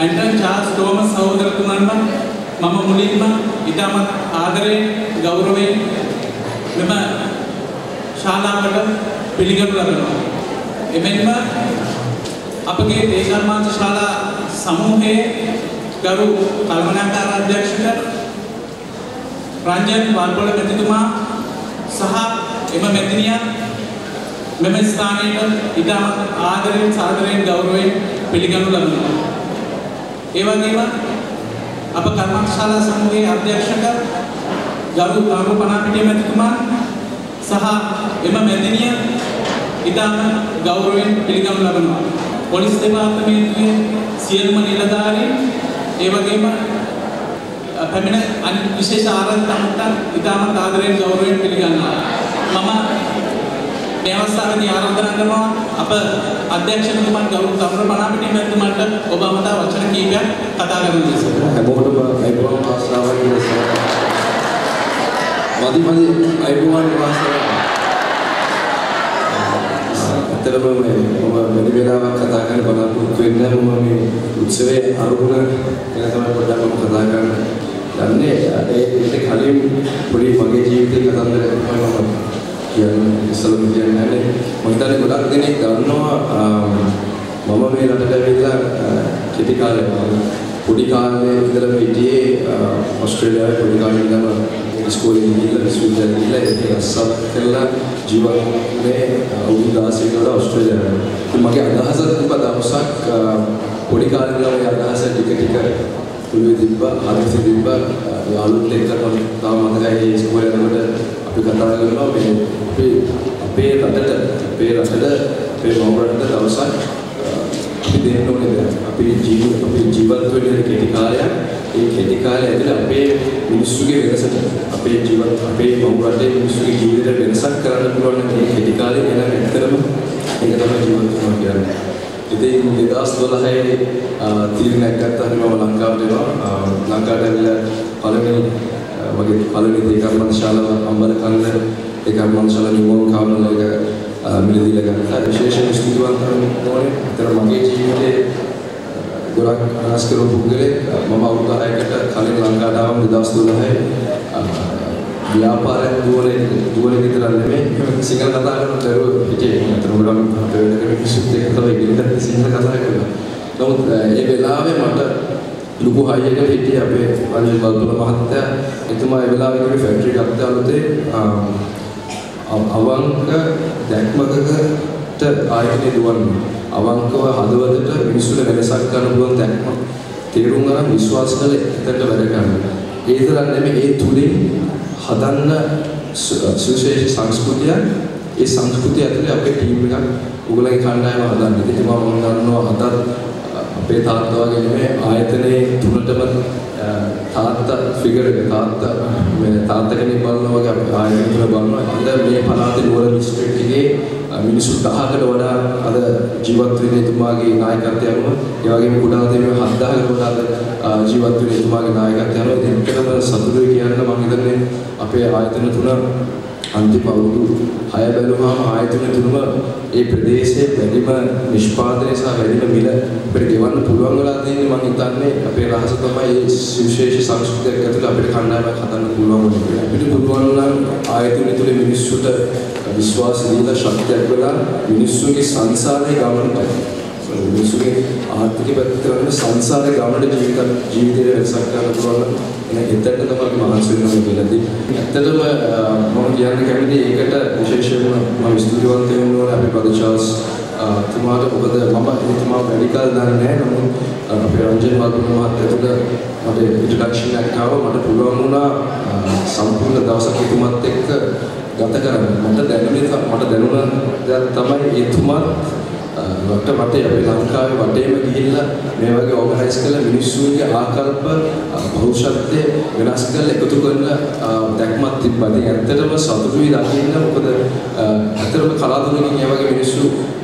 Anton Charles Thomas සහෝදරතුමන්ව මම මුලින්ම ඉතාමත් ආදරයෙන් ගෞරවයෙන් මෙම ශාලාවට පිළිගනු ලබනවා. එමෙන්ම අපගේ දේශාමාන්ත ශාලා සමූහයේ ගරු කල්පනාකාර අධ්‍යක්ෂක රංජන් වල්පොල මැතිතුමා සහ එම මැතිණියන් මෙම ස්ථානයට ඉතාමත් ආදරයෙන් සාදරයෙන් ගෞරවයෙන් පිළිගනු ලබනවා. ඒ වගේම අප කර්මාන්ත ශාලා සමූහයේ අධ්‍යක්ෂක ගරු දහම් පහන මැතිතුමා සහ එම මැතිණිය ඉතාම ගෞරවයෙන් පිළිගනු ලබනවා. පොලිස් දෙපාර්තමේන්තුවේ සියලුම නිලධාරීන් ඒ වගේම පැමිණ විශේෂ ආරාධනාවන්ට ඉතාමත් ආදරයෙන් ගෞරවයෙන් පිළිගන්නවා. මම මේ අවස්ථාවේදී ආරාධනා කරනවා අප අධ්‍යක්ෂකතුමන් ගෞරව දහම් පහන මැතිතුමන්ට ඔබ අමතා වචන කීපයක් කතා කරන්න දෙස. හැමෝටම අයිබෝන් වාසනාවක් මදි අයිබෝන් වාසනාවක්. ඇත්තටම මම වැඩි වෙලාවක් කතා කරන්න බලාපොරොත්තු වෙන්නේ නැහැ. මම මේ උත්සවයේ අරුණ ගැන තමයි පොඩ්ඩක් මම කතා කරන්න යන්නේ. ඒකට කලින් පොඩි මගේ ජීවිතේ කතන්දරයක් තමයි මම කියන්නේ ඉස්සෙල්ලාම කියන්නේ නැහැ. මම හිතන්නේ ගොඩක් දෙනෙක් දන්නවා මම මේ රටට ඇවිල්ලා කෙටි කාලයක් පොඩි කාලේ ඉඳලා හිටියේ ඕස්ට්‍රේලියාවේ පොඩි කාලේ ඉඳන් ඉස්කෝලේ ගිහිල්ලා විශ්වවිද්‍යාලෙ ගිහිල්ලා ඒක අස්සක් කරලා ජීවත් වුණේ අවුරුදු 16 කට ඕස්ට්‍රේලියාවේ. මගේ අදහසක් තිබ්බා දවසක් පොඩි කාලේ ඉඳලා ඒ අදහස ටික ටික පුරුදු තිබ්බා හරියට තිබ්බා යාළුවොත් එක්ක මම තාම මතකයි ඒ ඉස්කෝලේ යනකොට අපි කතා කරනවා මේ අපේ රටට අපේ මව් රටට දවසක් අපි දෙන්න ඕනේ දැන් අපි ජීවත් වෙන්නේ කෙටි කාලයක්. ඒ කෙටි කාලය ඇතුළේ අපේ මිනිස්සුගේ වෙනසට අපේ මව් රටේ මිනිස්සුගේ ජීවිතේ වෙනසක් කරන්න පුළුවන් මේ කෙටි කාලේ ගැන ඇත්තටම ඒක තමයි ජීවත් වෙනවා කියන්නේ. ඉතින් 2012 තීරණයක් ගත්තාම මම ලංකාවට එනවා. ලංකාවට ඇවිල්ලා පළවෙනි දේකම්මන් ශාලාව අම්බලකන්ද දේකම්මන් ශාලාව නිවෝන් කාවනලක මිලදීලා ගත්තා. විශේෂයෙන් ස්තුතිවන්ත වෙනවා. ඒතර මගේ ජීවිතේ ගොඩක් අනාස් කරපු පුද්ගලෙක්. මම අවුරුදු 6කට කලින් ලංකාවට ආවම 2012 ව්‍යාපාරයක් දුවන විතර නෙමෙයි සිංහල කතා කරන දරුවෝ හිටියේ. ඒතර උඩම් අපේ මිනිස්සුත් එක්ක තමයි ඉගෙන සිංහල කතා කරනවා. නමුත් ඒ වෙලාවේ මට ලොකු හයියක හිටියේ අපේ අනිල් වල්පොල මහත්තයා. එතුමා ඒ වෙලාවේ ඉන්නේ ෆැක්ටරි එකක් දාලුතේ අවංක දැක්මකට ආයතනය දුවන්නේ. අවංකව හදවතට මිනිස්සුන්ට වෙනසක් ගන්න පුළුවන් දැක්ම තේරුම් ගන්න විශ්වාස කළ එතනට වැඩ කරනවා. ඒ තරම් නෙමෙයි ඒ තුලින් හදන්න සුවිශේෂ සංස්කෘතිය. ඒ සංස්කෘතිය ඇතුලේ අපේ ටීම් එකක් උගලගේ කණ්ඩායම හදන්න. ඉතින් මම දන්නවා අද අපේ තාත්තා වගේ නෙමෙයි ආයතනයේ තුනටම තාත්තා ෆිගර් එක තාත්තා කෙනෙක් බලනවා වගේ අපේ ආයතන තුන බලනවා. අද මේ පළාතේ නුවර දිස්ත්‍රික්කයේ මිනිස්සු 1000කට වඩා අද ජීවත් වෙන එතුමාගේ නායකත්වය අනුව ඒ වගේම කුඩා දෙවියෝ 7000කට වඩා ජීවත් වෙන එතුමාගේ නායකත්වය අනුව ඉතින් එකම සතුටුයි කියන්න මම හිතන්නේ අපේ ආයතන තුන අන්තිම අවුරුදු 6 බැලුවාම ආයතන තුනම ඒ ප්‍රදේශයේ වැඩිම නිෂ්පාදනය සහ වැඩිම මිල අපිට ගෙවන්න පුළුවන් වෙලා තියෙන්නේ. මම හිතන්නේ අපේ රහස තමයි මේ විශේෂ සංස්කෘතියක් ඇතුළේ අපිට කණ්ඩායමක් හදන්න පුළුවන් වෙන්නේ. අපිට පුළුවන් නම් ආයතන තුලේ මිනිස්සුන්ට විශ්වාස දීලා ශක්තියක් වෙලා මිනිස්සුන්ගේ සංසාරේ ගමනට මිනිස්සුන්ගේ ආර්ථික පැත්තට සංසාරේ ගමනට ජීවිතේ වෙනසක් ගන්න පුළුවන්. එතනට තමයි මහන්සි වෙනවා කියලාදී. ඇත්තටම මම කියන්න කැමති ඒකට විශේෂයෙන්ම මම ස්තුතිවන්ත වෙන්න ඕනේ අපේ පදචාස් තුමාට. මොකද මම එතුමා මෙඩිකල් දන්නේ නැහැ. නමුත් අපේ රංජන් වල්පොල මහත්තයාට මට ඉන්ට්‍රොඩක්ෂන් එකක් ආවා. මට පුළුවන් වුණා සම්පූර්ණ දවසක් එතුමත් එක්ක ගත කරන්න. මට දැනුණ දෙයක් තමයි එතුමා වටේ අපේ ලංකාවේ වටේම ගිහිල්ලා මේ වගේ ඕගනයිස් කරලා මිනිස්සුන්ගේ ආකල්ප භෞෂත්වයේ වෙනස් කරලා එකතු කරන දැක්මක් තිබ්බා. ඉතින් ඇත්තටම සතුටුයි දකින්න. මොකද ඇත්තටම කලාතුරකින් මේ වගේ මිනිස්සු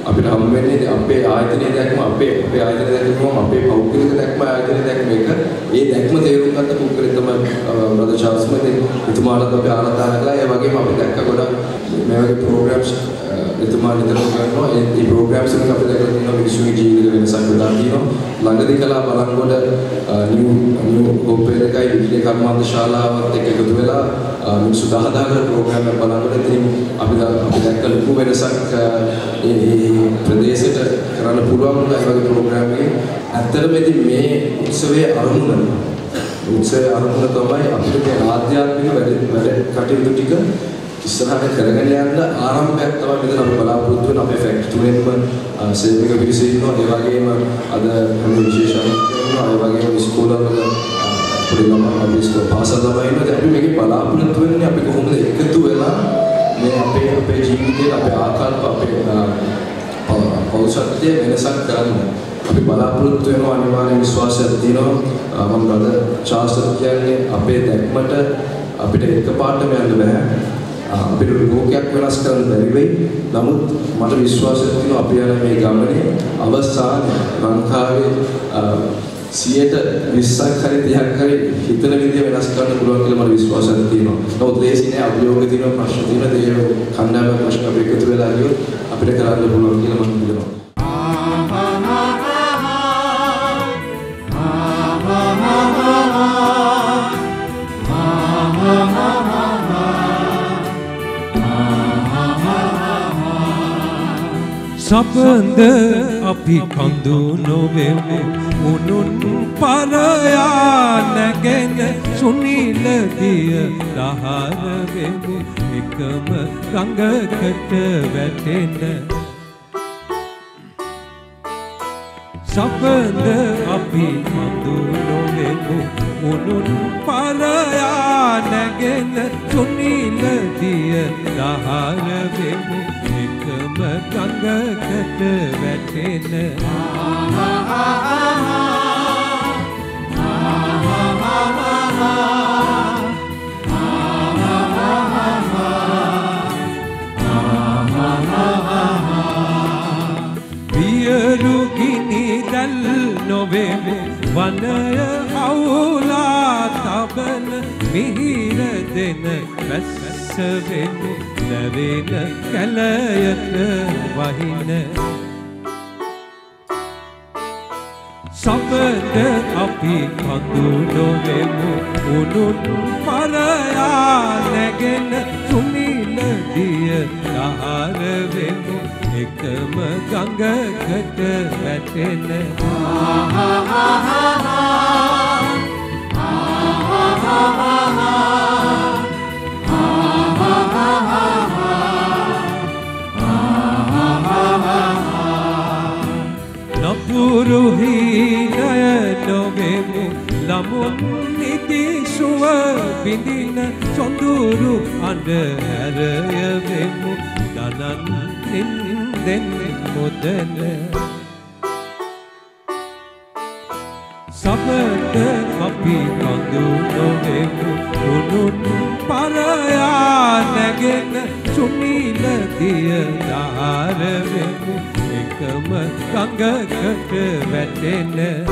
අපිට හම් වෙන්නේ අපේ ආයතනයේ දැක්ම අපේ ආයතනයේ දැක්ම අපේ පෞද්ගලික දැක්ම ආයතනයේ දැක්ම එක ඒ දැක්ම තේරුම් ගන්න පුද්ගලෙක් තමයි බ්‍රදර් චාල්ස් මැදේ එතුමාලත් අපි ආරාධනා කළා. ඒ වගේම අපි දැක්ක ගොඩක් මේ වගේ ප්‍රෝග්‍රෑම්ස් එතුමා නිතරම කරනවා. ඒ ප්‍රෝග්‍රෑම්ස් වලින් අපි දැකලා තියෙනවා මිනිස්සුන්ගේ ජීවිත වෙනසක් වෙලා තියෙනවා. ළඟදී කළා බලන්ගොඩ නිව් හෝප් එකයි විද්‍යා කර්මාන්ත ශාලාවත් එක්ක එකතු වෙලා මිනිස්සු 10,000කට ප්‍රෝග්‍රෑම් එකක් බලනකොට ඉතින් අපි දැක්ක ලොකු වෙනසක් ඒ ප්‍රදේශයට කරන්න පුළුවන් වුණා. ඒ වගේ ප්‍රෝග්‍රෑම් එකකින් ඇත්තටම ඉතින් මේ උත්සවයේ අරමුණ තමයි අපිට මේ ආධ්‍යාත්මික වැඩ කටයුතු ටික ඉස්සරහට කරගෙන යන්න ආරම්භයක් තමයි මෙතන අපි බලාපොරොත්තු වෙන අපේ ෆැක්ටරි තුනෙන්ම සේවක පිරිස ඉන්නවා. ඒ වගේම අද හැම විශේෂයක් කරනවා. ඒ වගේම ඉස්කෝලවල පොඩිම අපි පාසල් ළමයි ඉන්නවා. අපි මේකේ බලාපොරොත්තු වෙන්නේ අපි කොහොමද එකතු වෙලා මේ අපේ ජීවිතේ අපේ ආකල්ප අපේ පෞෂත්වයේ වෙනසක් කරන්න. අපි බලාපොරොත්තු වෙනවා අනිවාර්ය විශ්වාසයක් තියෙනවා. මම බ්‍රදර් චාල්ස් කියන්නේ අපේ දැක්මට අපිට එකපාරටම යන්න බෑ. අපිට ලෝකයක් වෙනස් කරන්න බැරි වෙයි. නමුත් මට විශ්වාසයක් තියෙනවා අපි යන මේ ගමනේ අවසානයේ ලංකාවේ 120ක් හරි 30ක් හරි හිතන විදිය වෙනස් කරන්න පුළුවන් කියලා මට විශ්වාසයක් තියෙනවා. නමුත් ලේසි නෑ. අභියෝග තියෙනවා, ප්‍රශ්න තියෙනවා. ඒ කණ්ඩායමක් ප්‍රශ්න අපි එකතු වෙලා ගියොත් අපිට කරන්න පුළුවන් කියලා මම හිතනවා. සබඳ අපි කඳු නොවෙමු උනුන් පරයා නැගෙන සුනිල දිය දහර වෙමු එකම ගඟකට වැටෙන සබඳ අපි කඳු නොවෙමු උනුන් පරයා නැගෙන සුනිල දිය දහර වෙමු එකම ගඟකට වැටෙන වියරු ගිනි දැල් නොවෙමු වනය අවුලා තබන මිහිර දෙන වැස්ස වෙමු නැවෙන කැලයට වහින සබඳ අපි කඳු නොවෙමු උනුන් පරයා නැගෙන සුනිල දිය දහර වෙමු එකම ගඟකට වැටෙන නපුරු හීනය නොවෙමු ළමුන් නිදි සුව බිඳින සොඳුරු අඳුරය වෙමු දනන් නින්දෙන් මුදන සබඳ අපි කඳු නොවෙමු උනුන් පරයා නැගෙන සුනිල දිය දහර වෙමු එකම ගඟකට වැටෙන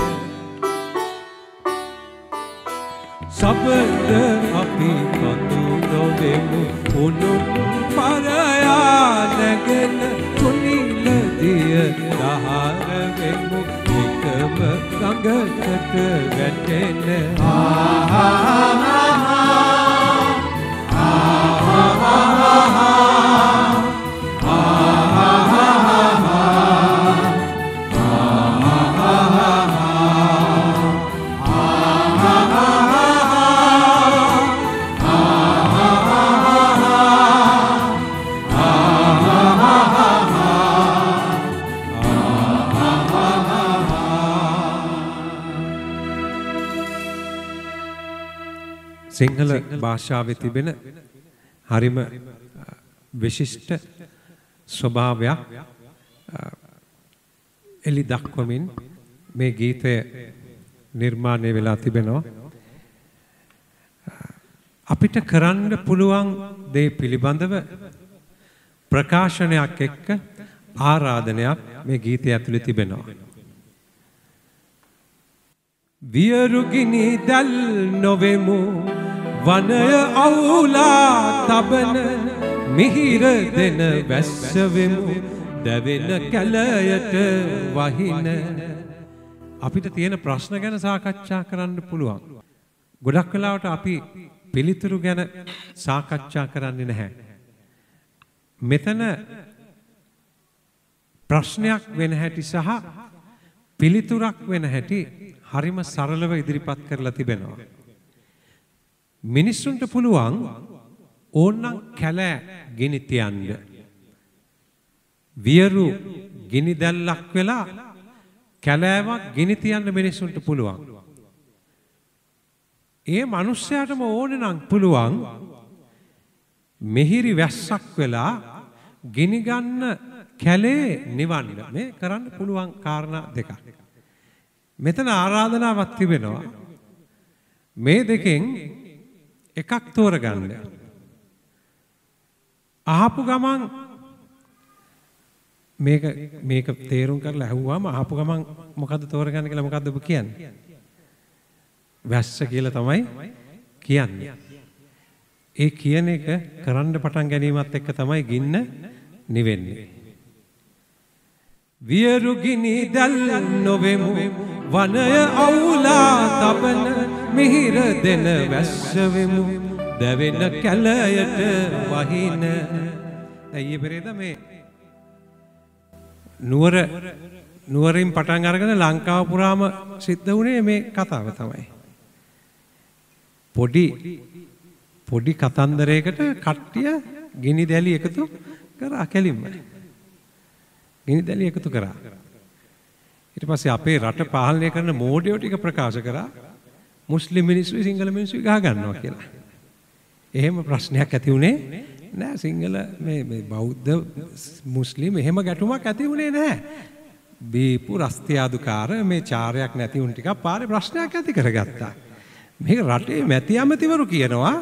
සබඳ අපි කඳු නොවෙමු උනුන් පරයා නැගෙන සුනිල දිය දහර වෙමු එකම ගඟකට වැටෙන සිංහල භාෂාවේ තිබෙන හරිම විශිෂ්ට ස්වභාවයක් එලි දක්වමින් මේ ගීතය නිර්මාණය වෙලා තිබෙනවා. අපිට කරන්න පුළුවන් දේ පිළිබඳව ප්‍රකාශනයක් එක්ක ආරාධනයක් මේ ගීතය ඇතුලේ තිබෙනවා. වියරුගිනි දැල් නොවෙමු වනය අවුලා තබන මිහිර දෙන වැස්සවෙමු දැවෙන කැලයට වහින. අපිට තියෙන ප්‍රශ්න ගැන සාකච්ඡා කරන්න පුළුවන්. ගොඩක් වෙලාවට අපි පිළිතුරු ගැන සාකච්ඡා කරන්නේ නැහැ. මෙතන ප්‍රශ්නයක් වෙන හැටි සහ පිළිතුරක් වෙන හැටි හරිම සරලව ඉදිරිපත් කරලා තිබෙනවා. මිනිස්සුන්ට පුළුවන් ඕනනම් කැලෑ ගිනි තියන්න. වියරු ගිනි දැල්ලක් වෙලා කැලෑවක් ගිනි තියන්න මිනිස්සුන්ට පුළුවන්. ඒ මිනිස්සයාටම ඕනේ නම් පුළුවන් මෙහිරි වැස්සක් වෙලා ගිනි ගන්න කැලේ නිවන්න. මේ කරන්න පුළුවන් කාරණා දෙකක්. මෙතන ආරාධනාවක් තිබෙනවා. මේ දෙකෙන් එකක් තෝරගන්න. අහපු ගමන් මේක තේරුම් කරලා අහුවාම අහපු ගමන් මොකද්ද තෝරගන්න කියලා මොකද්ද ඔබ කියන්නේ? වැස්ස කියලා තමයි කියන්නේ. ඒ කියන එක කරන්න පටන් ගැනීමත් එක්ක තමයි ගින්න නිවෙන්නේ. වියරු ගිනි දැල් නොවෙමු වනය අවුලා තබන මිහිර දෙන වැස්සවෙමු දැවෙන කැලයට වහින. ඊයේ පෙරේද මේ නුවරින් පටන් අරගෙන ලංකාව පුරාම සිද්ධ වුණේ මේ කතාව තමයි. පොඩි කතන්දරයකට කට්ටිය ගිනි දැලි එකතු කරා කෙලින්ම. ගිනි දැලි එකතු කරා. ඊට පස්සේ අපේ රට පාලනය කරන මෝඩයෝ ටික ප්‍රකාශ කරා මුස්ලිම් මිනිස්සුයි සිංහල මිනිස්සුයි ගහ ගන්නවා කියලා. එහෙම ප්‍රශ්නයක් ඇති වුණේ නෑ. සිංහල මේ බෞද්ධ මුස්ලිම් එහෙම ගැටුමක් ඇති වුණේ නෑ. බීපු රස්තියාදුකාර මේ චාරයක් නැති උන් ටිකක් පාරේ ප්‍රශ්නයක් ඇති කරගත්තා. මේක රටේ මැති ඇමතිවරු කියනවා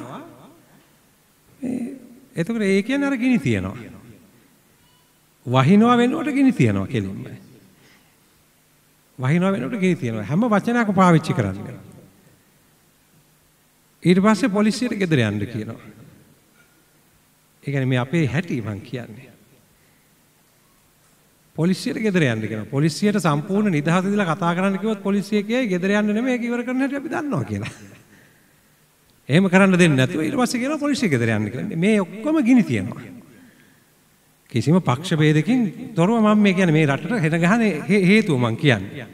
එතකොට ඒ කියන්නේ අර ගිනි තියනවා. වහිනවා වෙනකොට ගිනි තියනවා කෙලින්ම. වහිනවා වෙනකොට ගිනි තියනවා. හැම වචනයක්ම පාවිච්චි කරන්නේ. ඊට පස්සේ පොලිසියට ගෙදර යන්න කියනවා. ඒ කියන්නේ මේ අපේ හැටි මං කියන්නේ. පොලිසියට ගෙදර යන්න කියනවා. පොලිසියට සම්පූර්ණ නිදහස දීලා කතා කරන්න කිව්වොත් පොලිසිය කියයි ගෙදර යන්න නෙමෙයි ඒක ඉවර කරන්න හැටි අපි දන්නවා කියලා. එහෙම කරන්න දෙන්නේ නැතුව ඊට පස්සේ කියනවා පොලිසිය ගෙදර යන්න කියලා. මේ ඔක්කොම ගිනි තියනවා. කිසිම පක්ෂ ભેදකින් තොරව මම මේ කියන්නේ මේ රටට හෙන ගහන හේතුව මං කියන්නේ.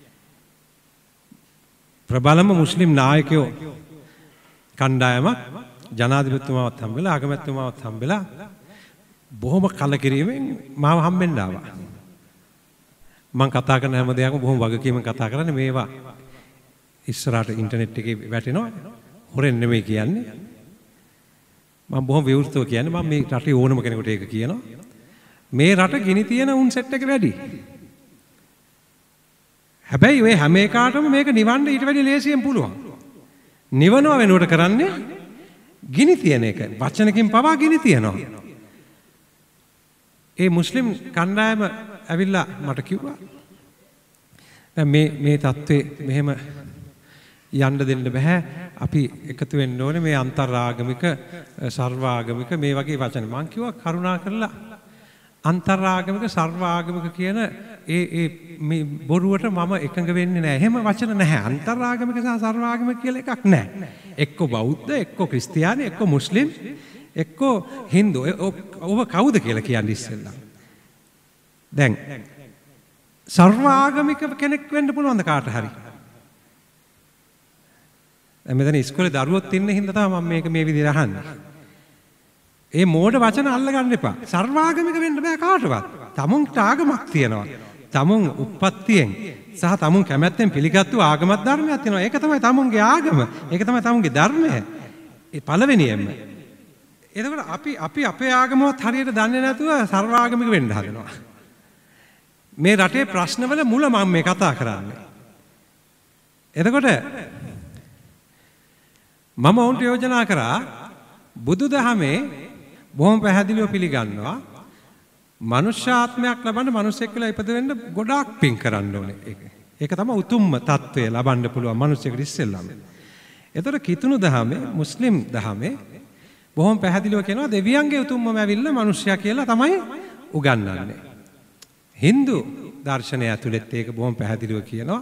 ප්‍රබලම මුස්ලිම් නායකයෝ කණ්ඩායමක් ජනාධිපතිතුමාවත් හම්බෙලා අගමැතිතුමාවත් හම්බෙලා බොහොම කලකිරීමෙන් මාව හම්බෙන්න ආවා. මම කතා කරන හැම දෙයක්ම බොහොම වගකීමෙන් කතා කරන්නේ මේවා ඉස්සරහට ඉන්ටර්නෙට් එකේ වැටෙනවා. හොරෙන් නෙමෙයි කියන්නේ. මම බොහොම විවෘතව කියන්නේ මම මේ රටේ ඕනම කෙනෙකුට ඒක කියනවා. මේ රට ගිනි තියෙන උන් සෙට් එක වැඩි. හැබැයි ඔය හැම එකකටම මේක නිවන්න ඊට වැඩි ලේසියෙන් පුළුවන්. නිවනවා වෙනුවට කරන්නේ ගිනි තියෙන එක. වචනකින් පවා ගිනි තියනවා. ඒ මුස්ලිම් කණ්ඩායම ඇවිල්ලා මට කිව්වා දැන් මේ තත්ත්වේ මෙහෙම යන්න දෙන්න බෑ. අපි එකතු වෙන්න ඕනේ මේ අන්තරාගමික සර්වාගමික මේ වගේ වචන. මං කිව්වා කරුණා කරලා අන්තරාගමික සර්වාගමික කියන ඒ මේ බොරුවට මම එකඟ වෙන්නේ නැහැ. එහෙම වචන නැහැ. අන්තරාගමික සහ සර්වාගමික කියලා එකක් නැහැ. එක්ක බෞද්ධ, එක්ක ක්‍රිස්තියානි, එක්ක මුස්ලිම්, එක්ක හින්දු. ඔබ කවුද කියලා කියන්නේ ඉස්සෙල්ලා. දැන් සර්වාගමික කෙනෙක් වෙන්න පුළුවන්ද කාට හරි? දැන් මෙතන ඉස්කෝලේ දරුවොත් ඉන්න හින්දා තමයි මම මේක මේ විදිහට අහන්නේ. ඒ මෝඩ වචන අල්ලගන්න එපා. සර්වාගමික වෙන්න බෑ කාටවත්. තමුන්ට ආගමක් තියෙනවා. තමුන් උප්පත්තියෙන් සහ තමුන් කැමැත්තෙන් පිළිගත්තු ආගමක් ධර්මයක් තියෙනවා. ඒක තමයි තමුන්ගේ ආගම. ඒක තමයි තමුන්ගේ ධර්මය. ඒ පළවෙනියෙන්ම. එතකොට අපි අපේ ආගමවත් හරියට දන්නේ නැතුව සර්වාගමික වෙන්න හදනවා. මේ රටේ ප්‍රශ්නවල මුල මම මේ කතා කරන්නේ. එතකොට මම ඔවුන්ට යෝජනා කරා බුදුදහමේ බොහොම පැහැදිලිව පිළිගන්නවා මනුෂ්‍යාත්මයක් ලබන්න මිනිසෙක් වෙලා ඉපද වෙන්න ගොඩාක් පින් කරන්න ඕනේ. ඒක තමයි උතුම්ම తත්වය ලබන්න පුළුවන් මිනිසෙකුට ඉස්සෙල්ලාම. එතකොට කිතුණු දහමේ මුස්ලිම් දහමේ බොහොම පැහැදිලිව කියනවා දෙවියන්ගේ උතුම්මම ඇවිල්ලා මිනිසයා කියලා තමයි උගන්වන්නේ. Hindu දර්ශනය ඇතුළෙත් ඒක බොහොම පැහැදිලිව කියනවා.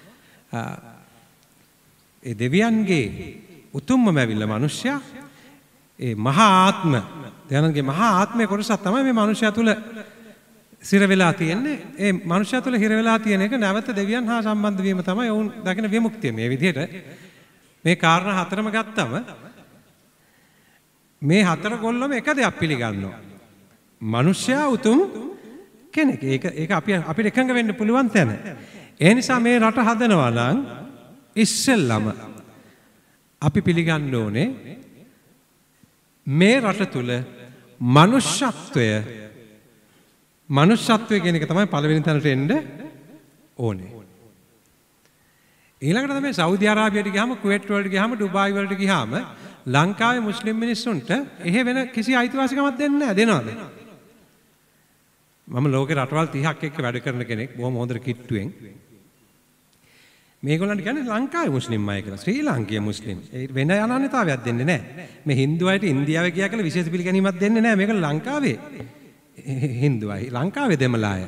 ඒ දෙවියන්ගේ උතුම්මම ඇවිල්ලා මිනිසයා ඒ මහා ආත්ම දෙවියන්ගේ මහා ආත්මයේ කොටසක් තමයි මේ මිනිසයා තුල සිර වෙලා තියෙන්නේ. ඒ මිනිසයා තුල හිර වෙලා තියෙන එක නැවත දෙවියන් හා සම්බන්ධ වීම තමයි ඔවුන් දකින විමුක්තිය. මේ විදිහට මේ කාරණා හතරම ගත්තම මේ හතර ගොල්ලම එක දෙයක් පිළිගන්නවා. මිනිසයා උතුම් කෙනෙක්. ඒක අපිට එකඟ වෙන්න පුළුවන් තැන. ඒ නිසා මේ රට හදනවා නම් ඉස්සෙල්ලම අපි පිළිගන්න ඕනේ මේ රට තුල මනුෂ්‍යත්වය කියන එක තමයි පළවෙනි තැනට එන්න ඕනේ. ඊළඟට තමයි සෞදි අරාබියට ගියාම කුවේට් වලට ගියාම ඩුබායි වලට ගියාම ලංකාවේ මුස්ලිම් මිනිස්සුන්ට එහෙ වෙන කිසි අයිතිවාසිකමක් දෙන්නේ නැහැ. දෙනවද? මම ලෝකේ රටවල් 30ක් එක්ක වැඩ කරන කෙනෙක් බොහොම හොඳට කිට්ටුවෙන්. මේගොල්ලන්ට කියන්නේ ලංකාවේ මුස්ලිම් අය කියලා. ශ්‍රී ලාංකීය මුස්ලිම්. ඒ වෙන අනන්‍යතාවයක් දෙන්නේ නැහැ. මේ Hindu අයට ඉන්දියාවේ ගියා කියලා විශේෂ පිළිගැනීමක් දෙන්නේ නැහැ. මේක ලංකාවේ Hindu අය. ලංකාවේ දෙමළ අය.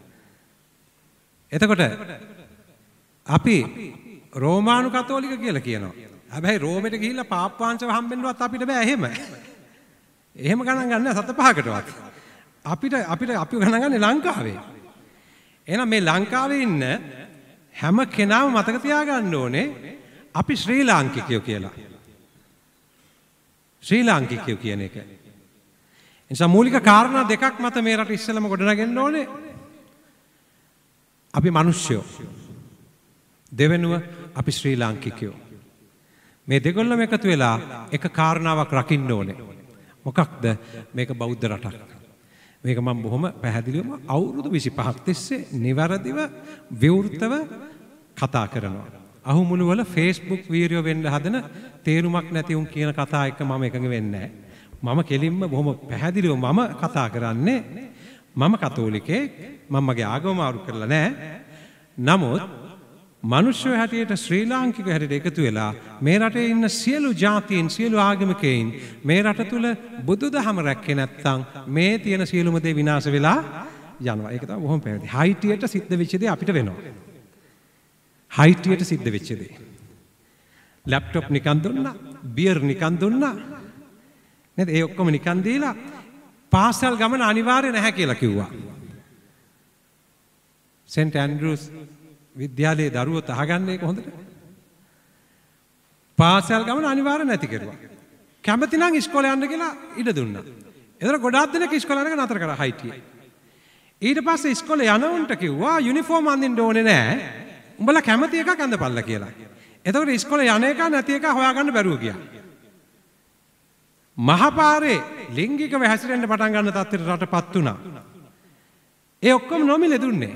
එතකොට අපි රෝමානු කතෝලික කියලා කියනවා. හැබැයි රෝමෙට ගිහිල්ලා පාප් වංශව හම්බෙන්නවත් අපිට බෑ එහෙම. එහෙම ගණන් ගන්න සත පහකටවත්. අපි ගණන් ගන්නේ ලංකාවේ. එහෙනම් මේ ලංකාවේ ඉන්න හැම කෙනාම මතක තියාගන්න ඕනේ අපි ශ්‍රී ලාංකිකයෝ කියලා. ශ්‍රී ලාංකිකයෝ කියන එක. එනිසා මූලික කාරණා දෙකක් මත මේ රට ඉස්සෙල්ලම ගොඩනගන්න ඕනේ. අපි මිනිස්සුયો. දෙවෙනුව අපි ශ්‍රී ලාංකිකයෝ. මේ දෙකොල්ලම එකතු වෙලා එක කාරණාවක් රකින්න ඕනේ. මොකක්ද? මේක බෞද්ධ රටක්. මේක මම බොහොම පැහැදිලිවම අවුරුදු 25ක් තිස්සේ නිවැරදිව විවෘතව කතා කරනවා. අහුමුළු වල Facebook වීඩියෝ වෙන්න හදන තේරුමක් නැති උන් කියන කතා එක මම එකඟ වෙන්නේ නැහැ. මම කෙලින්ම බොහොම පැහැදිලිව මම කතා කරන්නේ මම කතෝලිකයෙක්. මම මගේ ආගම මාරු කරලා නැහැ. නමුත් මනුෂ්‍ය හැටියට ශ්‍රී ලාංකික හැටියට එකතු වෙලා මේ රටේ ඉන්න සියලු ජාතීන් සියලු ආගමිකයින් මේ රට තුල බුදුදහම රැක්කේ නැත්නම් මේ තියෙන සියලුම දේ විනාශ වෙලා යනවා. ඒක තමයි බොහොම පැහැදිලි. හයිටියට සිද්ධ වෙච්ච දේ අපිට වෙනවා. හයිටියට සිද්ධ වෙච්ච දේ. ලැප්ටොප් නිකන් දුන්නා, බියර් නිකන් දුන්නා. නේද? ඒ ඔක්කොම නිකන් දීලා පාසල් ගමන අනිවාර්ය නැහැ කියලා කිව්වා. සෙන්ට් ඇන්ඩ්‍රූස් විද්‍යාලයේ දරුවෝ තහගන්නේ ඒක හොඳට. පාසල් ගමන අනිවාර්ය නැති කරුවා. කැමති නම් ඉස්කෝලේ යන්න කියලා ඉඩ දුන්නා. ඒතර ගොඩාක් දෙනෙක් ඉස්කෝලේ යනක නතර කරා හයිටියේ. ඊට පස්සේ ඉස්කෝලේ යනවන්ට කිව්වා යුනිෆෝම් අඳින්න ඕනේ නැහැ. උඹලා කැමති එකක් අඳපල්ලා කියලා. එතකොට ඉස්කෝලේ යන එක නැති එක හොයාගන්න බැරුව ගියා. මහපාරේ ලිංගිකව හැසිරෙන්න පටන් ගන්න තත්ත්වයට රටපත් වුණා. ඒ ඔක්කොම නොමිලේ දුන්නේ.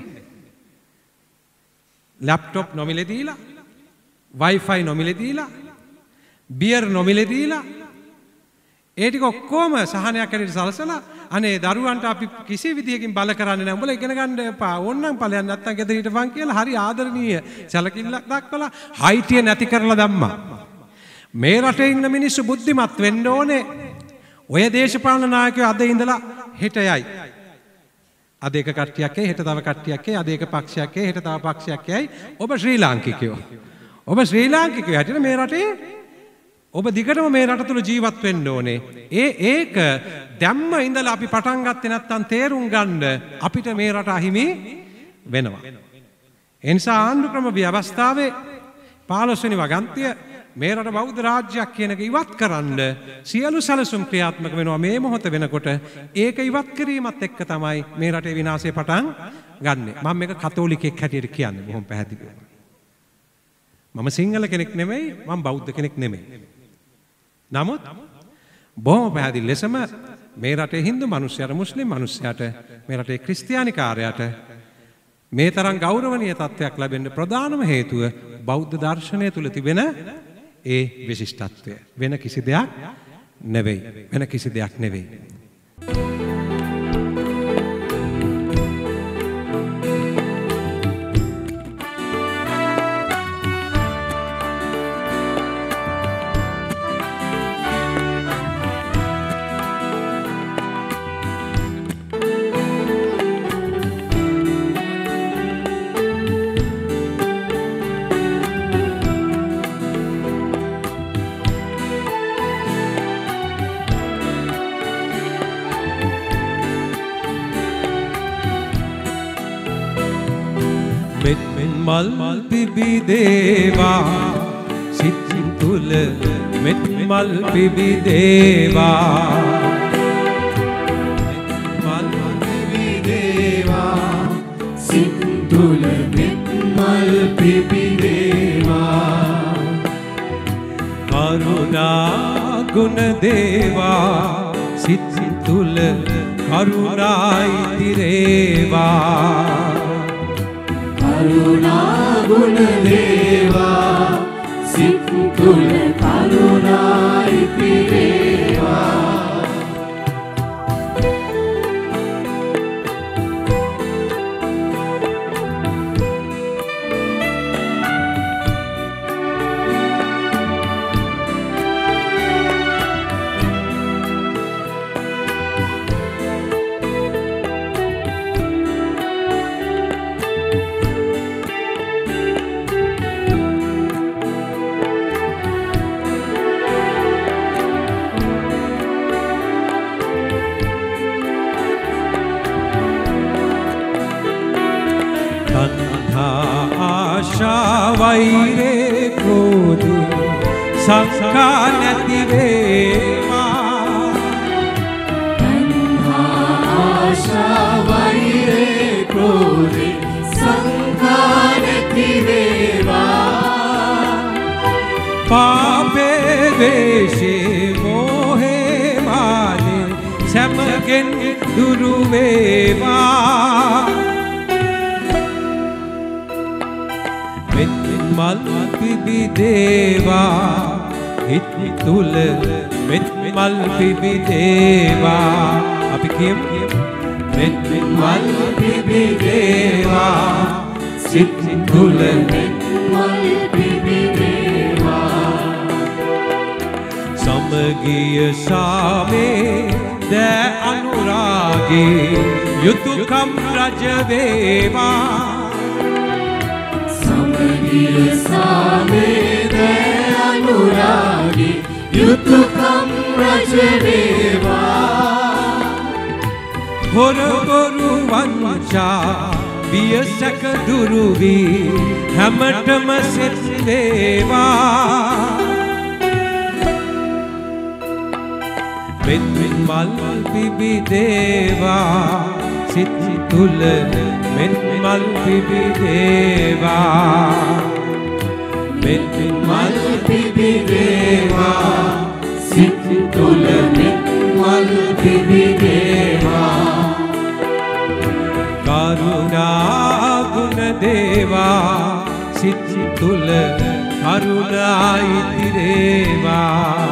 ලැප්ටොප් නොමිලේ දීලා, Wi-Fi නොමිලේ දීලා, බියර් නොමිලේ දීලා, ඒ ටික ඔක්කොම සහනයක් ඇරෙන්න සලසලා අනේ දරුවන්ට අපි කිසි විදියකින් බල කරන්නේ නැහැ. උඹලා ඉගෙන ගන්න එපා. ඕන්නම් ඵලයන් නැත්තම් ගෙදර හිටපන් කියලා හරි ආදරණීය සැලකිල්ලක් දක්වලා හයිටිය නැති කරලා දැම්මා. මේ රටේ ඉන්න මිනිස්සු බුද්ධිමත් වෙන්න ඕනේ. ඔය දේශපාලන නායකයෝ අද ඉඳලා හෙට යයි. අද එක කට්ටියක් එයි, හෙට තව කට්ටියක් එයි, අද එක පක්ෂයක් එයි, හෙට තව පක්ෂයක් එයි. ඔබ ශ්‍රී ලාංකිකයෝ. ඔබ ශ්‍රී ලාංකිකයෝ හැටියට මේ රටේ ඔබ දිගටම මේ රට තුල ජීවත් වෙන්න ඕනේ. ඒක දැම්ම ඉඳලා අපි පටන් ගත්තේ නැත්නම් තේරුම් ගන්න අපිට මේ රට අහිමි වෙනවා. ඒ නිසා ආණ්ඩු ක්‍රම ව්‍යවස්ථාවේ 15 වෙනි වගන්තිය මේ රට බෞද්ධ රාජ්‍යයක් කියන එක ඉවත් කරන්න සියලු සැලසුම් ක්‍රියාත්මක වෙනවා මේ මොහොත වෙනකොට. ඒක ඉවත් කිරීමත් එක්ක තමයි මේ රටේ විනාශය පටන් ගන්නෙ. මම මේක කතෝලිකෙක් හැටියට කියන්නේ බොහොම පැහැදිලිව. මම සිංහල කෙනෙක් නෙමෙයි, මම බෞද්ධ කෙනෙක් නෙමෙයි. නමුත් බොහොම පැහැදිලි ලෙසම මේ රටේ හින්දු මිනිස්සුන්ට, මුස්ලිම් මිනිස්සුන්ට, මේ රටේ ක්‍රිස්තියානිකාරයට මේ තරම් ගෞරවනීය තත්ත්වයක් ලැබෙන්න ප්‍රධානම හේතුව බෞද්ධ දර්ශනය තුල තිබෙන ඒ විශිෂ්ටත්වය. වෙන කිසි දෙයක් නෙවෙයි. වෙන කිසි දෙයක් නෙවෙයි. මෙත් මල් පිබිදේවා සිත් තුල මෙත් මල් පිබිදේවා මල් පිබිදේවා සිත් තුල මෙත් මල් පිබිදේවා කරුණා ගුණ දේවා සිත් තුල කරුණායි තිරේවා කරුණා ගුණ දේවා සිත් තුල කරුණායි තිරේවා වෛරේ ක්‍රෝධේ සංඛා නැති වේවා තණ්හා ආශා වෛරේ ක්‍රෝධේ සංඛා නැති වේවා පාපේ දේශේ මොහේ මානේ සැමගෙන් දුරු වේවා මල් පිබිදේවා හිත් තුල මෙත් මල් පිබිදේවා අපි කියමු මෙත් මල් පිබිදේවා සිත් තුල මෙත් මල් පිබිදේවා සමගිය සාමේ දෑ අනුරාගේ යුතුයකම් රජ වේවා සාමේ දෑ අනුරාගේ යුතුයකම් රජ වේවා හොර බොරු වංචා බියසක දුරු වී හැමතෙම සෙත් වේවා මෙත් මල් පිබිදේවා සිත් තුල මෙත් මල් පිබිදේවා මෙත් මල් පිබිදේවා සිත් තුල මෙත් මල් පිබිදේවා කරුණා ගුණ දේවා සිත් තුල කරුණායි තිරේවා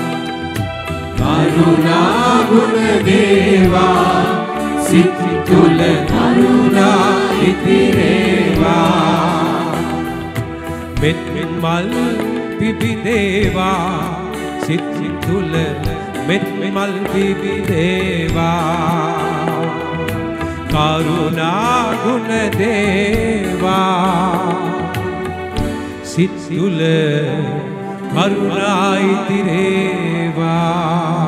කරුණා ගුණ දේවා සිත් තුල කරුණායි තිරේවා මෙත් මල් පිබිදේවා සිත් තුල මෙත් මල් පිබිදේවා කරුණා ගුණ දේවා සිත් තුල කරුණායි තිරේවා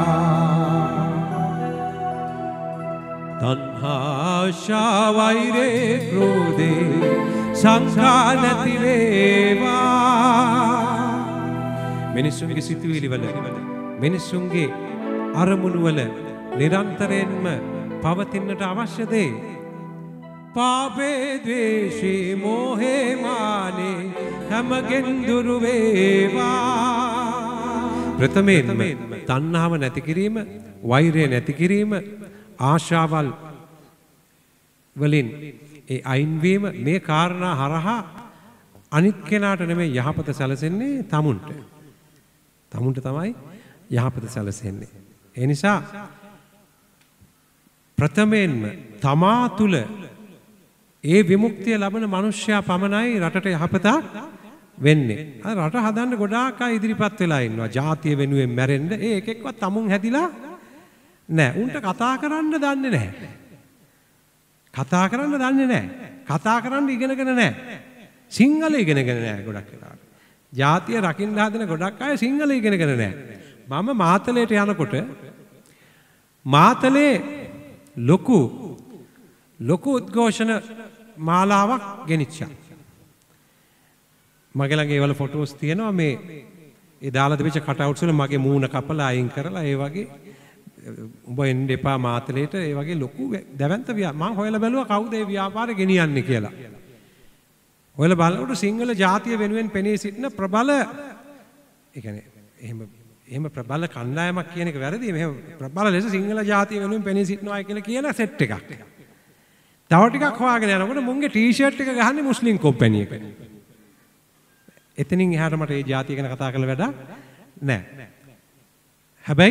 තණ්හා ආශා වෛරේ ක්‍රෝධේ සංඛා නැති වේවා මිනිසුන්ගේ සිතුවිලි වල මිනිසුන්ගේ අරමුණු වල නිරන්තරයෙන්ම පවතින්නට අවශ්‍ය දේ පාපේ ද්වේෂේ මෝහේ මානේ හැමගෙන් දුරු වේවා ප්‍රථමයෙන්ම තණ්හාව නැති කිරීම වෛරය නැති කිරීම ආශාවල් වලින් ඒ අයින්වීම මේ කාරණා හරහා අනිත් කෙනාට නෙමෙයි යහපත සැලසෙන්නේ තමුන්ට තමයි යහපත සැලසෙන්නේ ඒ නිසා ප්‍රථමයෙන්ම තමා තුල ඒ විමුක්තිය ලබන මිනිසයා පමණයි රටට යහපතක් වෙන්නේ. රට හදන්න ගොඩාක් අය ඉදිරිපත් වෙලා ඉන්නවා. ජාතිය වෙනුවෙන් මැරෙන්න ඒ එකෙක්වත් තමුන් හැදිලා නැහැ. උන්ට කතා කරන්න දන්නේ නැහැ. කතා කරන්න දන්නේ නැහැ. කතා කරන්න ඉගෙනගෙන නැහැ. සිංහල ඉගෙනගෙන නැහැ ගොඩක් වෙලාවට. ජාතිය රකින්න හදන ගොඩක් අය සිංහල ඉගෙනගෙන නැහැ. මම මාතලේට යනකොට මාතලේ ලොකු උද්ඝෝෂණ මාලාවක් ගෙනිච්චා. මගේ ළඟ ඒවල ෆොටෝස් තියෙනවා මේ ඒ දාලා තිබිච්ච කටවුට්ස් වල මගේ මූණ කපලා අයින් කරලා ඒ වගේ උඹ එන්න එපා මාතලේට ඒ වගේ ලොකු දැවැන්ත මම හොයලා බැලුවා කවුද ඒ ව්‍යාපාරේ ගෙනියන්නේ කියලා. හොයලා බලනකොට සිංහල ජාතිය වෙනුවෙන් පෙනී සිටින ප්‍රබල ඒ කියන්නේ එහෙම ප්‍රබල කණ්ඩායමක් කියන එක වැරදි. මෙහෙම ප්‍රබල ලෙස සිංහල ජාතිය වෙනුවෙන් පෙනී සිටිනවා කියලා කියන සෙට් එකක්. තව ටිකක් හොයාගෙන යනකොට මුන්ගේ ටී-ෂර්ට් එක ගහන්නේ මුස්ලිම් කම්පැනි එක. එතනින් එහාට මට ඒ ජාතිය ගැන කතා කරලා වැඩක් නැහැ. හැබැයි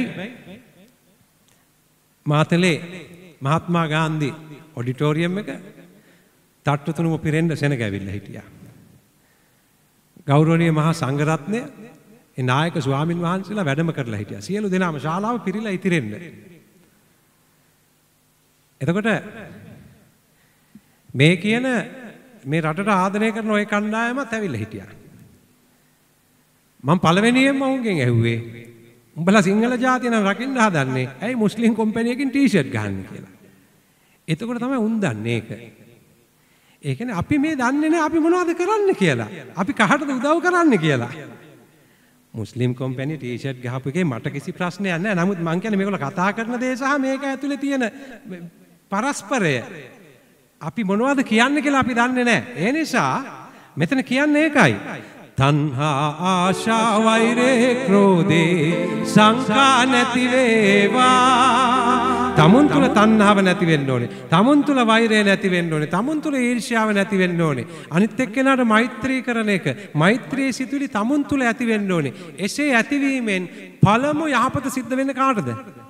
මාතලේ මහත්මා ගාන්ධි ඔඩිටෝරියම් එක තට්ටු තුනම පිරෙන්න සෙනග ඇවිල්ලා හිටියා. ගෞරවනීය මහා සංඝරත්නය ඒ නායක ස්වාමින් වහන්සේලා වැඩම කරලා හිටියා. සියලු දෙනාම ශාලාව පිරීලා ඉතිරෙන්න. එතකොට මේ කියන මේ රටට ආදරය කරන ওই කණ්ඩායමත් ඇවිල්ලා හිටියා. මම පළවෙනියෙන්ම උන්ගෙන් ඇහුවේ උඹලා සිංහල ජාතිය නම් රකින්න හදන්නේ ඇයි මුස්ලිම් කම්පැනි එකකින් ටී-ෂර්ට් ගහන්නේ කියලා. එතකොට තමයි උන් දන්නේ ඒක. ඒ කියන්නේ අපි මේ දන්නේ නැහැ අපි මොනවද කරන්න කියලා. අපි කහටද උදව් කරන්න කියලා. මුස්ලිම් කම්පැනි ටී-ෂර්ට් ගහපු එකේ මට කිසි ප්‍රශ්නයක් නැහැ. නමුත් මං කියන්නේ මේගොල්ලෝ කතා කරන දේ සහ මේක ඇතුලේ තියෙන පරස්පරය අපි මොනවද කියන්නේ කියලා අපි දන්නේ නැහැ. ඒ නිසා මෙතන කියන්නේ ඒකයි. තණ්හා ආශා වෛරේ ක්‍රෝධේ සංකා නැති වේවා. තමුන් තුල තණ්හාව නැති වෙන්න ඕනේ. තමුන් තුල වෛරය නැති වෙන්න ඕනේ. තමුන් තුල ඊර්ෂ්‍යාව නැති වෙන්න ඕනේ. අනිත් එක්කෙනාට මෛත්‍රී කරන එක. මෛත්‍රී සිතුවිලි තමුන් තුල ඇති වෙන්න ඕනේ. එසේ ඇතිවීමෙන් පළමු යහපත සිද්ධ වෙන්නේ කාටද?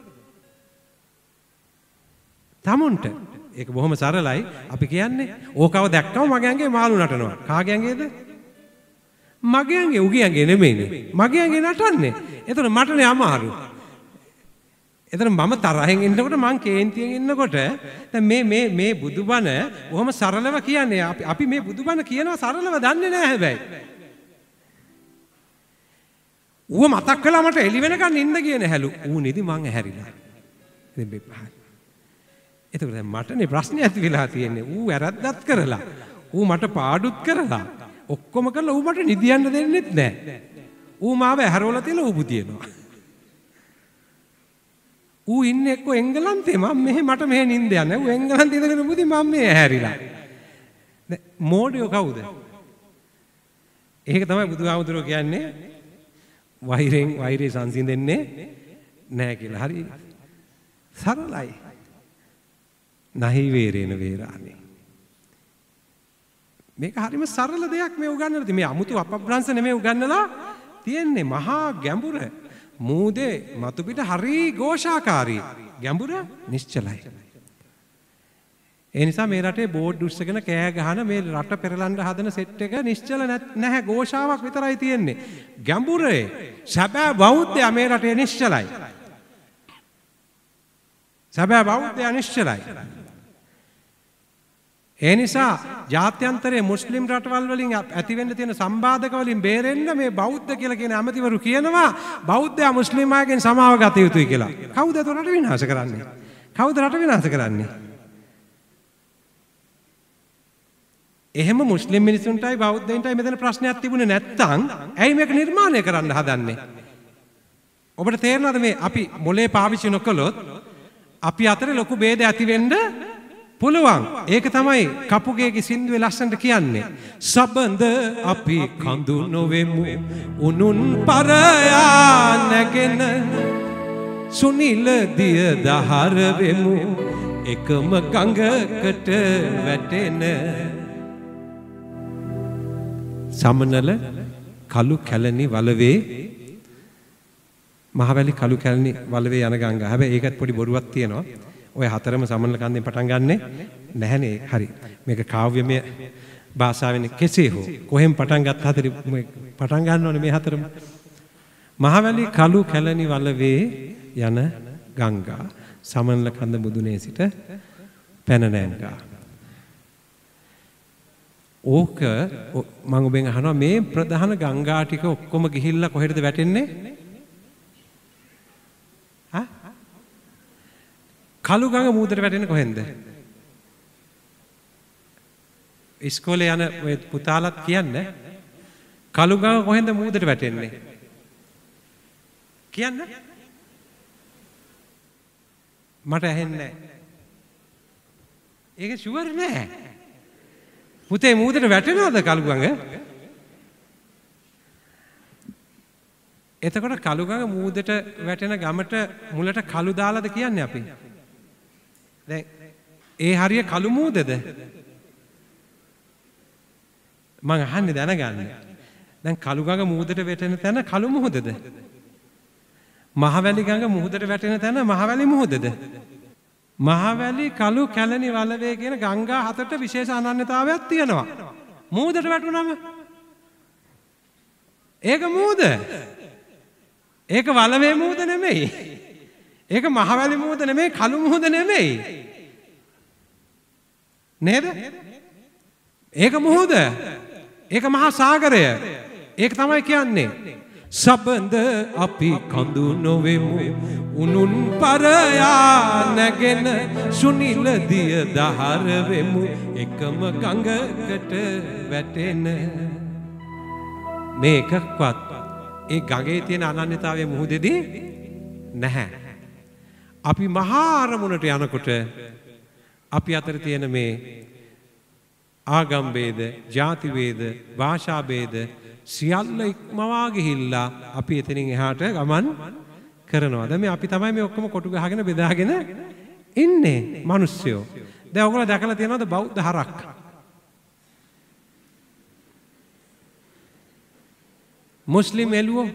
තමුන්ට. ඒක බොහොම සරලයි. අපි කියන්නේ ඕකව දැක්කම මගේ ඇඟේ මාළු නටනවා. කාගේ ඇඟේද? මගේ ඇඟේ උගේ ඇඟේ නෙමෙයිනේ. මගේ ඇඟේ නටන්නේ. එතකොට මටනේ අමාරු. එතන මම තරහෙන් ඉන්නකොට මං කේන්තියෙන් ඉන්නකොට දැන් මේ බුදුබණ බොහොම සරලව කියන්නේ අපි මේ බුදුබණ කියනවා සරලව දන්නේ නැහැ හැබැයි. ඌව මතක් කළා මට එළි වෙනකන් ඉන්න කියන හැලු. ඌ නිදි මං ඇහැරිලා. ඉතින් බෙපහයි. එතකොට දැන් මටනේ ප්‍රශ්නේ ඇති වෙලා තියෙන්නේ. ඌ වැරද්දක් කරලා. ඌ මට පාඩුත් කරලා. ඔක්කොම කරලා ඌ මට නිදියන්න දෙන්නෙත් නැහැ. ඌ මාව ඇහැරවලා තියලා ඌ බුදියනවා. ඌ ඉන්නේ එක්ක එංගලන්තේ මම මට මෙහෙ නිින්ද යන්නේ. ඌ එංගලන්තේ ඉඳගෙන බුදි මම මේ ඇහැරිලා. දැන් මෝඩයෝ කවුද? ඒක තමයි බුදුහාමුදුරුවෝ කියන්නේ වෛරේ සංසිඳෙන්නේ නැහැ කියලා. හරි සරලයි. නහි වේරේන වේරානේ. මේක හරිම සරල දෙයක් මේ උගන්වලා තියෙන්නේ. මේ අමුතු අපබ්‍රංශ නෙමෙයි උගන්වලා තියෙන්නේ. මහා ගැඹුර. මූදේ මතු පිට හරි ഘോഷාකාරී. ගැඹුර නිශ්චලයි. ඒ නිසා මේ රටේ බෝඩ් උස්සගෙන කෑ ගහන මේ රට පෙරලන්න හදන සෙට් එක නිශ්චල නැහැ. ഘോഷාවක් විතරයි තියෙන්නේ. ගැඹුරේ සැබෑ බෞද්ධයා මේ රටේ නිශ්චලයි. සැබෑ බෞද්ධයා නිශ්චලයි. ඒ නිසා ජාත්‍යන්තරයේ මුස්ලිම් රටවල් වලින් ඇති වෙන්න තියෙන සම්බාධක වලින් බේරෙන්න මේ බෞද්ධ කියලා කියන ඇමතිවරු කියනවා බෞද්ධයා මුස්ලිම් අයගෙන් සමාව ගත යුතුයි කියලා. කවුද ඒක රට විනාශ කරන්නේ? කවුද රට විනාශ කරන්නේ? එහෙම මුස්ලිම් මිනිසුන්ටයි බෞද්ධයින්ටයි මෙතන ප්‍රශ්නයක් තිබුණේ නැත්තම් ඇයි මේක නිර්මාණය කරන්න හදන්නේ? ඔබට තේරෙනවද මේ අපි මොලේ පාවිච්චි නොකළොත් අපි අතර ලොකු ભેද ඇති වෙන්න පුළුවන්. ඒක තමයි කපුගේගේ සින්දුවේ ලස්සනට කියන්නේ. සබඳ අපි කඳු නොවෙමු උනුන් පරයා නැගෙන සුනිල දිය දහර වෙමු එකම ගඟකට වැටෙන. සමනල කළු කැලණි වලවේ මහවැලි කළු කැලණි වලවේ යන ගංගා. හැබැයි ඒකත් පොඩි බොරුවක් තියෙනවා. ඔය හතරම සමනල කන්දෙන් පටන් ගන්නෙ නැහනේ. හරි. මේක කාව්‍යමය භාෂාවෙන් කෙසේ හෝ කොහෙන් පටන් ගත්ත හතරි පටන් ගන්න ඕනේ මේ හතරම. මහවැලි කළු කැලණි වලවේ යන ගංගා සමනල කන්ද මුදුනේ සිට පැන නැංගා. ඕක මම ඔබෙන් අහනවා මේ ප්‍රධාන ගංගා ටික ඔක්කොම ගිහිල්ලා කොහෙටද වැටෙන්නේ? කළු ගඟ මූදට වැටෙන්නේ කොහෙන්ද? ඉස්කෝලේ යන ඔය පුතාලත් කියන්නේ කළු ගඟ කොහෙන්ද මූදට වැටෙන්නේ? කියන්න. මට ඇහෙන්නේ නැහැ. ඒක ෂුවර් නෑ. පුතේ මූදට වැටෙනවද කළු ගඟ? එතකොට කළු ගඟ මූදට වැටෙන ගමට මුලට කළු දාලාද කියන්නේ අපි? දැන් ඒ හරිය කළු මූදද? මං අහන්නේ දැනගන්න. දැන් කළු ගඟ මූදට වැටෙන තැන කළු මුහුදද? මහවැලි ගඟ මුහුදට වැටෙන තැන මහවැලි මුහුදද? මහවැලි කළු කැලණි වලවේ කියන ගංගා හතරට විශේෂ අනන්‍යතාවයක් තියෙනවා. මූදට වැටුනම ඒක මූද. ඒක වලවේ මූද නෙමෙයි. ඒක මහවැලි මූද නෙමෙයි, කළු මූද නෙමෙයි. නේද? ඒක මුහුද. ඒක මහා සාගරය. ඒක තමයි කියන්නේ. සබඳ අපි කඳු නොවෙමු උනුන් පරයා නැගෙන සුනිල දිය දහර වෙමු එකම ගඟකට වැටෙන. මේකක්වත් ඒ ගඟේ තියෙන අනන්‍යතාවය මුහුදේදී නැහැ. අපි මහා අරමුණට යනකොට අපි අතර තියෙන මේ ආගම් ભેද, ಜಾති ભેද, භාෂා ભેද සියල්ල ඉක්මවා ගිහිල්ලා අපි එතනින් එහාට ගමන් කරනවා. දැන් මේ අපි තමයි මේ ඔක්කොම කොටු ගහගෙන බෙදාගෙන ඉන්නේ මිනිස්සුયો. දැන් ඔයගොල්ලෝ දැකලා තියෙනවද බෞද්ධ හරක්? මුස්ලිම් එළුවෝ?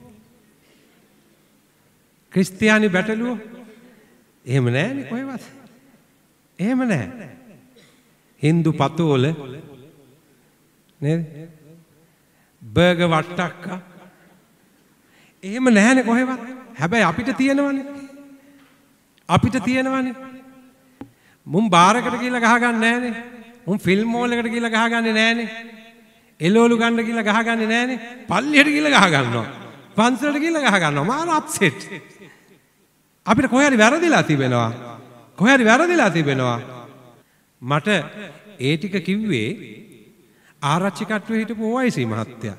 ක්‍රිස්තියානි බැටළුවෝ? එහෙම නැහැනේ කොහෙවත්. එහෙම නැහැ. හින්දු පතෝල නේද? බර්ගර් වට්ටක්කා එහෙම නැහැනේ කොහෙවත්. හැබැයි අපිට තියෙනවනේ. අපිට තියෙනවනේ. මුන් බාරකට කියලා ගහගන්නේ නැහනේ. මුන් ෆිල්ම් මෝල් එකට කියලා ගහගන්නේ නැහනේ. එළවලු ගන්න කියලා ගහගන්නේ නැහනේ. පල්ලියට කියලා ගහ ගන්නවා. පන්සලට කියලා ගහ ගන්නවා. මාර අප්සෙට්. අපිට කොහේ හරි වැරදිලා තිබෙනවා. කොහේ හරි වැරදිලා තිබෙනවා. මට ඒ ටික කිව්වේ ආරච්චි කට්ටුවේ හිටපු OIC මහත්තයා.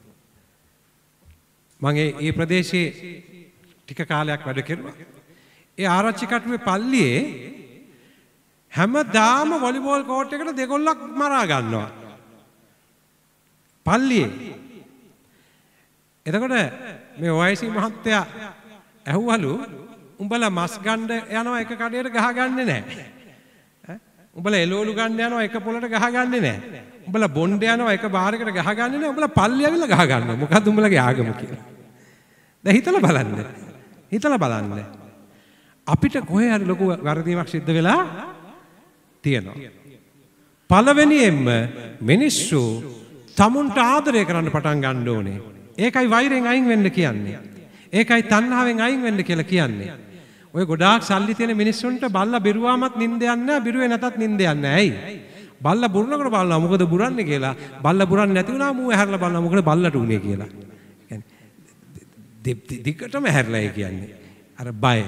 මම ඒ ප්‍රදේශයේ ටික කාලයක් වැඩ කෙරුවා. ඒ ආරච්චි කට්ටුවේ පල්ලියේ හැමදාම වොලිබෝල් කෝට් එකට දෙගොල්ලක් මරා ගන්නවා. පල්ලියේ. එතකොට මේ OIC මහත්තයා ඇහුවලු උඹලා මස් ගන්න යනවා එක කඩේට ගහගන්නේ නැහැ. උඹලා එළවලු ගන්න යනවා එක පොලට ගහගන්නේ නැහැ. උඹලා බොණ්ඩ යනවා එක බාරයකට ගහගන්නේ නැහැ. උඹලා පල්ලි ඇවිල්ලා ගහ ගන්නවා. මොකද්ද උඹලගේ ආගම කියලා. දැන් හිතලා බලන්න. හිතලා බලන්න. අපිට කොහේ හරි ලොකු වරදීමක් සිද්ධ වෙලා තියෙනවා. පළවෙනියෙන්ම මිනිස්සු තමුන්ට ආදරය කරන්න පටන් ගන්න ඕනේ. ඒකයි වෛරයෙන් අයින් වෙන්න කියන්නේ. ඒකයි තණ්හාවෙන් අයින් වෙන්න කියලා කියන්නේ. ඔය ගොඩාක් සල්ලි තියෙන මිනිස්සුන්ට බල්ලා බිරුවාමත් නිින්ද යන්නේ නැහැ, බිරුවේ නැතත් නිින්ද යන්නේ නැහැ. ඇයි? බල්ලා බුරනකොට බලනවා මොකද බුරන්නේ කියලා. බල්ලා බුරන්නේ නැති වුණා මූ ඇහැරලා බලනවා මොකද බල්ලට උනේ කියලා. කියන්නේ දිගටම ඇහැරලා කියන්නේ. අර බය.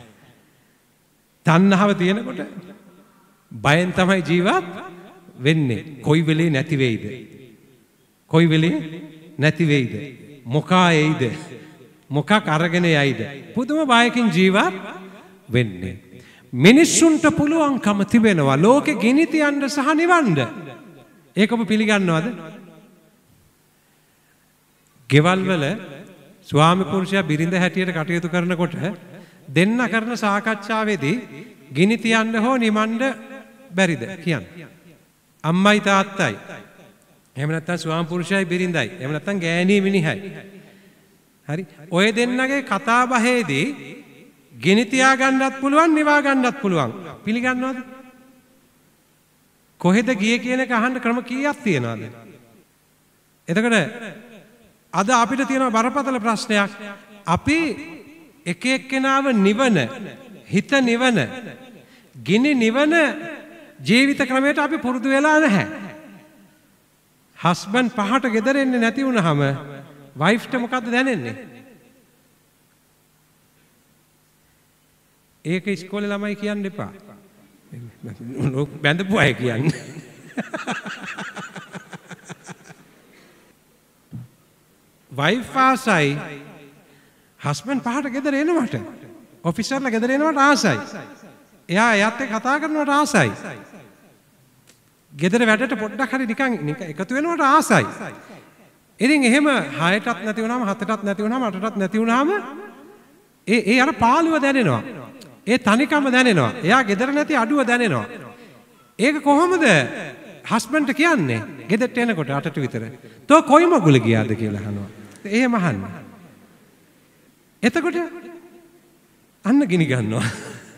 තණ්හාව තියෙනකොට බයෙන් තමයි ජීවත් වෙන්නේ. කොයි වෙලේ නැති වෙයිද? කොයි වෙලේ නැති වෙයිද? මොකා එයිද? මොකක් අරගෙන යයිද? පුදුම බයකින් ජීවත් වෙන්නේ. මිනිස්සුන්ට පුළුවන්කම තිබෙනවා ලෝකෙ ගිනි තියන්න සහ නිවන්න. ඒක ඔබ පිළිගන්නවද? ගෙවල් වල ස්වාමි පුරුෂයා බිරිඳ හැටියට කටයුතු කරනකොට දෙන්න කරන සාකච්ඡාවේදී ගිනි තියන්න හෝ නිවන්න බැරිද කියන්නේ? අම්මයි තාත්තයි. එහෙම නැත්නම් ස්වාමි පුරුෂයයි බිරිඳයි. එහෙම නැත්නම් ගෑණී මිනිහයි. හරි. ඔය දෙන්නගේ කතා බහේදී ගිනි තියා ගන්නත් පුළුවන්, නිවා ගන්නත් පුළුවන්. පිළිගන්නවද? කොහෙද ගියේ කියන එක අහන්න ක්‍රම කීයක් තියෙනවද? එතකොට අද අපිට තියෙන බරපතල ප්‍රශ්නයක්. අපි එක එක්කෙනාව නිවන, හිත නිවන, ගිනි නිවන ජීවිත ක්‍රමයට අපි පුරුදු වෙලා නැහැ. හස්බන්ඩ් පහට ගෙදර එන්නේ නැති වුනහම වයිෆ්ට මොකද්ද දැනෙන්නේ? ඒක ඉස්කෝලේ ළමයි කියන්න එපා. බැඳපු අය කියන්නේ. වයිෆ් ආසයි හස්බන්ඩ් පහට ගෙදර එනවට ඔෆිසර්ලා ගෙදර එනවට ආසයි. එයා එයාත් එක්ක කතා කරනවට ආසයි. ගෙදර වැඩට පොඩ්ඩක් හරි නිකන් එකතු වෙනවට ආසයි. ඉතින් එහෙම 6ටත් නැති වුණාම 7ටත් නැති වුණාම 8ටත් නැති වුණාම ඒ අර පාළුව දැනෙනවා. ඒ තනිකම දැනෙනවා. එයා ගෙදර නැති අඩුව දැනෙනවා. ඒක කොහොමද හස්බන්ඩ්ට කියන්නේ? ගෙදරට එනකොට 8ට විතර. තෝ කොයි මගුල ගියාද කියලා අහනවා. එහෙම අහන්න. එතකොට අන්න ගිනි ගන්නවා.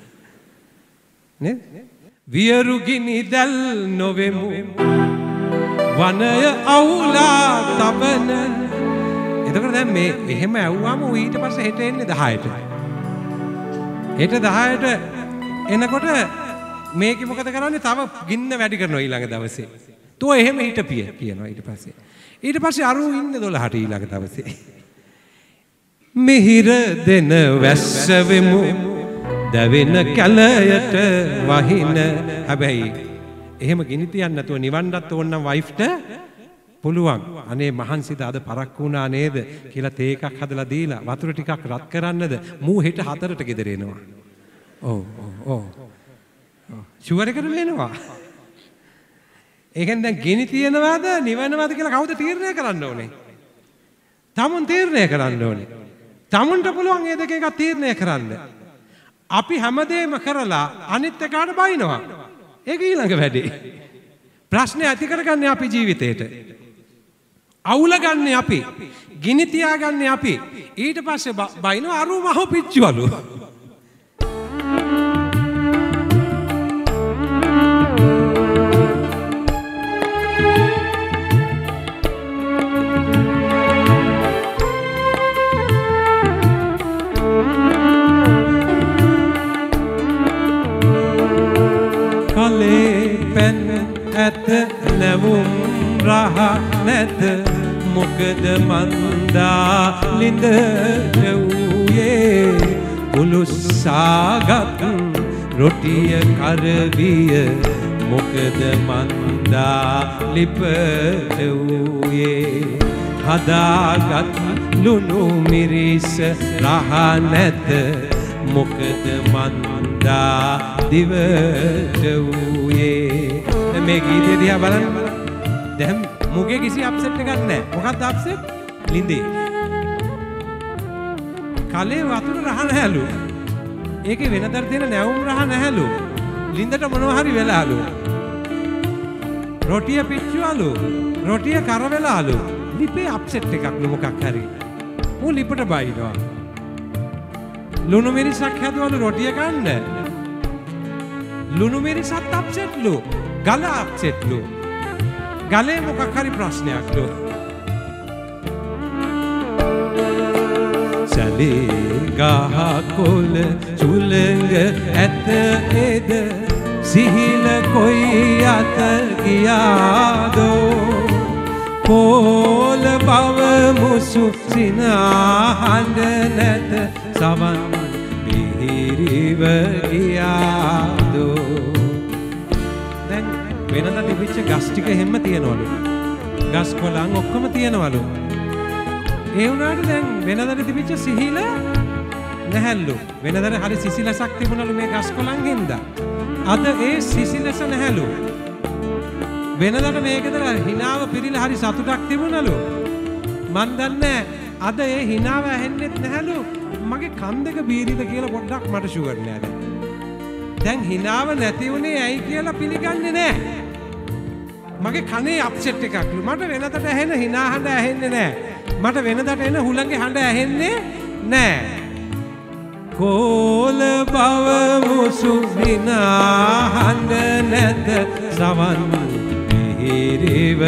නේද? වියරු ගිනි දැල් නොවෙමු වනය අවුලා තබන. එතකොට දැන් මේ එහෙම ඇව්වම ඌ ඊට පස්සේ හෙට එන්නේ 10ට. හෙට 10ට එනකොට මේක මොකද කරන්නේ? තව ගින්න වැඩි කරනවා ඊළඟ දවසේ. තෝ එහෙම හිටපිය කියනවා ඊට පස්සේ. ඊට පස්සේ අරු ඉන්නේ 12ට ඊළඟ දවසේ. මිහිර දෙන වැස්ස වෙමු දැවෙන කැලයට වහින. හැබැයි එහෙම ගිනි තියන්න නැතුව නිවන්නත් ඕන නම් වයිෆ්ට පුළුවන්. අනේ මහන්සිද අද පරක් වුණා නේද කියලා තේ එකක් හදලා දීලා වතුර ටිකක් රත් කරන්නද මූ හෙට 4ට ගෙදර එනවා. ඔව් ඔව් ෂුවර් එකටම එනවා. ඒකෙන් දැන් ගිනි තියනවාද නිවනවාද කියලා කවුද තීරණය කරන්න ඕනේ? තමුන් තීරණය කරන්න ඕනේ. තමුන්ට පුළුවන් මේ දෙක එකක් තීරණය කරන්න. අපි හැමදේම කරලා අනිත් එකාට බයිනවා. ඒක ඊළඟ වැඩේ. ප්‍රශ්නේ ඇති කරගන්නේ අපි ජීවිතේට. අවුල ගන්න අපි. ගිනි තියාගන්නේ අපි. ඊට පස්සේ බයිනවා අරු මහ පිච්චුවලු. ඇත නැවුම් රහ නැත මොකද මන්දා ලිඳ වූයේ උලුස්සාගත් රොටිය කරවිය මොකද මන්දා ලිප වූයේ හදාගත් ලුණු මිරිස් රහ නැත මොකද මන්දා දිවට වූයේ. මේ ගීතය දිහා බලන්න. දැන් මුගේ කිසි අප්සෙට් එකක් නැහැ. මොකක්ද අප්සෙට්? ලිඳේ. කලේ වතුර රහ නැහැලු. ඒකේ වෙනතර තියෙන නැවුම් රහ නැහැලු. ලිඳට මොනවා හරි වෙලාලු. රොටිය පිච්චුවලු. රොටිය කර වෙලාලු. ලිපේ අප්සෙට් එකක්ලු මොකක් හරි. ඌ ලිපට බයිනවා. ලුණු මිරිසක් හැදුවලු රොටිය කන්න. ලුණු මිරිසත් අප්සෙට්ලු. ගල අප්සෙට්ලු. ගලේ මොකක් හරි ප්‍රශ්නයක්ලු. සලේ ගහ කොළ චුලඟ ඇත එද සිහිල කොයි අත ගියාදෝ පෝල බව මුසු සිනාහඬ නැත සවන් බිහිරිව ගියාදෝ. දැන් වෙනදා තිබිච්ච ගස් ටික හැම තියනවලු. ගස් කොළන් ඔක්කොම තියනවලු. ඒ වුණාට දැන් වෙනදා තිබිච්ච සිහිල නැහැලු. වෙනදා හරි සිසිලසක් තිබුණලු මේ ගස් කොළන් හින්දා. අද ඒ සිසිලස නැහැලු. වෙනදාට මේකද හිනාව පිරිලා හරි සතුටක් තිබුණලු. මන් දන්නේ අද ඒ හිනාව ඇහෙන්නෙත් නැහැලු. මගේ කන් දෙක බීරිද කියලා පොඩ්ඩක් මට ෂුවර් නෑ දැන්. දැන් හිනාව නැති උනේ ඇයි කියලා පිළිගන්නේ නෑ. මගේ කනේ අප්සෙට් එකක්ලු. මට වෙනදට ඇහෙන හිනා හඬ ඇහෙන්නේ නෑ. මට වෙනදට එන හුළඟේ හඬ ඇහෙන්නේ නෑ. කෝල බව මුසු හිනාහඬ නැත සවන් බිහිරිව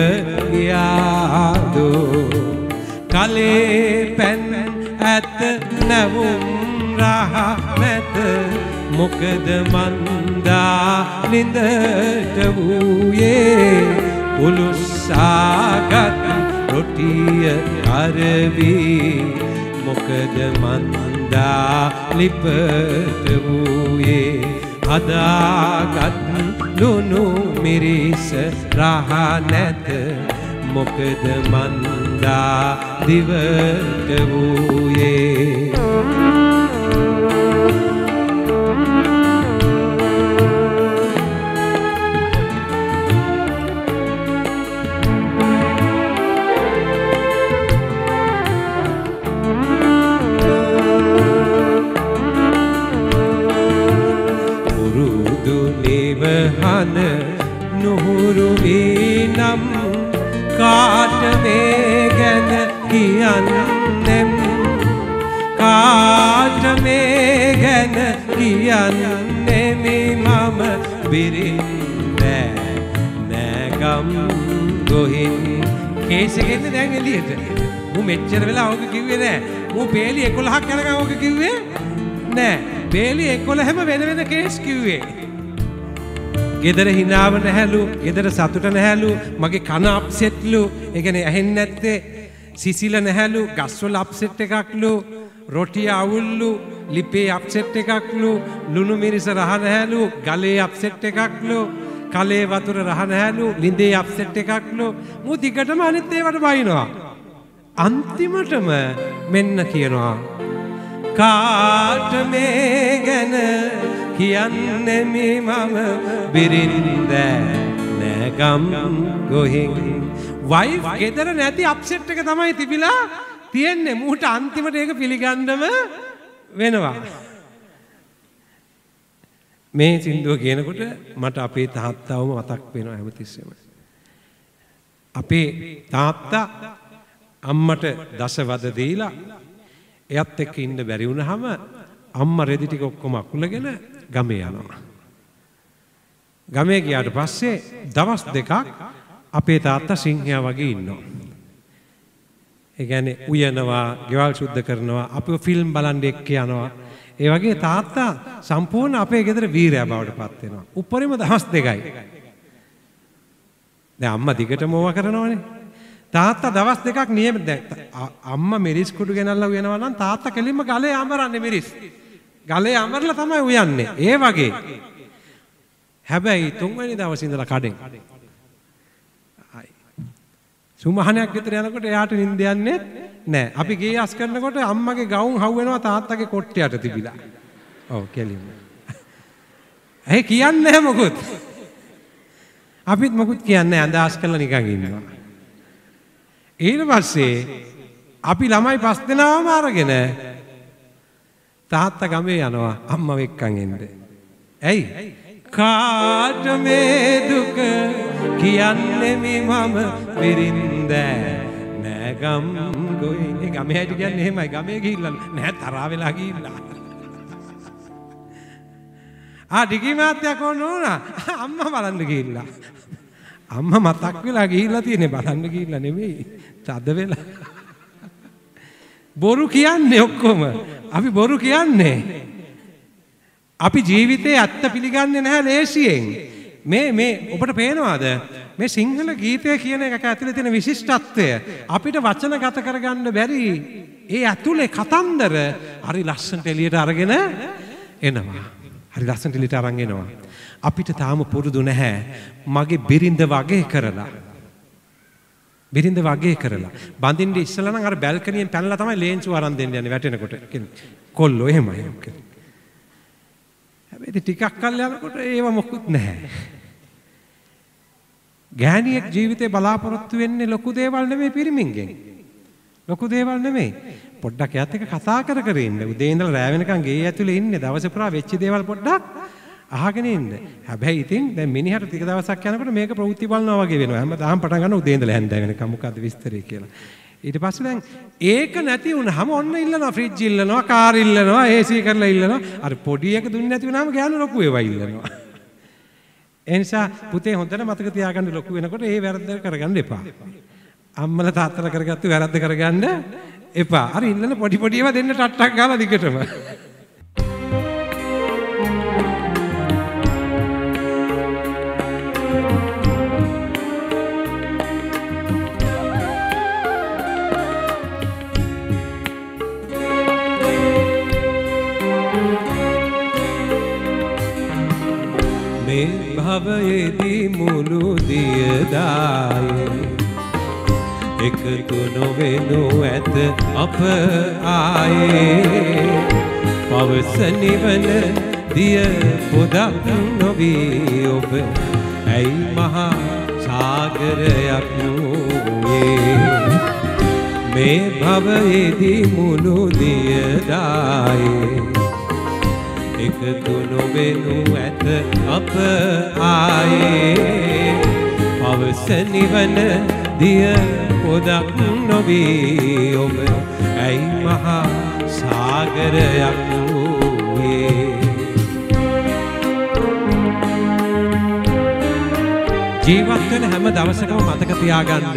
ගියාදෝ කලේ පැන් ඇත නැවුම් රහ නැත මොකද මන්දා ලිඳට වූයේ උලුස්සාගත් රොටිය කරවි මොකද මන්දා ලිපට වූයේ හදාගත් ලුණු මිරිස් රහ නැත මොකද මන්දා දිවට වූයේ පුරුදු නිවහන නුහුරු වීනම් කාට මේ ගැන කියන්නෙම් කාට මේ ගැන කියන්නෙමි මම බිරිඳ නැගම් ගොහින් කේසෙකෙන්න දැන් එළියට මු මෙච්චර වෙලා ඕක කිව්වේ නෑ මු පේලි 11ක් යනකම් ඕක කිව්වේ නෑ පේලි 11ම වෙන වෙන කේස් කිව්වේ ගෙදර හිනාව නැහැලු ගෙදර සතුට නැහැලු මගේ කන අප්සෙට්ලු ඒ කියන්නේ ඇහෙන්නේ නැත්තේ සිසිල නැහැලු ගස්වල අප්සෙට් එකක්ලු රොටි අවුල්ලු ලිපේ අප්සෙට් එකක්ලු ලුණු මිරිස රහ නැහැලු ගලේ අප්සෙට් එකක්ලු කලේ වතුර රහ නැහැලු ලිඳේ අප්සෙට් එකක්ලු මු දිගටම අනිත් ඒවට බයිනවා අන්තිමටම මෙන්න කියනවා කාට මේ ගැන කියන්නෙමි මම බිරිඳ නැගම් ගොහින් වයිෆ් ගෙදර නැති අප්සෙට් එක තමයි තිබිලා තියෙන්නේ මූට අන්තිමට ඒක පිළිගන්නම වෙනවා මේ සින්දුව කියනකොට මට අපේ තාත්තවම මතක් වෙනවා හැමතිස්සෙම අපේ තාත්තා අම්මට දසවද දීලා එයත් එක්ක ඉන්න බැරි වුණාම අම්මා රෙදි ටික ඔක්කොම අකුලගෙන ගමේ යනවා. ගමේ ගියාට පස්සේ දවස් දෙකක් අපේ තාත්තා සිංහයා වගේ ඉන්නවා. ඒ කියන්නේ උයනවා, ගෙවල් සුද්ධ කරනවා, අපිව ෆිල්ම් බලන් එක්ක යනවා. ඒ වගේ තාත්තා සම්පූර්ණ අපේ ගෙදර වීරයා බවට පත් වෙනවා. උඩරිම දවස් දෙකයි. දැන් අම්මා දිගටම ඕවා කරනවනේ. තාත්තා දවස් දෙකක් නියම දැන් අම්මා මිරිස් කුඩු ගෙනල්ලා උයනවා නම් තාත්තා කෙලින්ම ගලේ අඹරන්නේ මිරිස්. ගලේ අඹරලා තමයි උයන්නේ. ඒ වගේ. හැබැයි තුන්වෙනි දවසේ ඉඳලා කඩෙන්. සුමහනයක් විතර යනකොට එයාට නිින්ද යන්නේ නැහැ. අපි ගේ අස් කරනකොට අම්මගේ ගවුම් හවු වෙනවා තාත්තගේ කොට්ටයට තිබිලා. ඔව් කෙලින්ම. ඇයි කියන්නේ නැහැ මොකුත්. අපිත් මොකුත් කියන්නේ නැහැ අඳාස් කරලා නිකන් ඉන්නවා. ඊට පස්සේ අපි ළමයි 5 දෙනාම අරගෙන තාත්තා ගමේ යනවා අම්මව එක්කන් එන්න. ඇයි? කාට මේ දුක කියන්නෙමි මම බිරිඳ නැගම් ගොයින්. ඒ ගමේ හැටි කියන්නේ එහෙමයි. ගමේ ගිහිල්ලා නැහැ තරහා වෙලා ගිහිල්ලා. ඩිගි මාත්‍යා කොහොන නෝනා අම්මා බලන්න ගිහිල්ලා. අම්මා මතක් වෙලා ගිහිල්ලා තියෙන්නේ බලන්න ගිහිල්ලා නෙමෙයි. තද වෙලා. බොරු කියන්නේ ඔක්කොම. අපි බොරු කියන්නේ. අපි ජීවිතේ ඇත්ත පිළිගන්නේ නැහැ ලේසියෙන්. මේ ඔබට පේනවාද මේ සිංහල ගීතය කියන එක ඇතුලේ තියෙන විශිෂ්ටත්වය අපිට වචන ගත කරගන්න බැරි ඒ ඇතුලේ කතන්දර හරි ලස්සනට එළියට අරගෙන එනවා. හරි ලස්සනට එළියට අරන් එනවා. අපිට තාම පුරුදු නැහැ මගේ බිරිඳ වගේ කරලා. බිරිඳ වගේ කරලා. බඳින්න ඉස්සලා නම් අර බැල්කනියෙන් පැනලා තමයි ලේන්සු අරන් දෙන්න යන්නේ වැටෙනකොට. කොල්ලෝ එහෙමයි. හැබැයි ටිකක් කල් යනකොට ඒව මොකුත් නැහැ. ගෑණියෙක් ජීවිතේ බලාපොරොත්තු වෙන්නේ ලොකු දේවල් නෙමෙයි පිරිමින්ගෙන්. ලොකු දේවල් නෙමෙයි. පොඩ්ඩක් එයාත් එක්ක කතා කර ඉන්න. උදේ ඉඳලා රෑ වෙනකන් ගේ ඇතුලේ ඉන්නේ. දවස පුරා වෙච්ච දේවල් පොඩ්ඩක් අහගෙන ඉන්න. හැබැයි ඉතින් දැන් මිනිහට ටික දවසක් යනකොට මේක ප්‍රවෘත්ති බලනවා වගේ වෙනවා. හැමදාම පටන් ගන්න උදේ ඉඳලා හැන්දෑ වෙනකම් මොකද්ද විස්තරය කියලා. ඊට පස්සේ දැන් ඒක නැති වුණාම ඔන්න ඉල්ලනවා ෆ්‍රිජ් ඉල්ලනවා, කාර් ඉල්ලනවා, AC කරලා ඉල්ලනවා. අර පොඩි එක දුන්නේ නැති වුණාම ගෑනු ලොකු ඒවා ඉල්ලනවා. ඒ නිසා පුතේ හොඳට මතක තියාගන්න ලොකු වෙනකොට ඒ වැරද්ද කරගන්න එපා. අම්මලා තාත්තලා කරගත්තු වැරද්ද කරගන්න එපා. අර ඉල්ලන පොඩි පොඩි ඒවා දෙන්න ටට්ටක් ගාලා දිගටම. භවයේදී මුළු දියදායේ එකතු නොවෙනු ඇත අප ආයේ පවස නිවන දිය පොදක් නොවී ඔබ ඇයි මහා සාගරයක් වූයේ මේ භවයේදී මුළු දියදායේ එකතු නොවෙනු ඇත අප ආයේ පවස නිවන දිය පොදක් නොවී ඔබ ඇයි මහා සාගරයක් වූයේ ජීවත් වෙන හැම දවසකම මතක තියාගන්න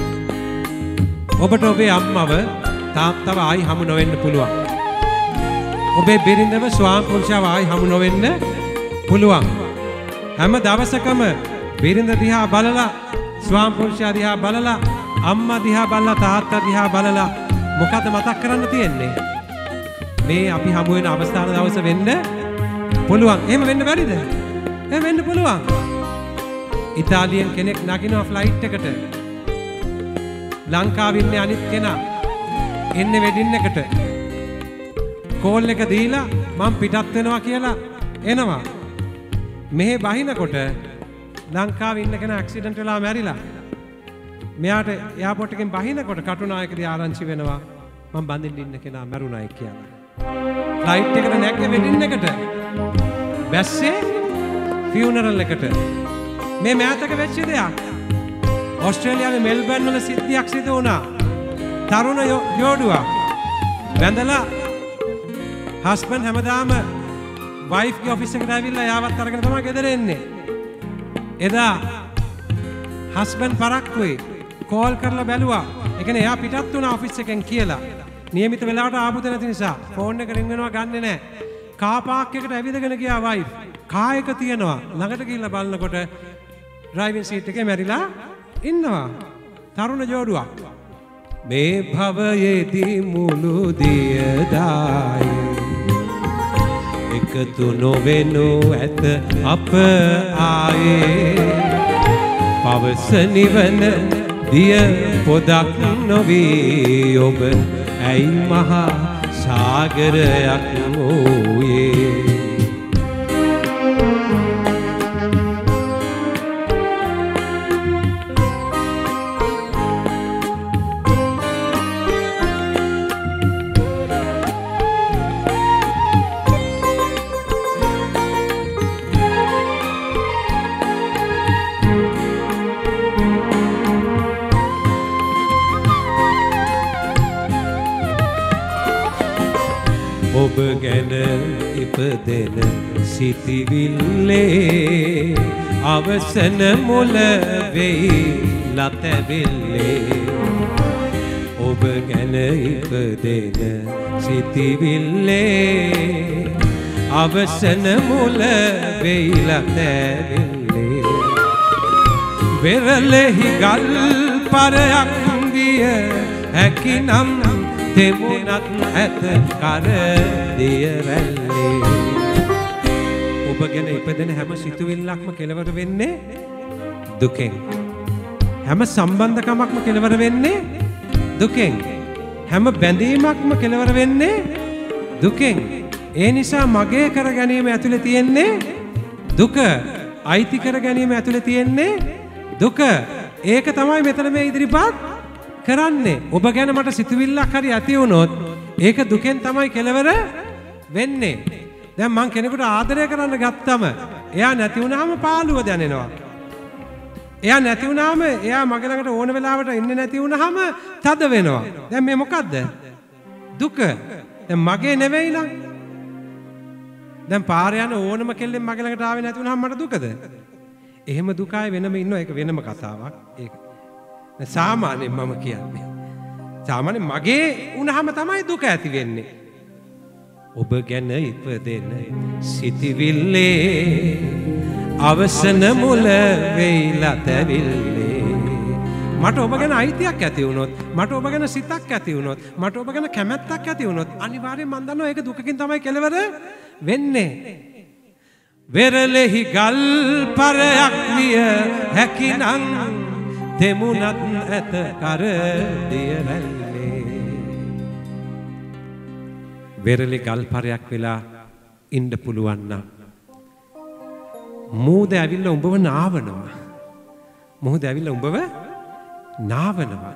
ඔබට ඔබේ අම්මව තාත්තව ආයි හමු නොවෙන්න පුළුවන් ඔබේ බිරිඳව ස්වාම පුරුෂයව ආයි හමු නොවෙන්න පුළුවන් හැම දවසකම බිරිඳ දිහා බලලා ස්වාම පුරුෂයා දිහා බලලා අම්මා දිහා බලලා තාත්තා දිහා බලලා මොකද මතක් කරන්න තියෙන්නේ මේ අපි හමු වෙන අවස්ථාන දවස වෙන්න පුළුවන් එහෙම වෙන්න බැරිද එහෙම වෙන්න පුළුවන් ඉතාලියෙන් කෙනෙක් නගිනවා ෆ්ලයිට් එකට ලංකාවේ ඉන්නේ අනිත් කෙනා එන්නේ වෙඩින් එකට කෝල් එක දීලා මම පිටත් වෙනවා කියලා එනවා මෙහෙ බහිනකොට ලංකාවේ ඉන්න කෙනා ඇක්සිඩන්ට් වෙලා මැරිලා මෙයාට එයාපෝට් එකෙන් බහිනකොට කටුනායකදී ආරංචි වෙනවා මම බඳින්න ඉන්න කෙනා මැරුණායි කියලා ෆ්ලයිට් එකට නැග්ගේ වෙඩින් එකට බැස්සේ ෆියුනරල් එකට මේ මෑතක වෙච්ච දෙයක් ඕස්ට්‍රේලියාවේ මෙල්බර්න් වල සිද්ධියක් සිදු වුණා තරුණ යෝඩුවා වැඳලා හස්බන්ඩ් හැමදාම වයිෆ් ගේ ඔෆිස් එකට ඇවිල්ලා යාවත් අරගෙන තමයි ගෙදර එන්නේ එදා හස්බන්ඩ් පරක්කුයි කෝල් කරලා බැලුවා ඒ කියන්නේ එයා පිටත් වුණා ඔෆිස් එකෙන් කියලා નિયમિત වෙලාවට ආපු නැති නිසා ෆෝන් එක රින් වෙනවා ගන්නෙ නැහැ කා පාක් එකට ඇවිදගෙන ගියා වයිෆ් කා එක තියනවා ළඟට ගිහිල්ලා බලනකොට ඩ්‍රයිවිං සීට් එකේ මැරිලා ඉන්නවා තරුණ ජෝඩුවක් මේ භවයේදී මුළු දියදායේ එකතු නොවෙනු ඇත අප ආයේ පවස නිවන දිය පොදක් නොවී ඔබ ඇයි මහා සාගරයක් වූයේ ඔබ ගැන ඉපදෙන සිතිවිල්ලේ අවසන මුල වෙයි ලතැවිල්ලේ ඔබ ගැන ඉපදෙන සිතිවිල්ලේ අවසන මුල වෙයි ලතැවිල්ලේ වෙරළෙහි ගල් පරයක් විය හැකිනම් දෙමුණත් ඇත කර දියවැල්ලේ ඔබ ගැන ඉපදෙන හැම සිතුවිල්ලක්ම කෙලවර වෙන්නේ දුකෙන් හැම සම්බන්ධකමක්ම කෙලවර වෙන්නේ දුකෙන් හැම බැඳීමක්ම කෙලවර වෙන්නේ දුකෙන් ඒ නිසා මගේ කර ගැනීම ඇතුලේ තියෙන්නේ දුක අයිති කර ගැනීම ඇතුලේ තියෙන්නේ දුක ඒක තමයි මෙතන මේ ඉදිරිපත් කරන්නේ ඔබ ගැන මට සිතුවිල්ලක් හරි ඇති වුණොත් ඒක දුකෙන් තමයි කෙලවර වෙන්නේ දැන් මං කෙනෙකුට ආදරය කරන්න ගත්තම එයා නැති වුණාම පාළුව දැනෙනවා එයා නැති වුණාම එයා මගේ ළඟට ඕන වෙලාවට ඉන්නේ නැති වුණාම තද වෙනවා දැන් මේ මොකද්ද දුක දැන් මගේ නෙවෙයි නං දැන් පාර යන ඕනම කෙල්ලෙන් මගේ ළඟට ආවේ නැති වුණාම මට දුකද එහෙම දුකයි වෙනම ඉන්නවා ඒක වෙනම කතාවක් ඒක සාමාන්‍යයෙන් මම කියන්නේ සාමාන්‍යයෙන් මගේ වුණාම තමයි දුක ඇති වෙන්නේ ඔබ ගැන ඉපදෙන සිතිවිල්ලේ අවසන මුල වෙයිලා තැවිල්ලේ මට ඔබ ගැන අයිතියක් ඇති වුණොත් මට ඔබ ගැන සිතක් ඇති වුණොත් මට ඔබ ගැන කැමැත්තක් ඇති වුණොත් අනිවාර්යෙන් මම දන්නවා ඒක දුකකින් තමයි කෙලවර වෙන්නේ වෙරළෙහි ගල් පරයක් විය හැකිනම් තෙමුණත් ඇත කරදිය රැල්ලේ. වෙරළි ගල්පරයක් වෙලා ඉන්න පුළුවන් නම් මූද ඇවිල්ලා උඹව නාවනවා. මොහොත ඇවිල්ලා උඹව නාවනවා.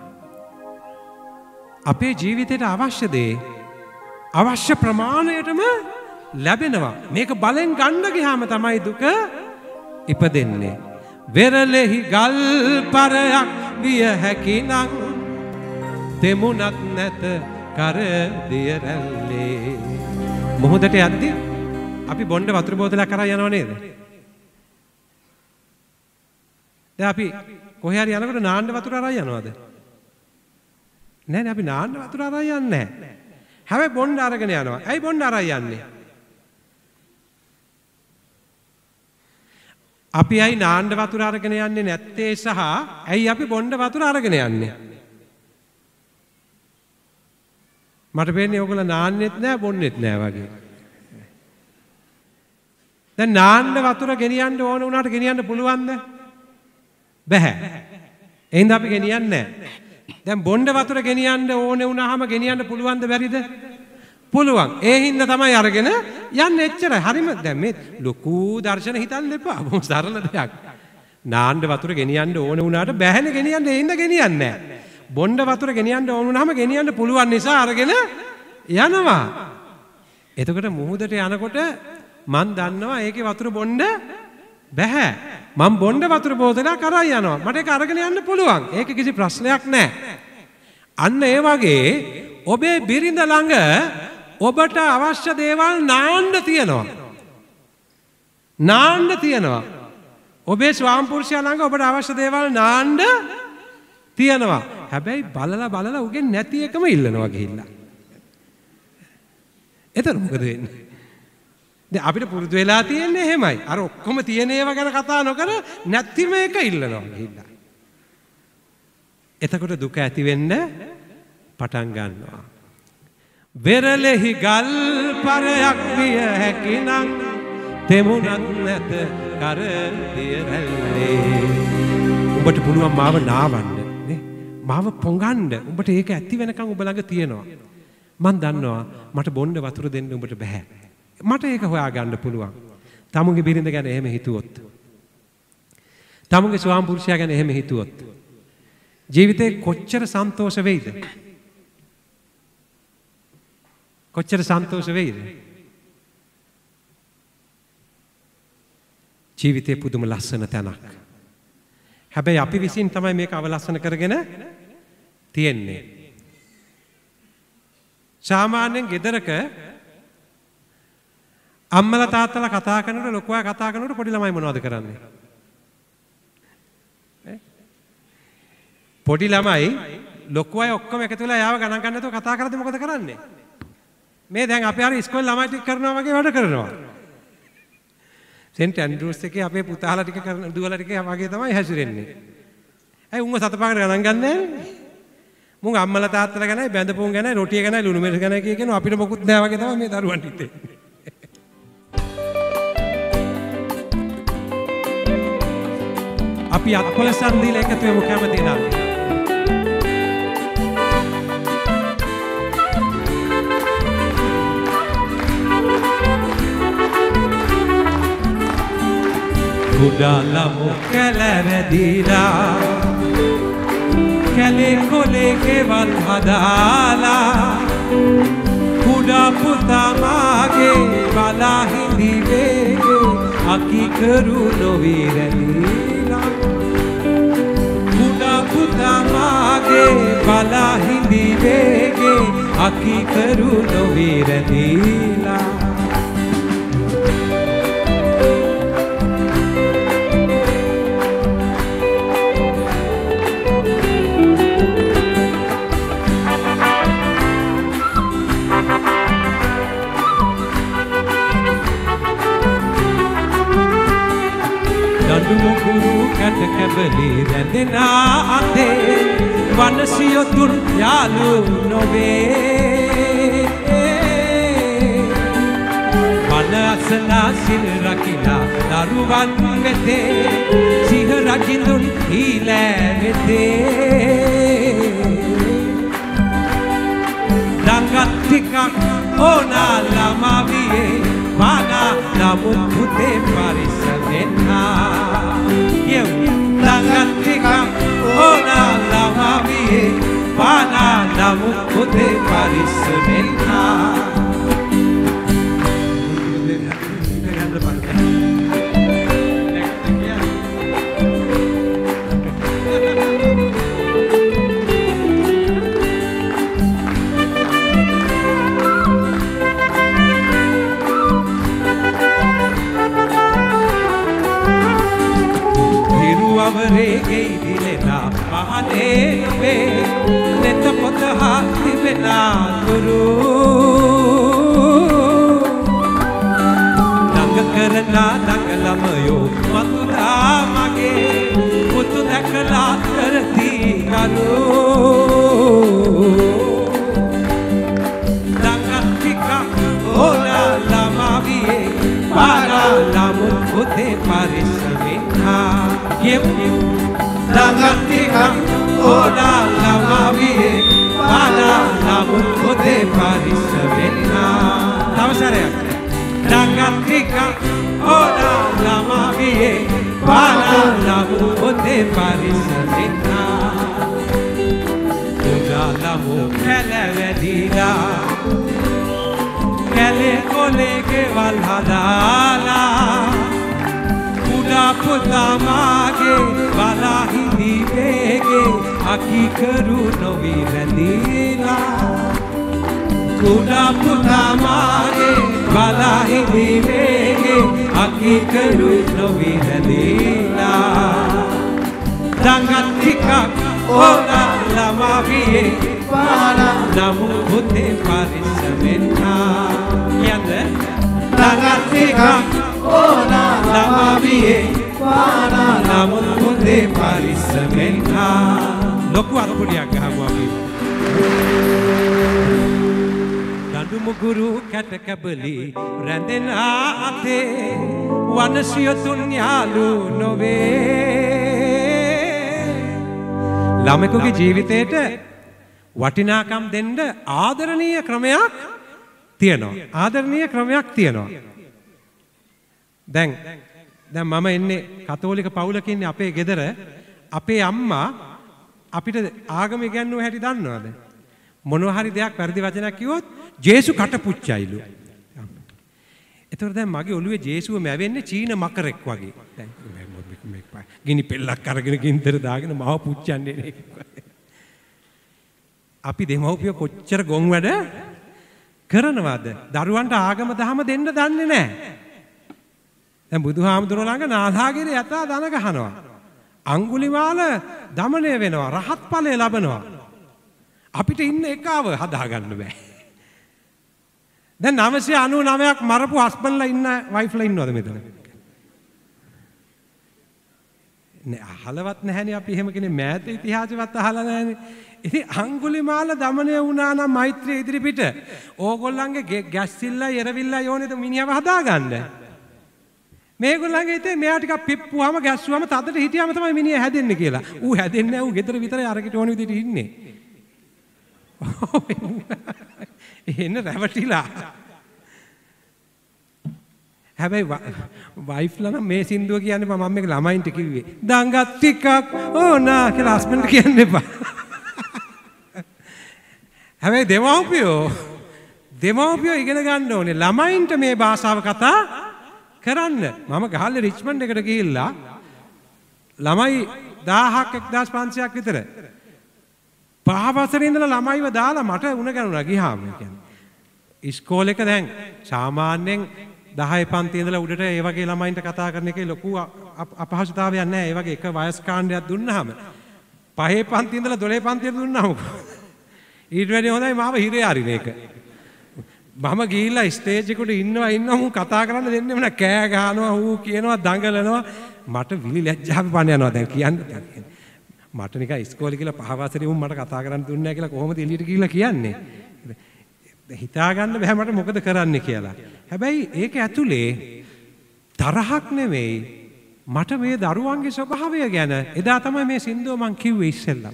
අපේ ජීවිතයට අවශ්‍ය දේ අවශ්‍ය ප්‍රමාණයටම ලැබෙනවා. මේක බලෙන් ගන්න ගියාම තමයි දුක ඉපදෙන්නේ. වෙරළෙහි ගල් පරයක් විය හැකිනම් තෙමුණත් නැත කරදිය රැල්ලේ. මොහොතට යද්දී අපි බොණ්ඩ වතුර බෝතලයක් කරා යනව නේද? දැන් අපි කොහේ හරි යනකොට නාන්න වතුර අරන් යනවද? නෑ නේ අපි නාන්න වතුර අරන් යන්නේ නෑ. හැබැයි බොණ්ඩ අරගෙන යනවා. ඇයි බොණ්ඩ අරන් යන්නේ? අපි ඇයි නාන්න වතුර අරගෙන යන්නේ නැත්තේ සහ ඇයි අපි බොණ්ඩ වතුර අරගෙන යන්නේ? මට පේන්නේ ඕගොල්ලෝ නාන්නෙත් නෑ බොන්නෙත් නෑ වගේ. දැන් නාන්න වතුර ගෙනියන්න ඕන වුණාට ගෙනියන්න පුළුවන්ද? බැහැ. එහෙනම් අපි ගෙනියන්නේ නෑ. දැන් බොණ්ඩ වතුර ගෙනියන්න ඕනේ වුණාම ගෙනියන්න පුළුවන්ද බැරිද? පුළුවන්. ඒ හින්දා තමයි අරගෙන යන්නේ එච්චරයි. හරිම දැන් මේ ලොකු දර්ශන හිතන්න එපා. බොහොම සරල දෙයක්. නාන්න වතුර ගෙනියන්න ඕනේ වුණාට බැහැනේ ගෙනියන්න. ඒ හින්දා ගෙනියන්නේ නෑ. බොණ්ඩ වතුර ගෙනියන්න ඕන වුණාම ගෙනියන්න පුළුවන් නිසා අරගෙන යනවා. එතකොට මුහුදට යනකොට මන් දන්නවා ඒකේ වතුර බොණ්ඩ බෑ. මම බොණ්ඩ වතුර බෝතලයක් අරන් යනවා. මට ඒක අරගෙන යන්න පුළුවන්. ඒක කිසි ප්‍රශ්නයක් නෑ. අන්න ඒ වගේ ඔබේ බිරිඳ ළඟ ඔබට අවශ්‍ය දේවල් නාන්න තියෙනවා. නාන්න තියෙනවා. ඔබේ ස්වාමිපුරුෂයා ළඟ ඔබට අවශ්‍ය දේවල් නාන්න තියෙනවා. හැබැයි බලලා උගෙන් නැති එකම ඉල්ලනවා ගිහිල්ලා. එතන මොකද වෙන්නේ? දැන් අපිට පුරුදු වෙලා තියෙන්නේ එහෙමයි. අර ඔක්කොම තියෙන ඒවා ගැන කතා නොකර නැතිම එක ඉල්ලනවා ගිහිල්ලා. එතකොට දුක ඇති වෙන්න පටන් ගන්නවා. වෙරළෙහි ගල් පරයක් විය හැකිනම් තෙමුණත් නැත කරදිය රැල්ලේ. උඹට පුළුවන් මාව නාවන්න. මාව පොඟන්න. උඹට ඒක ඇති වෙනකන් උඹ ළඟ තියෙනවා. මන් දන්නවා මට බොණ්ඩ වතුර දෙන්න උඹට බෑ. මට ඒක හොයාගන්න පුළුවන්. තමුන්ගේ බිරිඳ ගැන එහෙම හිතුවොත්. තමුන්ගේ ස්වාමිපුරුෂයා ගැන එහෙම හිතුවොත්. ජීවිතේ කොච්චර සන්තෝෂ වෙයිද? කොච්චර සන්තෝෂ වෙයිද? ජීවිතේ පුදුම ලස්සන තැනක්. හැබැයි අපි විසින් තමයි මේක අවලස්සන කරගෙන තියෙන්නේ. සාමාන්‍යයෙන් ගෙදරක අම්මලා තාත්තලා කතා කරනකොට ලොකු අය කතා කරනකොට පොඩි ළමයි මොනවද කරන්නේ? පොඩි ළමයි ලොකු අය ඔක්කොම එකතු වෙලා යාව ගණන් ගන්න නැතුව කතා කරද්දි මොකද කරන්නේ? මේ දැන් අපි හරි ඉස්කෝලේ ළමයි ටික කරනවා වගේ වැඩ කරනවා. සෙන්ට් ඇන්ඩ්‍රූස් එකේ අපේ පුතාලා ටික කරන දුවලා ටික වගේ තමයි හැසිරෙන්නේ. ඇයි උන්ව සතපාකට ගණන් ගන්නෑ? මුං අම්මලා තාත්තලා ගැනයි බැඳපුන් ගැනයි රොටිය ගැනයි ලුණු මිරිස් ගැනයි කියන අපිට මොකුත් නෑ වගේ තමයි මේ දරුවන් හිතේ. අපි අත්කොලසන් දීලා එකතු වෙමු කැමති නම්. කුඩා ළමු කැලවැදිලා කැලේ කොලේ ගෙවල් හදාලා කුඩා පුතා මාගේ බලා හිඳි වේගේ අකි කරු නොවිරැලීලා කුඩා පුතා මාගේ බලා හිඳි වේගේ අකි කරු නොවිරැලීලා ගුරු කැට කැබලි රැඳෙනා අතේ වනසියොතුන් යාළු නොවේ වනස සලසලා සිල් රකිලා දරුවන් වෙතේ සිහ රජිඳුන් ඊලෑ වෙතේ දඟත් ටිකක් ඕනා ළමා වියේ වානා නමුත් පුතේ පරිස්සමෙන් දඟත් ටිකක් ඕනා ළමා වියේ වානා නමුත් පුතේ පරිස්සමෙන් Rege dilena mahane be net potha tibena guru dang karna dangalamayo matuda mage putu dakla karti garu dangatika ola lamaviye para lamu pute parisavena Dangatika oda lamaviye pada namun kote parisavena Namaskar Dangatika oda lamaviye pada namun kote parisavena Oda lamu kele vedila kele kole ke valhadala Puta mage valahi divege aki karu novi randila Kuda puta mage valahi divege aki karu novi randila Dangatika ola lamaviye pada namu pute parisamena Yanda Dangatika ola lamaviye pada namu pute parisamena Loku arpudiyak gahamu api Dandu muguru katakabali randena ate wanasiyotun yalu nove ළමෙකුගේ ජීවිතේට වටිනාකම් දෙන්න ආදරණීය ක්‍රමයක් තියෙනවා. ආදරණීය ක්‍රමයක් තියෙනවා. දැන් මම එන්නේ කතෝලික පවුලක ඉන්නේ අපේ ගෙදර. අපේ අම්මා අපිට ආගම ඉගන්වුව හැටි දන්නවද? මොනවා හරි දෙයක් වැරදි වචනයක් කිව්වොත් ජේසු කටපුච්චයිලු. ඒතකොට දැන් මගේ ඔළුවේ ජේසුව මැවෙන්නේ චීන මකරෙක් වගේ. දැන් ගිනි පෙල්ලක් අරගෙන ගින්දර දාගෙන මාව පුච්චන්නේ නේ. අපි දෙමව්පිය කොච්චර ගොන් වැඩ කරනවද? දරුවන්ට ආගම දහම දෙන්න දන්නේ නැහැ. දැන් බුදුහාමුදුරුවෝ ළඟ නාථාගිරි යතා දන ගහනවා. අඟුලිමාල දමණය වෙනවා. රහත් ඵලය ලබනවා. අපිට ඉන්න එකව හදාගන්න බෑ. දැන් 999ක් මරපු හස්බන්ඩ්ලා ඉන්න වයිෆ්ලා ඉන්නවද මෙතන? නේ අහලවත් නැහැනේ අපි එහෙම කෙනෙක් මෑත ඉතිහාසෙවත් අහලා නැහැනේ. ඉතින් අඟුලිමාල දමණය වුණා නම් මෛත්‍රිය ඉදිරිපිට ඕගොල්ලන්ගේ ගැස්සිල්ලා එරවිල්ලා යෝනේද මිනිහව හදාගන්න. මේගොල්ලන්ගේ හිතේ මෙයා ටිකක් පිප්පුවාම ගැස්සුවාම තදට හිටියාම තමයි මිනිහ හැදෙන්නේ කියලා. ඌ හැදෙන්නේ නැහැ. ඌ ගෙදර විතරයි අරකිට ඕන විදිහට ඉන්නේ. එන්න රැවටිලා. හැබැයි වයිෆ්ලා නම් මේ සින්දුව කියන්නේ මම මේක ළමයින්ට කිව්වේ. දඟත් ටිකක් ඕනා කියලා හස්බන්ඩ් කියන්න එපා. හැබැයි දෙමව්පියෝ ඉගෙන ගන්න ඕනේ ළමයින්ට මේ භාෂාව කතා කරන්න. මම ගහල්ලේ රිච්මන්ඩ් එකට ගිහිල්ලා ළමයි 1000ක් 1500ක් විතර පහවසරේ ඉඳලා ළමයිව දාලා මට උණ ගන්නවා ගියාම කියන්නේ. ඉස්කෝලේ එක දැන් සාමාන්‍යයෙන් 10 පන්ති ඉඳලා උඩට ඒ වගේ ළමයින්ට කතා කරන එකේ ලොකු අපහසුතාවයක් නැහැ. ඒ වගේ එක වයස් කාණ්ඩයක් දුන්නාම 5 පන්ති ඉඳලා 12 පන්තියට දුන්නාම ඊට වැඩි හොඳයි මාව හිරේ අරින එක. මම ගිහිල්ලා ස්ටේජ් එකට ඉන්නවා මම කතා කරන්න දෙන්නෙම නෑ. කෑ ගහනවා ඌ කියනවා දඟලනවා මට විලි ලැජ්ජාව පණ යනවා දැන් කියන්න. මට නිකන් ඉස්කෝලේ කියලා 5 වසරේ මට කතා කරන්න දුන්නේ නැහැ කියලා කොහොමද එළියට ගිහිල්ලා කියන්නේ? හිතා ගන්න බෑ මට මොකද කරන්න කියලා. හැබැයි ඒක ඇතුලේ තරහක් නෙවෙයි මට මේ දරුවන්ගේ ස්වභාවය ගැන එදා තමයි මේ සින්දුව මං කිව්වේ ඉස්සෙල්ලම.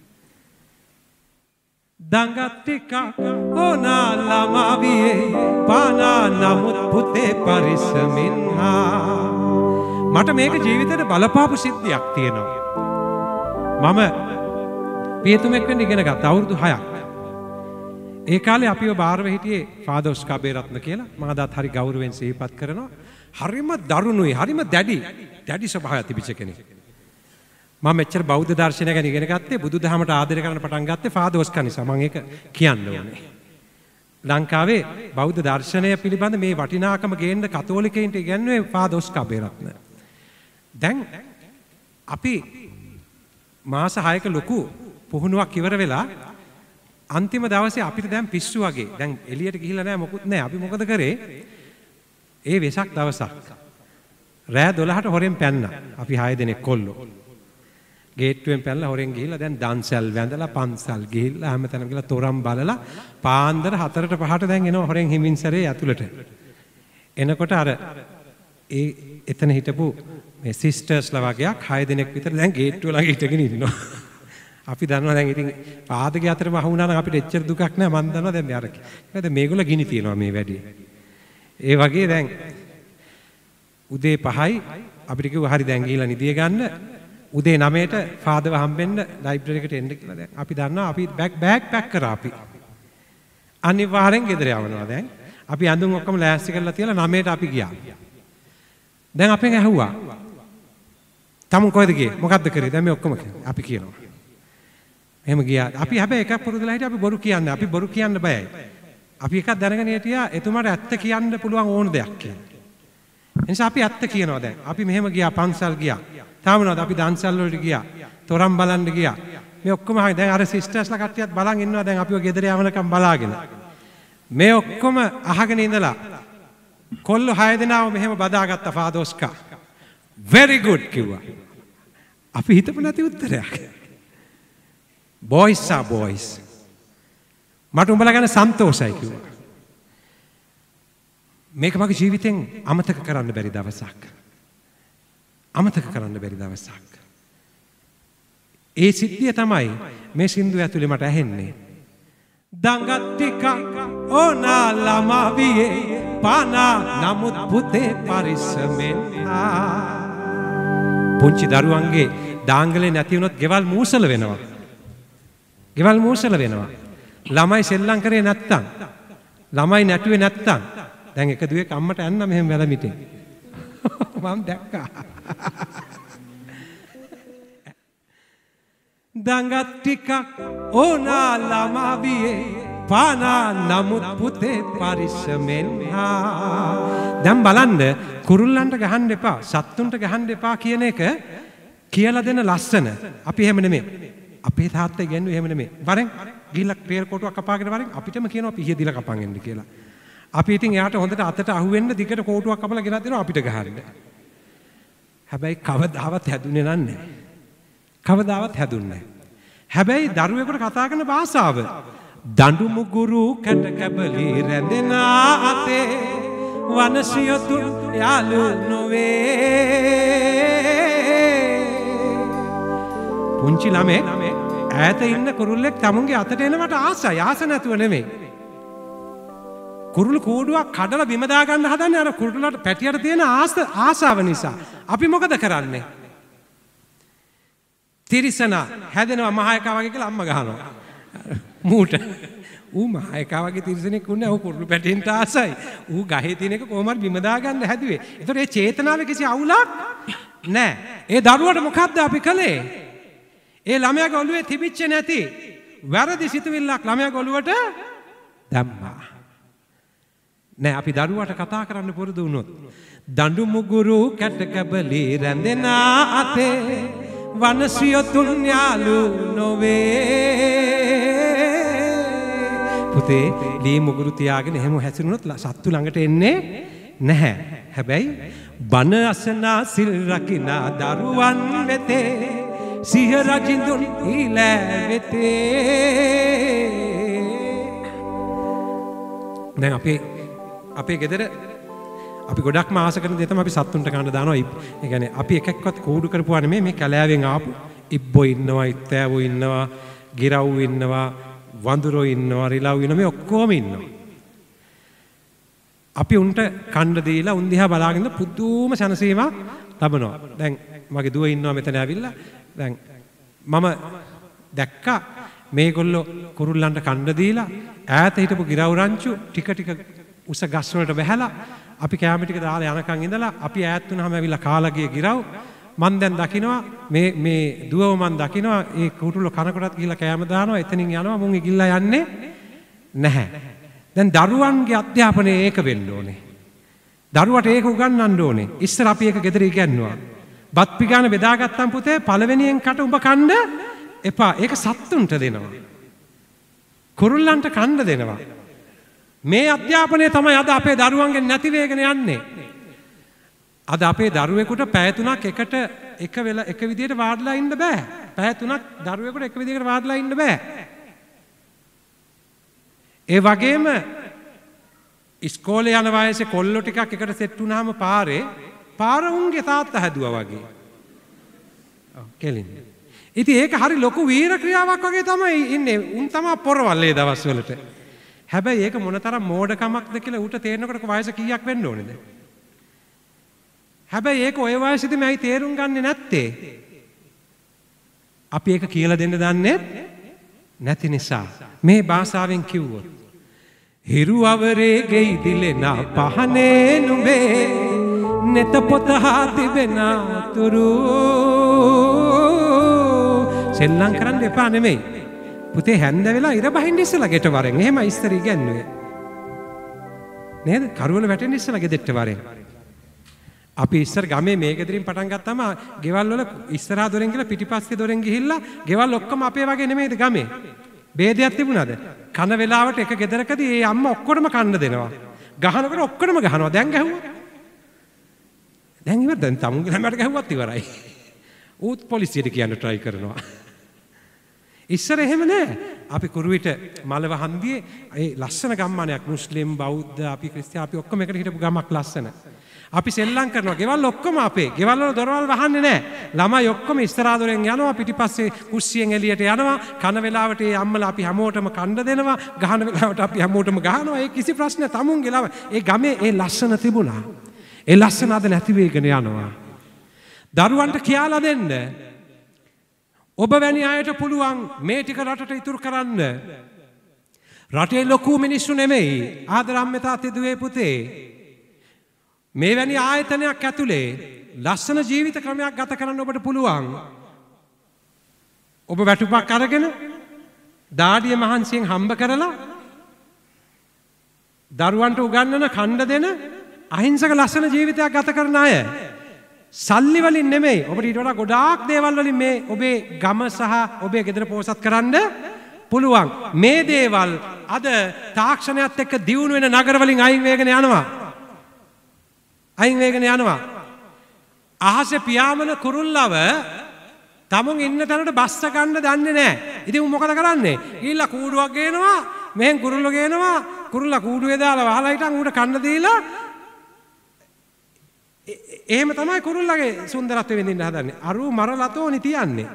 දඟටික ඕනා ළමාවියේ පානා නමුත් පුතේ පරිස්සමින් මට මේක ජීවිතේට බලපාපු සිද්ධියක් තියෙනවා. මම පියතුමෙක් වෙන්න ඉගෙන ගත්තා අවුරුදු 6ක්. ඒ කාලේ අපිව බාරව හිටියේ ෆාදර් ඔස්කා බේරත්න කියලා. මම අදත් හරි ගෞරවයෙන් සිහිපත් කරනවා. හරිම දරුණුයි, හරිම දැඩි ස්වභාවයක් තිබිච්ච කෙනෙක්. මම මෙච්චර බෞද්ධ දර්ශනය ගැන ඉගෙන ගත්තේ බුදුදහමට ආදරය කරන්න පටන් ගත්තේ ෆාදර් ඔස්කා නිසා. මම ඒක කියන්න ඕනේ. ලංකාවේ බෞද්ධ දර්ශනය පිළිබඳ මේ වටිනාකම ගේන්න කතෝලිකයින්ට ඉගැන්වුවේ ෆාදර් ඔස්කා බේරත්න. දැන් අපි මාස 6ක ලොකු පුහුණුවක් ඉවර වෙලා අන්තිම දවසේ අපිට දැන් පිස්සු වගේ. දැන් එළියට ගිහිල්ලා නැහැ මොකුත් නැහැ. අපි මොකද කරේ? ඒ වෙසක් දවසක් රෑ 12ට හොරෙන් පැන්නා. අපි 6 දෙනෙක් කොල්ලෝ. ගේට්ටුවෙන් පැනලා හොරෙන් ගිහිල්ලා දැන් දන්සල් වැඳලා පන්සල් ගිහිල්ලා හැමතැනම ගිහලා තොරම් බලලා පාන්දර 4ට 5ට දැන් එනවා හොරෙන් හිමින්සරේ ඇතුළට. එනකොට අර එතන හිටපු මේ සිස්ටර්ස්ලා වගේක් 6 දෙනෙක් විතර දැන් ගේට්ටුව ළඟ හිටගෙන ඉන්නවා. අපි දන්නවා දැන් ඉතින් පාදගේ අතරම අහු වුණා නම් අපිට එච්චර දුකක් නෑ. මම දන්නවා දැන් මෙයාර. මොකද මේගොල්ලෝ ගිනි තියනවා මේ වැඩේ. ඒ වගේ දැන් උදේ 5යි අපිට කිව්වා හරි දැන් ගිහිල්ලා නිදිය ගන්න. උදේ 9ට ෆාදර්ව හම්බෙන්න ලයිබ්‍රරි එකට එන්න කියලා දැන් අපි දන්නවා අපි බෑග් පැක් කරා අපි. අනිවාර්යෙන් ගෙදර යවනවා දැන්. අපි අඳුන් ඔක්කොම ලෑස්ති කරලා තියලා 9ට අපි ගියා. දැන් අපෙන් ඇහුවා. "තමුන් කොහෙද ගියේ? මොකද්ද කරේ?" දැන් මේ ඔක්කොම අපි කියනවා. එහෙම ගියා. අපි හැබැයි එකක් පුරුදුලා හිටියා අපි බොරු කියන්නේ. අපි බොරු කියන්න බයයි. අපි එකක් දැනගෙන හිටියා එතුමාට ඇත්ත කියන්න පුළුවන් ඕන දෙයක් කියලා. එනිසා අපි ඇත්ත කියනවා දැන්. අපි මෙහෙම ගියා පන්සල් ගියා. තාම නේද අපි දන්සල් වලට ගියා. තොරම් බලන්න ගියා. මේ ඔක්කොම දැන් අර සිස්ටර්ස්ලා කට්ටියත් බලන් ඉන්නවා දැන් අපිව ගෙදර යවනකම් බලාගෙන. මේ ඔක්කොම අහගෙන ඉඳලා කොල්ලෝ 6 දෙනාව මෙහෙම බදාගත්ත ෆාදර් ඔස්කා. very good කිව්වා. අපි හිතපු නැති උත්තරයක්. boys are boys. මට උඹලා ගැන සන්තෝෂයි කිව්වා. මේක මගේ ජීවිතෙන් අමතක කරන්න බැරි දවසක්. අමතක කරන්න බැරි දවසක්. ඒ සිද්ධිය තමයි මේ සින්දුව ඇතුලේ මට ඇහෙන්නේ. දඟටික ඕනා ළමාවියේ පානා නමුත් පුතේ පරිස්සමෙන් පුංචි දරුවන්ගේ දාංගලේ නැති වුණොත් ගෙවල් මූසල වෙනවා. ගෙවල් මූසල වෙනවා. ළමයි සෙල්ලම් කරේ නැත්තම් ළමයි නැටුවේ නැත්තම් දැන් එක දුවෙක් අම්මට ඇන්න මෙහෙම වැලමිටේ. මම දැක්කා. දඟටික ඕනා ළමාවියේ පානා නමුත් පුතේ පරිස්සමෙන් දැන් බලන්න කුරුල්ලන්ට ගහන්න එපා සත්තුන්ට ගහන්න එපා කියන එක කියලා දෙන ලස්සන. අපි එහෙම නෙමෙයි. අපේ තාත්තා කියන්නේ එහෙම නෙමෙයි. වරෙන් ගිහිල්ලා ක්ලියර් කොටුවක් කපාගෙන වරෙන් අපිටම කියනවා පිහිය දීලා කපන් එන්න කියලා. අපි ඉතින් එයාට හොඳට අතට අහුවෙන්න දිගට කොටුවක් කපලා ගෙනත් දෙනවා අපිට ගහන්න. හැබැයි කවදාවත් හැදුනේ නැහැ. කවදාවත් හැදුන්නේ නැහැ. හැබැයි දරුවෙකුට කතා කරන භාෂාව දඬු මුගුරු කැට කැබලි රැඳෙන අතේ වනසියතුන් යාළු නොවේ. පුංචි ළමෙක් ඈත ඉන්න කුරුල්ලෙක් තමුන්ගේ අතට එනවට ආසයි. ආස නැතුව නෙමෙයි. කුරුළු කූඩුවක් කඩලා බිම දා ගන්න හදන්නේ අර කුරුල්ලට පැටියට තියෙන ආසාව නිසා. අපි මොකද කරන්නේ? තිරිසන හැදෙනවා මහා එකා වගේ කියලා අම්මා ගහනවා. මූට. ඌ මහා එකා වගේ තිරිසනෙක් උන්නේ ඌ කුරුළු පැටින්ට ආසයි. ඌ ගහේ තියෙන එක කොහොම හරි බිම දා ගන්න හැදුවේ. ඒතකොට ඒ චේතනාවේ කිසි අවුලක් නැහැ. ඒ දරුවට මොකද්ද අපි කළේ? ඒ ළමයාගේ ඔළුවේ තිබිච්ච නැති වැරදි සිතුවිල්ලක් ළමයාගේ ඔළුවට දැම්මා. නෑ අපි දරුවාට කතා කරන්න පුරුදු වුණොත් දඬු මුගුරු කැට කැබලි රැඳෙන අතේ වනසියතුන් යාළු නොවේ. පුතේ ලී මුගුරු තියාගෙන එහෙම හැසිරුණොත් සත්තු ළඟට එන්නේ නැහැ. හැබැයි බණ අසනා සිල් රකිනා දරුවන් වෙතේ සිහ රජින්දුන් ඊළෑ වෙතේ. දැන් අපේ අපේ ගෙදර අපි ගොඩක්ම ආස කරන දේ තමයි අපි සත්තුන්ට කන්න දානවා. ඒ කියන්නේ අපි එකෙක්වත් කෝඩු කරපුවා නෙමෙයි මේ කැලෑවෙන් ආපු ඉබ්බෝ ඉන්නවා, ඉත්තෑවෝ ඉන්නවා, ගිරව් ඉන්නවා, වඳුරෝ ඉන්නවා, රිලව් ඉන්නවා, මේ ඔක්කොම ඉන්නවා. අපි උන්ට කන්න දීලා උන් දිහා බලාගෙන පුදුම සනසීමක් ලබනවා. දැන් මගේ දුව ඉන්නවා මෙතන ඇවිල්ලා. දැන් මම දැක්කා මේගොල්ලෝ කුරුල්ලන්ට කන්න දීලා ඈත හිටපු ගිරව් රංචු ටික ටික උස ගස් වලට බැහැලා අපි කැම ටික දාලා යනකන් ඉඳලා අපි ඈත් වුණාම ඇවිල්ලා කාලා ගිය ගිරව් මන් දැන් දකිනවා මේ දුවව මන් දකිනවා ඒ කුරුල්ල කනකොටත් ගිහිල්ලා කැම දානවා එතනින් යනවා මුන් ඉගිල්ලා යන්නේ නැහැ. දැන් දරුවන්ගේ අධ්‍යාපනය ඒක වෙන්න ඕනේ. දරුවට ඒක උගන්වන්න ඕනේ. ඉස්සර අපි ඒක ගෙදර ඉගෙනුවා. බත් පිගාන බෙදාගත්තම් පුතේ පළවෙනියෙන් කට උඹ කන්න එපා. ඒක සත්තුන්ට දෙනවා. කුරුල්ලන්ට කන්න දෙනවා. මේ අධ්‍යාපනය තමයි අද අපේ දරුවන්ගෙන් නැති වෙගෙන යන්නේ. අද අපේ දරුවෙකුට පැය 3ක් එකට එක විදියට වාඩිලා ඉන්න බෑ. පැය 3ක් දරුවෙකුට එක විදියකට වාඩිලා ඉන්න බෑ. ඒ වගේම ඉස්කෝලේ යන වයසේ කොල්ලෝ ටිකක් එකට සෙට් වුණාම පාර උන්ගේ තාත්තා හැදුවා වගේ. ඔව් කෙලින්. ඉතින් ඒක හරි ලොකු වීර ක්‍රියාවක් වගේ තමයි ඉන්නේ. උන් තමයි පොරවල් ඒ දවස්වලට. හැබැයි ඒක මොනතරම් මෝඩකමක්ද කියලා ඌට තේරෙනකොට වයස කීයක් වෙන්න ඕනේද? හැබැයි ඒක ඔය වයසේදී මම තේරුම් ගන්නේ නැත්තේ. අපි ඒක කියලා දෙන්න දන්නේ නැති නිසා. මේ භාෂාවෙන් කිව්වොත් හිරු අවරේ ගෙයි දිලෙනා පහනේ නුඹේ නෙත පොත හා තිබෙන තුරු සෙල්ලම් කරන්න එපා නෙමෙයි. පුතේ හැන්ද වෙලා ඉර බහින්න ඉස්සලා ගෙට වරෙන්. එහෙම ඉස්තර ඉගැන්නුවේ. නේද? කරුවල වැටෙන්න ඉස්සලා ගෙදෙට්ට වරෙන්. අපි ඉස්සර ගමේ මේ ගෙදරින් පටන් ගත්තාම ගෙවල් වල ඉස්සරහා දොරෙන් ගිහලා පිටිපස්සේ දොරෙන් ගිහිල්ලා ගෙවල් ඔක්කොම අපේ වගේ නෙමෙයිද ගමේ? ભેදයක් තිබුණාද? කන වෙලාවට එක ගෙදරකදී ඒ අම්මා ඔක්කොටම කන්න දෙනවා. ගහනකොට ඔක්කොටම ගහනවා. දැන් ගැහුවා. දැන් ඉවර දැන් තමුන්ගේ ළමයට ගැහුවත් ඉවරයි. ඌත් පොලිසියට කියන්න try කරනවා. ඉස්සර එහෙම නෑ. අපි කුරුවිට මලව හන්දියේ ඒ ලස්සන ගම්මානයක් මුස්ලිම් බෞද්ධ අපි ක්‍රිස්තියානි අපි ඔක්කොම එකට හිටපු ගමක් ලස්සන. අපි සෙල්ලම් කරනවා. ගෙවල් ඔක්කොම අපේ. ගෙවල් වල දොරවල් වහන්නේ නැහැ. ළමයි ඔක්කොම ඉස්සරහා දොරෙන් යනවා පිටිපස්සේ කුස්සියෙන් එළියට යනවා. කන වෙලාවට ඒ අම්මලා අපි හැමෝටම කන්න දෙනවා. ගහන වෙලාවට අපි හැමෝටම ගහනවා. ඒ කිසි ප්‍රශ්න තමුන්ගේ ළමයි. ඒ ගමේ ඒ ලස්සන තිබුණා. ඒ ලස්සන අද නැති වෙගෙන යනවා. දරුවන්ට කියලා දෙන්න. ඔබ වැනි අයට පුළුවන් මේ ටික රටට ඉතුරු කරන්න. රටේ ලොකු මිනිස්සු නෙමෙයි. ආදරම්ම තාත්තේ දුවේ පුතේ. මේවැනි ආයතනයක් ඇතුලේ ලස්සන ජීවිත ක්‍රමයක් ගත කරන්න ඔබට පුළුවන්. ඔබ වැටුපක් අරගෙන දාඩිය මහන්සියෙන් හම්බ කරලා දරුවන්ට උගන්වන කණ්ඩ දෙන අහිංසක ලස්සන ජීවිතයක් ගත කරන අය. සල්ලි වලින් නෙමෙයි. ඔබට ඊට වඩා ගොඩාක් දේවල් වලින් මේ ඔබේ ගම සහ ඔබේ ගෙදර පෝසත් කරන්න පුළුවන්. මේ දේවල් අද තාක්ෂණයත් එක්ක දියුණු වෙන නගර වලින් අයින් වෙගෙන යනවා. අයින් වේගෙන යනවා. අහසේ පියාඹන කුරුල්ලව තමුන් ඉන්න තැනට බස්ස ගන්න දන්නේ නැහැ. ඉතින් උන් මොකද කරන්නේ? ගිහිල්ලා කූඩුවක් ගේනවා, මෙහෙන් කුරුල්ල ගේනවා, කුරුල්ලා කූඩුවේ දාලා වහලා හිටන් ඌට කන්න දීලා එහෙම තමයි කුරුල්ලගේ සුන්දරත්වය විඳින්න හදන්නේ. අරු මරලතෝනි තියන්නේ.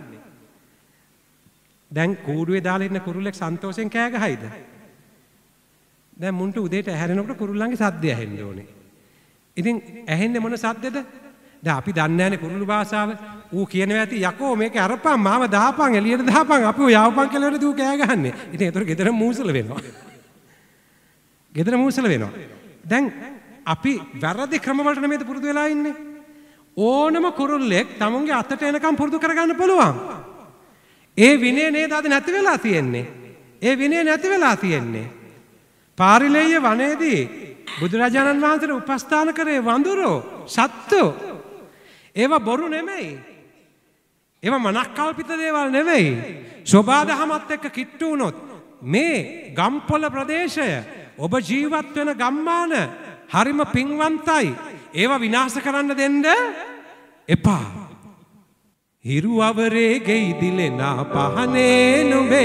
දැන් කූඩුවේ දාලා ඉන්න කුරුල්ලෙක් සන්තෝෂෙන් කෑ ගහයිද? දැන් මුන්ට උදේට ඇහැරෙනකොට කුරුල්ලන්ගේ සද්දය ඇහෙන්න ඕනේ. ඉතින් ඇහෙන්නේ මොන සද්දද? දැන් අපි දන්නේ නැහැනේ කුරුළු භාෂාව. ඌ කියනවා ඇති යකෝ මේක අරපන් මාව දාපන් එළියට දාපන් අපි ඔය යවපන් කියලා වලදී ඌ කෑ ගහන්නේ. ඉතින් ඒතර ගෙදර මූසල වෙනවා. ගෙදර මූසල වෙනවා. දැන් අපි වැරදි ක්‍රම වලට නෙමෙයිද පුරුදු වෙලා ඉන්නේ? ඕනම කුරුල්ලෙක් තමුන්ගේ අතට එනකම් පුරුදු කරගන්න පුළුවන්. ඒ විනය නේද අද නැති වෙලා තියෙන්නේ. ඒ විනය නැති වෙලා තියෙන්නේ. පාරිලෙය වනයේදී බුදුරජාණන් වහන්සේට උපස්ථාන කරේ වඳුරෝ සත්තු. ඒවා බොරු නෙමෙයි. ඒවා මනක්කල්පිත දේවල් නෙමෙයි. සෝබාදහමත් එක්ක කිට්ටු වුණොත් මේ ගම්පොල ප්‍රදේශය ඔබ ජීවත් වෙන ගම්මාන හරිම පින්වන්තයි. ඒවා විනාශ කරන්න දෙන්න එපා. හිරු අවරේ ගෙයි දිලෙනා පහනේ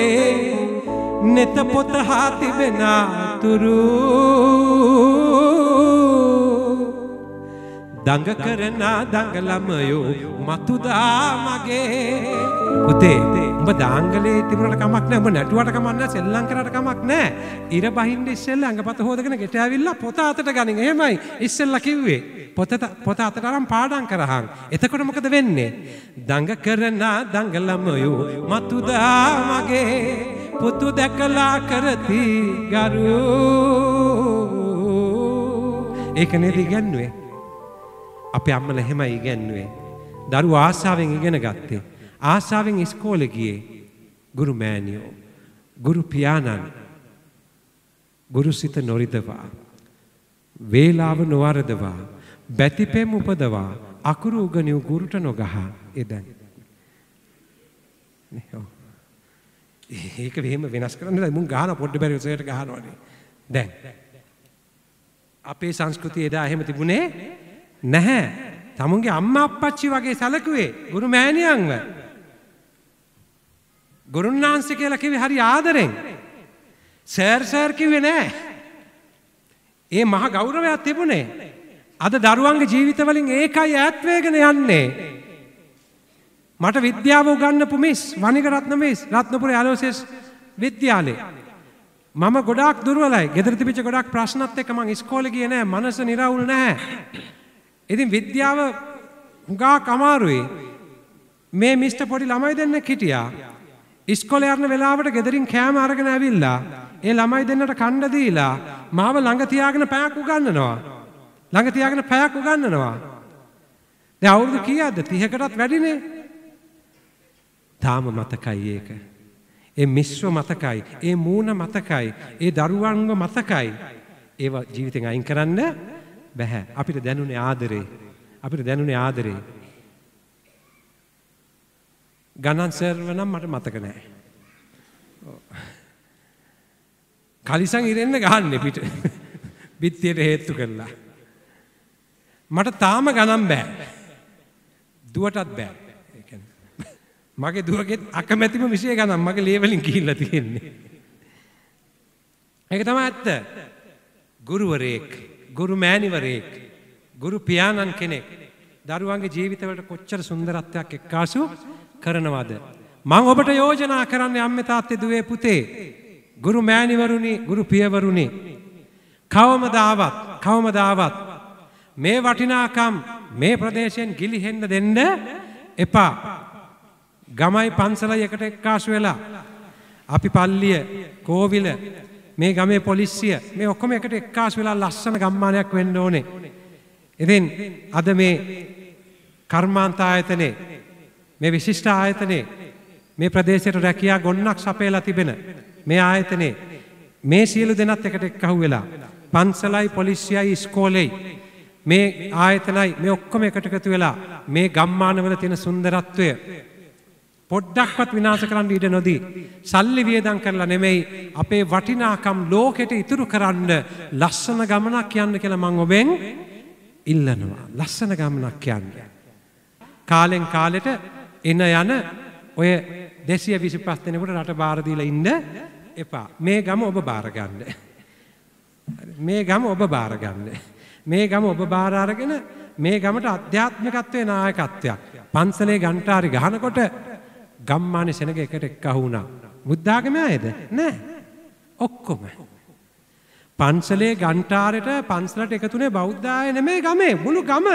නුඹේ නෙත පොත හා තිබෙන තුරු දඟ කරන දඟලමයෝ මතුදා මගේ පුතේ උඹ දාංගලේ තිබුණට කමක් නැහැ උඹ නැටුවට කමක් නැහැ සෙල්ලම් කරාට කමක් නැහැ ඉර බහින්න ඉස්සෙල්ලා අඟපත හොදගෙන ගෙට ඇවිල්ලා පොත අතට ගනින් එහෙමයි ඉස්සෙල්ලා කිව්වේ පොත අතට අරන් පාඩම් කරහන් එතකොට මොකද වෙන්නේ දඟ කරන දඟලමයෝ මතුදා මගේ පුතු දැකලා කරති ගරු ඒක නේද ඉගැන්නුවේ අපේ අම්මලා එහෙමයි ඉගැන්නුවේ දරුවෝ ආසාවෙන් ඉගෙන ගත්තේ ආසාවෙන් ඉස්කෝලේ ගියේ ගුරු මෑණියෝ ගුරු පියාණන් ගුරුසිත නොරිදවා වේලාව නොවරදවා බැතිපෙම් උපදවා අකුරු උගනිව් ගුරුට නොගහ එදන් ඒක වෙහෙම වෙනස් කරන්න මුන් ගහන පොඩ්ඩ බැරි උසයට ගහනවනේ දැන් අපේ සංස්කෘතිය එදා එහෙම තිබුණේ නැහැ තමුන්ගේ අම්මා අප්පච්චි වගේ සැලකුවේ ගුරු මෑණියන්ව ගුරුන්නාන්සේ කියලා කිව්වේ හරි ආදරෙන් සර් කිව්වේ නෑ ඒ මහ ගෞරවයක් තිබුණේ අද දරුවන්ගේ ජීවිතවලින් ඒකයි ඈත් වෙගෙන යන්නේ මට විද්‍යාව උගන්වපු මිස් වනිග රත්න මිස් රත්නපුරේ ඇලෝසිස් විද්‍යාලේ මම ගොඩාක් දුර්වලයි ගෙදර තිබිච්ච ගොඩාක් ප්‍රශ්නත් එක්ක මං ඉස්කෝලේ ගියේ නෑ මනස නිරවුල් නෑ ඉතින් විද්‍යාව හුඟක් අමාරුයි මේ මිස්ටර් පොඩි ළමයි දෙන්නෙක් හිටියා ඉස්කෝලේ යන වෙලාවට ගෙදරින් කෑම අරගෙන ඇවිල්ලා ඒ ළමයි දෙන්නට කන්න දීලා මාව ළඟ තියාගෙන පැයක් උගන්වනවා දැන් අවුරුදු කීයක්ද 30කටත් වැඩිනේ තාම මතකයි ඒක ඒ මිස්ව මතකයි ඒ මූණ මතකයි ඒ දරුවන්ව මතකයි ඒව ජීවිතෙන් අයින් කරන්න බැහැ අපිට දැනුනේ ආදරේ ගණන් සර්ව නම් මට මතක නැහැ කලිසම් ඉරෙන්න ගහන්නේ පිට බිත්තියට හේතු කරලා මට තාම ගණන් බෑ දුවටත් බෑ ඒ කියන්නේ මගේ දුවගේ අකමැතිම විෂය ගණන් මගේ ලේවලින් ගිහිල්ලා තියෙන්නේ ඒක තමයි ඇත්ත ගුරුවරයෙක් ගුරු මෑණිවරයෙක් ගුරු පියාණන් කෙනෙක් දරුවන්ගේ ජීවිතවලට කොච්චර සුන්දරත්වයක් එක්කාසු කරනවද මම ඔබට යෝජනා කරන්නේ අම්මේ තාත්තේ දුවේ පුතේ ගුරු මෑණිවරුනි ගුරු පියවරුනි කවමදාවත් මේ වටිනාකම් මේ ප්‍රදේශයෙන් ගිලිහෙන්න දෙන්න එපා ගමයි පන්සලයි එකට එක්කාසු වෙලා අපි පල්ලිය කෝවිල මේ ගමේ පොලිසිය මේ ඔක්කොම එකට එක්කාසු වෙලා ලස්සන ගම්මානයක් වෙන්න ඕනේ ඉතින් අද මේ කර්මාන්ත ආයතනේ මේ විශිෂ්ට ආයතනේ මේ ප්‍රදේශයට රැකියා ගොන්නක් සපයලා තිබෙන මේ ආයතනේ මේ සියලු දෙනාත් එකට එක්කහුව වෙලා පන්සලයි පොලිසියයි ඉස්කෝලේයි මේ ආයතනයි මේ ඔක්කොම එකට එකතු වෙලා මේ ගම්මානවල තියෙන සුන්දරත්වය පොඩ්ඩක්වත් විනාශ කරන්න ඉඩ නොදී සල්ලි වියදම් කරලා නෙමෙයි අපේ වටිනාකම් ලෝකෙට ඉතුරු කරන්න ලස්සන ගමනක් යන්න කියලා මම ඔබෙන් ඉල්ලනවා ලස්සන ගමනක් යන්න කාලෙන් කාලෙට එන යන ඔය 225 දෙනෙකුට රට බාර දීලා ඉන්න එපා මේ ගම ඔබ බාර ගන්න මේ ගම ඔබ බාර අරගෙන මේ ගමට අධ්‍යාත්මිකත්වයේ නායකත්වයක් පන්සලේ ගන්ටාරි ගහනකොට ගම්මානේ සෙනග එකට එක්කහු වුණා බුද්ධාගමේ අයද නෑ ඔක්කොම පන්සලේ ගන්ටාරෙට පන්සලට එකතුනේ බෞද්ධ අය නෙමෙයි ගමේ මුළු ගම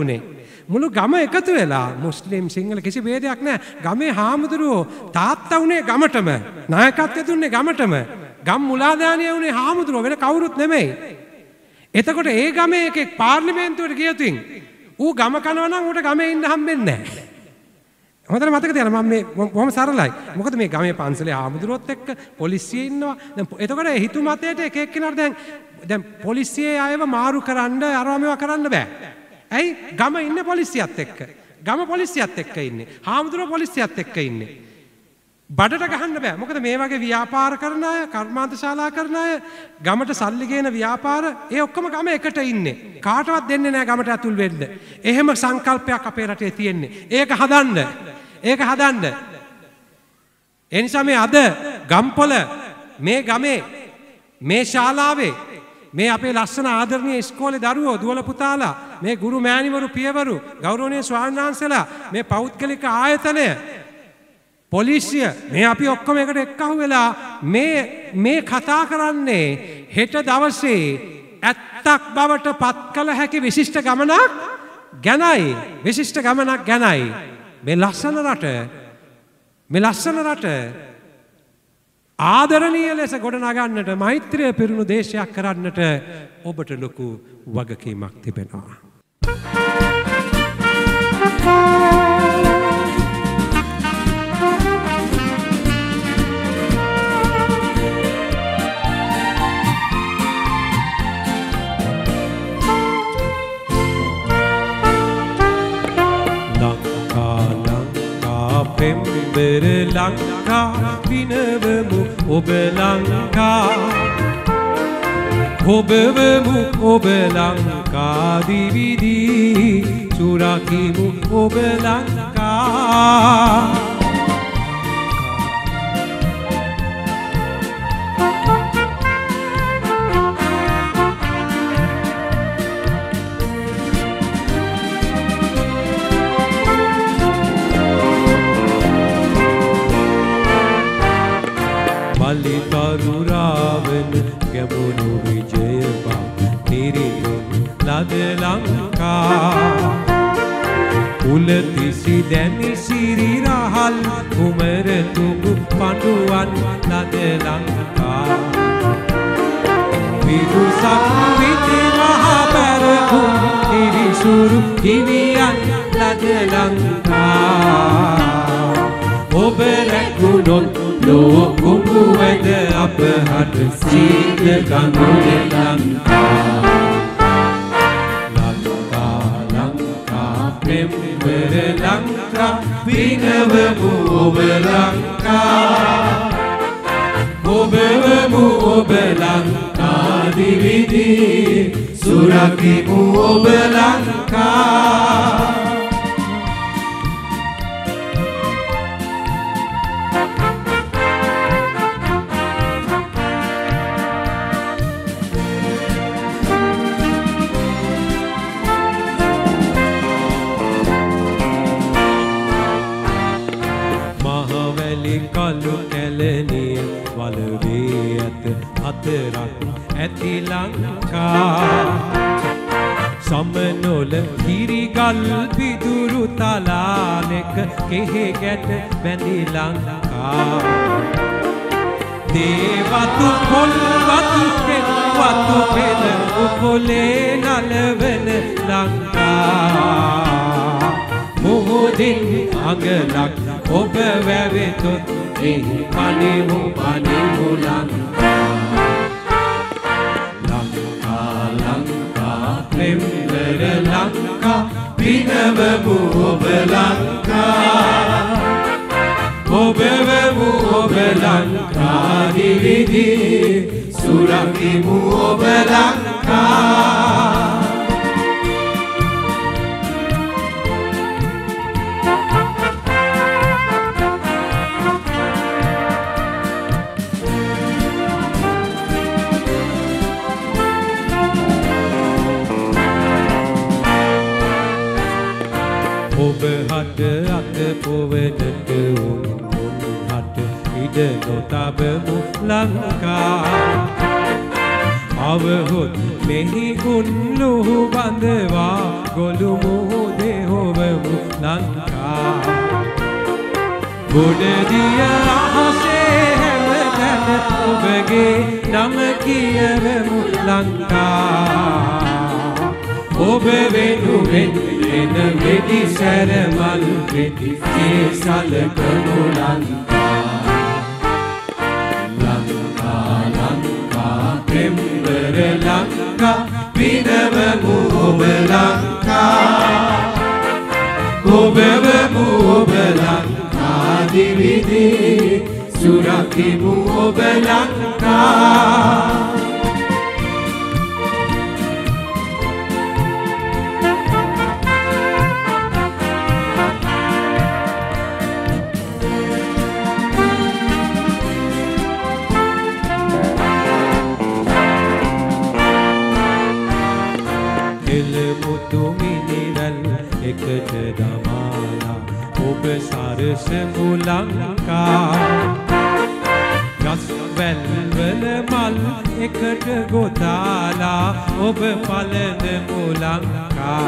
එකතු වෙලා මුස්ලිම් සිංහල කිසි ભેදයක් නෑ ගමේ හාමුදුරුවෝ තාත්තා උනේ ගමටම නායකත්වය දුන්නේ ගමටම ගම් මුලාදානිය උනේ හාමුදුරුවෝ වෙන කවුරුත් නෙමෙයි එතකොට ඒ ගමේ එකෙක් පාර්ලිමේන්තුවට ගියොතින් ඌ ගම කනවා නම් ඌට ගමේ ඉන්න හම්බෙන්නේ නැහැ. හොඳට මතක තියාගන්න මම මේ බොහොම සරලයි. මොකද මේ ගමේ පන්සලේ ආමුදුරුවොත් එක්ක පොලිසිය ඉන්නවා. දැන් එතකොට හිතු මතයට එක එක්කෙනාට දැන් පොලිසියේ අයව මාරු කරන්න අරවා මේවා කරන්න බෑ. ඇයි? ගම ඉන්නේ පොලිසියත් එක්ක. ගම පොලිසියත් එක්ක ඉන්නේ. ආමුදුරුවෝ පොලිසියත් එක්ක ඉන්නේ. බඩට ගහන්න බෑ. මොකද මේ වගේ ව්‍යාපාර කරන අය, කර්මාන්ත ශාලා කරන අය, ගමට සල්ලි ගේන ව්‍යාපාර ඒ ඔක්කොම ගම එකට ඉන්නේ. කාටවත් දෙන්නේ නැහැ ගමට ඇතුල් වෙන්න. එහෙම සංකල්පයක් අපේ රටේ තියෙන්නේ. ඒක හදන්න. ඒ නිසා මේ අද ගම්පොල මේ ගමේ මේ ශාලාවේ මේ අපේ ලස්සන ආදරණීය ඉස්කෝලේ දරුවෝ දුවල පුතාලා මේ ගුරු මෑණිවරු පියවරු ගෞරවනීය ස්වාමීන් වහන්සේලා මේ පෞද්ගලික ආයතනය පොලිසිය මේ අපි ඔක්කොම එකට එක්කහුව වෙලා මේ කතා කරන්නේ හෙට දවසේ ඇත්තක් බවට පත් කළ හැකි විශිෂ්ට ගමනක් ගැනයි මේ ලස්සන රට ආදරණීය ලෙස ගොඩනගන්නට මෛත්‍රිය පිරුණු දේශයක් කරන්නට ඔබට ලොකු වගකීමක් තිබෙනවා. පෙම්බර ලංකා විනවමු ඔබ ලංකා ඔබවමු ඔබ ලංකා දිවිදී සුරකිමු ඔබ ලංකා තරුරාවන ගැඹුරු විජයපා නිරිඳුන් ලද ලංකා උලතිසි දැමි සිරි රහල් කුමර තුඹු පඬුවන් ලද ලංකා විදුසක් විති මහ පැරකුම් ඉරිසුරු කිවියන් ලද ලංකා ඔබ රැකුණොත් ලෝකුඹු වැද අපහට සීත ගඟුල ලංකා පෙම්බර ලංකා විනවමු ඔබ ලංකා ඔබවමු ඔබ ලංකා දිවිදී සුරකිමු ඔබ ලංකා කලු කැලණිය වලවේ ඇත හතරක් ඇති ලංකා සමනොල කිරිගල් පිදුරු තලානෙක කෙහෙ ගැට බැඳි ලංකා දේවතු පොල්වතු කෙල්වතු පෙළ උපොලේ නලවන ලංකා මුහුදින් අඟලක් ඔබ වැවෙතොත් එහි පනිමු ලංකා පෙම්බර ලංකා විනවමු ඔබ ලංකා ඔබවමු ඔබ ලංකා දිවිදී සුරකිමු ඔබ ලංකා ඔබ හට අත පොවනට උන් හට ඉඩ නොතබමු ලංකා අවහොත් මෙහි උන්ලුහු බඳවා ගොළු මුහුදේ හොවමු ලංකා ගොඩදිය අහසේ හැමතැන ඔබගේ නම කියවමු ලංකා ඔබ වෙනුවෙන් එන වෙඩි සැරමල් වෙඩි ඒ සලකනු ලංකා පෙම්බර ලංකා විනවමු ඔබ ලංකා ඔබවමු ඔබ ලංකා දිවිදී සුරකිමු ඔබ ලංකා වසමු ලංකා ගස් වැල් වල මල් එකට ගොතාලා ඔබ පලඳමු ලංකා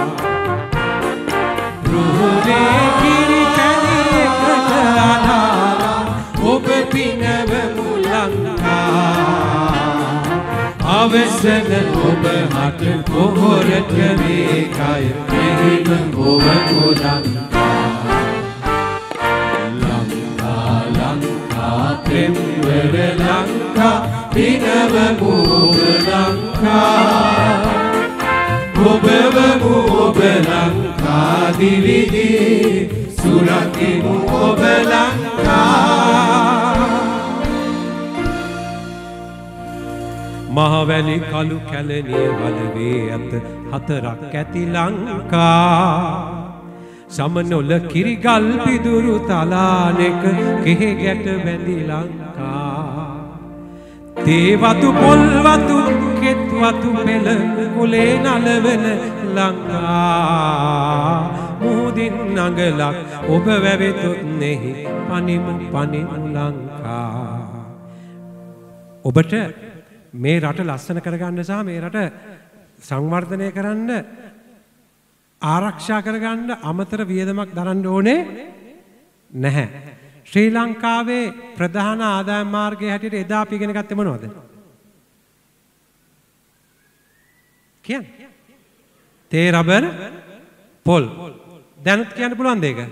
රුහුණේ කිරි කැලි එකට අනාලා ඔබ පිනවමු ලංකා අවසන ඔබ හට පොහොරට මේකයි මෙහිම ඔබමු ලංකා ලංකා ලංකා ප්‍රේමවර ලංකා පිනවමු ඔබ ලංකා ඔබවමු ඔබ ලංකා දිවිදී සුරකිමු ඔබ ලංකා මහවැලි කළු කැලණිය වලවේ ඇත හතරක් ඇති ලංකා සමනොල කිරිගල් පිදුරු තලානෙක කෙහෙ ගැට වැඳි ලංකා තේ වතු පොල් වතු කෙත් වතු පෙළ කුලේ නලවන ලංකා මුහුදින් නඟලක් ඔබ වැවෙතොත් නෙහි පනිමු ලංකා ඔබට මේ රට ලස්සන කරගන්න සහ මේ රට සංවර්ධනය කරන්න ආරක්ෂා කරගන්න අමතර වියදමක් දරන්න ඕනේ නැහැ. ශ්‍රී ලංකාවේ ප්‍රධාන ආදායම් මාර්ගය හැටියට එදා අපි ඉගෙන ගත්තේ මොනවද? කියන්නේ තේ රබර් පොල්. දැනුත් කියන්න පුළුවන්ද ඒක?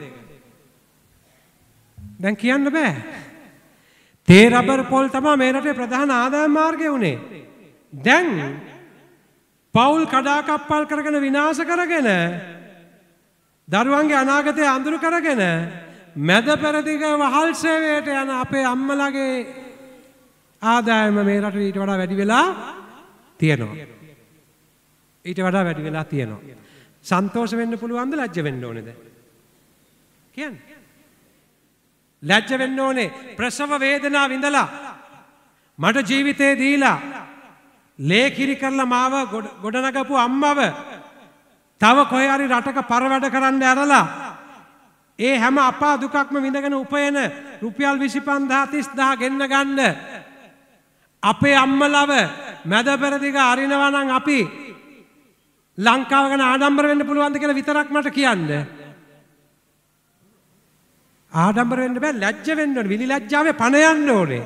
දැන් කියන්න බෑ. තේ රබර් පොල් තමයි මේ රටේ ප්‍රධාන ආදායම් මාර්ගය උනේ. දැන් පවුල් කඩාකප්පල් කරගෙන විනාශ කරගෙන දරුවන්ගේ අනාගතය අඳුරු කරගෙන මැද පෙරදිග වහල් සේවයට යන අපේ අම්මලාගේ ආදායම මේ රටේ ඊට වඩා වැඩි වෙලා තියෙනවා. ඊට වඩා වැඩි වෙලා තියෙනවා. සන්තෝෂ වෙන්න පුළුවන්ද ලැජ්ජ වෙන්න ඕනේද? කියන්නේ ලැජ්ජ වෙන්න ඕනේ. ප්‍රසව වේදනාව විඳලා මට ජීවිතේ දීලා ලේකිරි කරලා මාව ගොඩනගපු අම්මව තව කොහේ හරි රටක පරවැඩ කරන්න ඇරලා ඒ හැම අපා දුකක්ම විඳගෙන උපයන රුපියල් 25000 30000 ගෙන්න ගන්න අපේ අම්මලව මැද පෙරදිග අරිනවා නම් අපි ලංකාව ගැන ආඩම්බර වෙන්න පුළුවන්ද කියලා විතරක් මට කියන්න. ආඩම්බර වෙන්න බෑ, ලැජ්ජ වෙන්න ඕනේ. විලි ලැජ්ජාවේ පණ යන්න ඕනේ.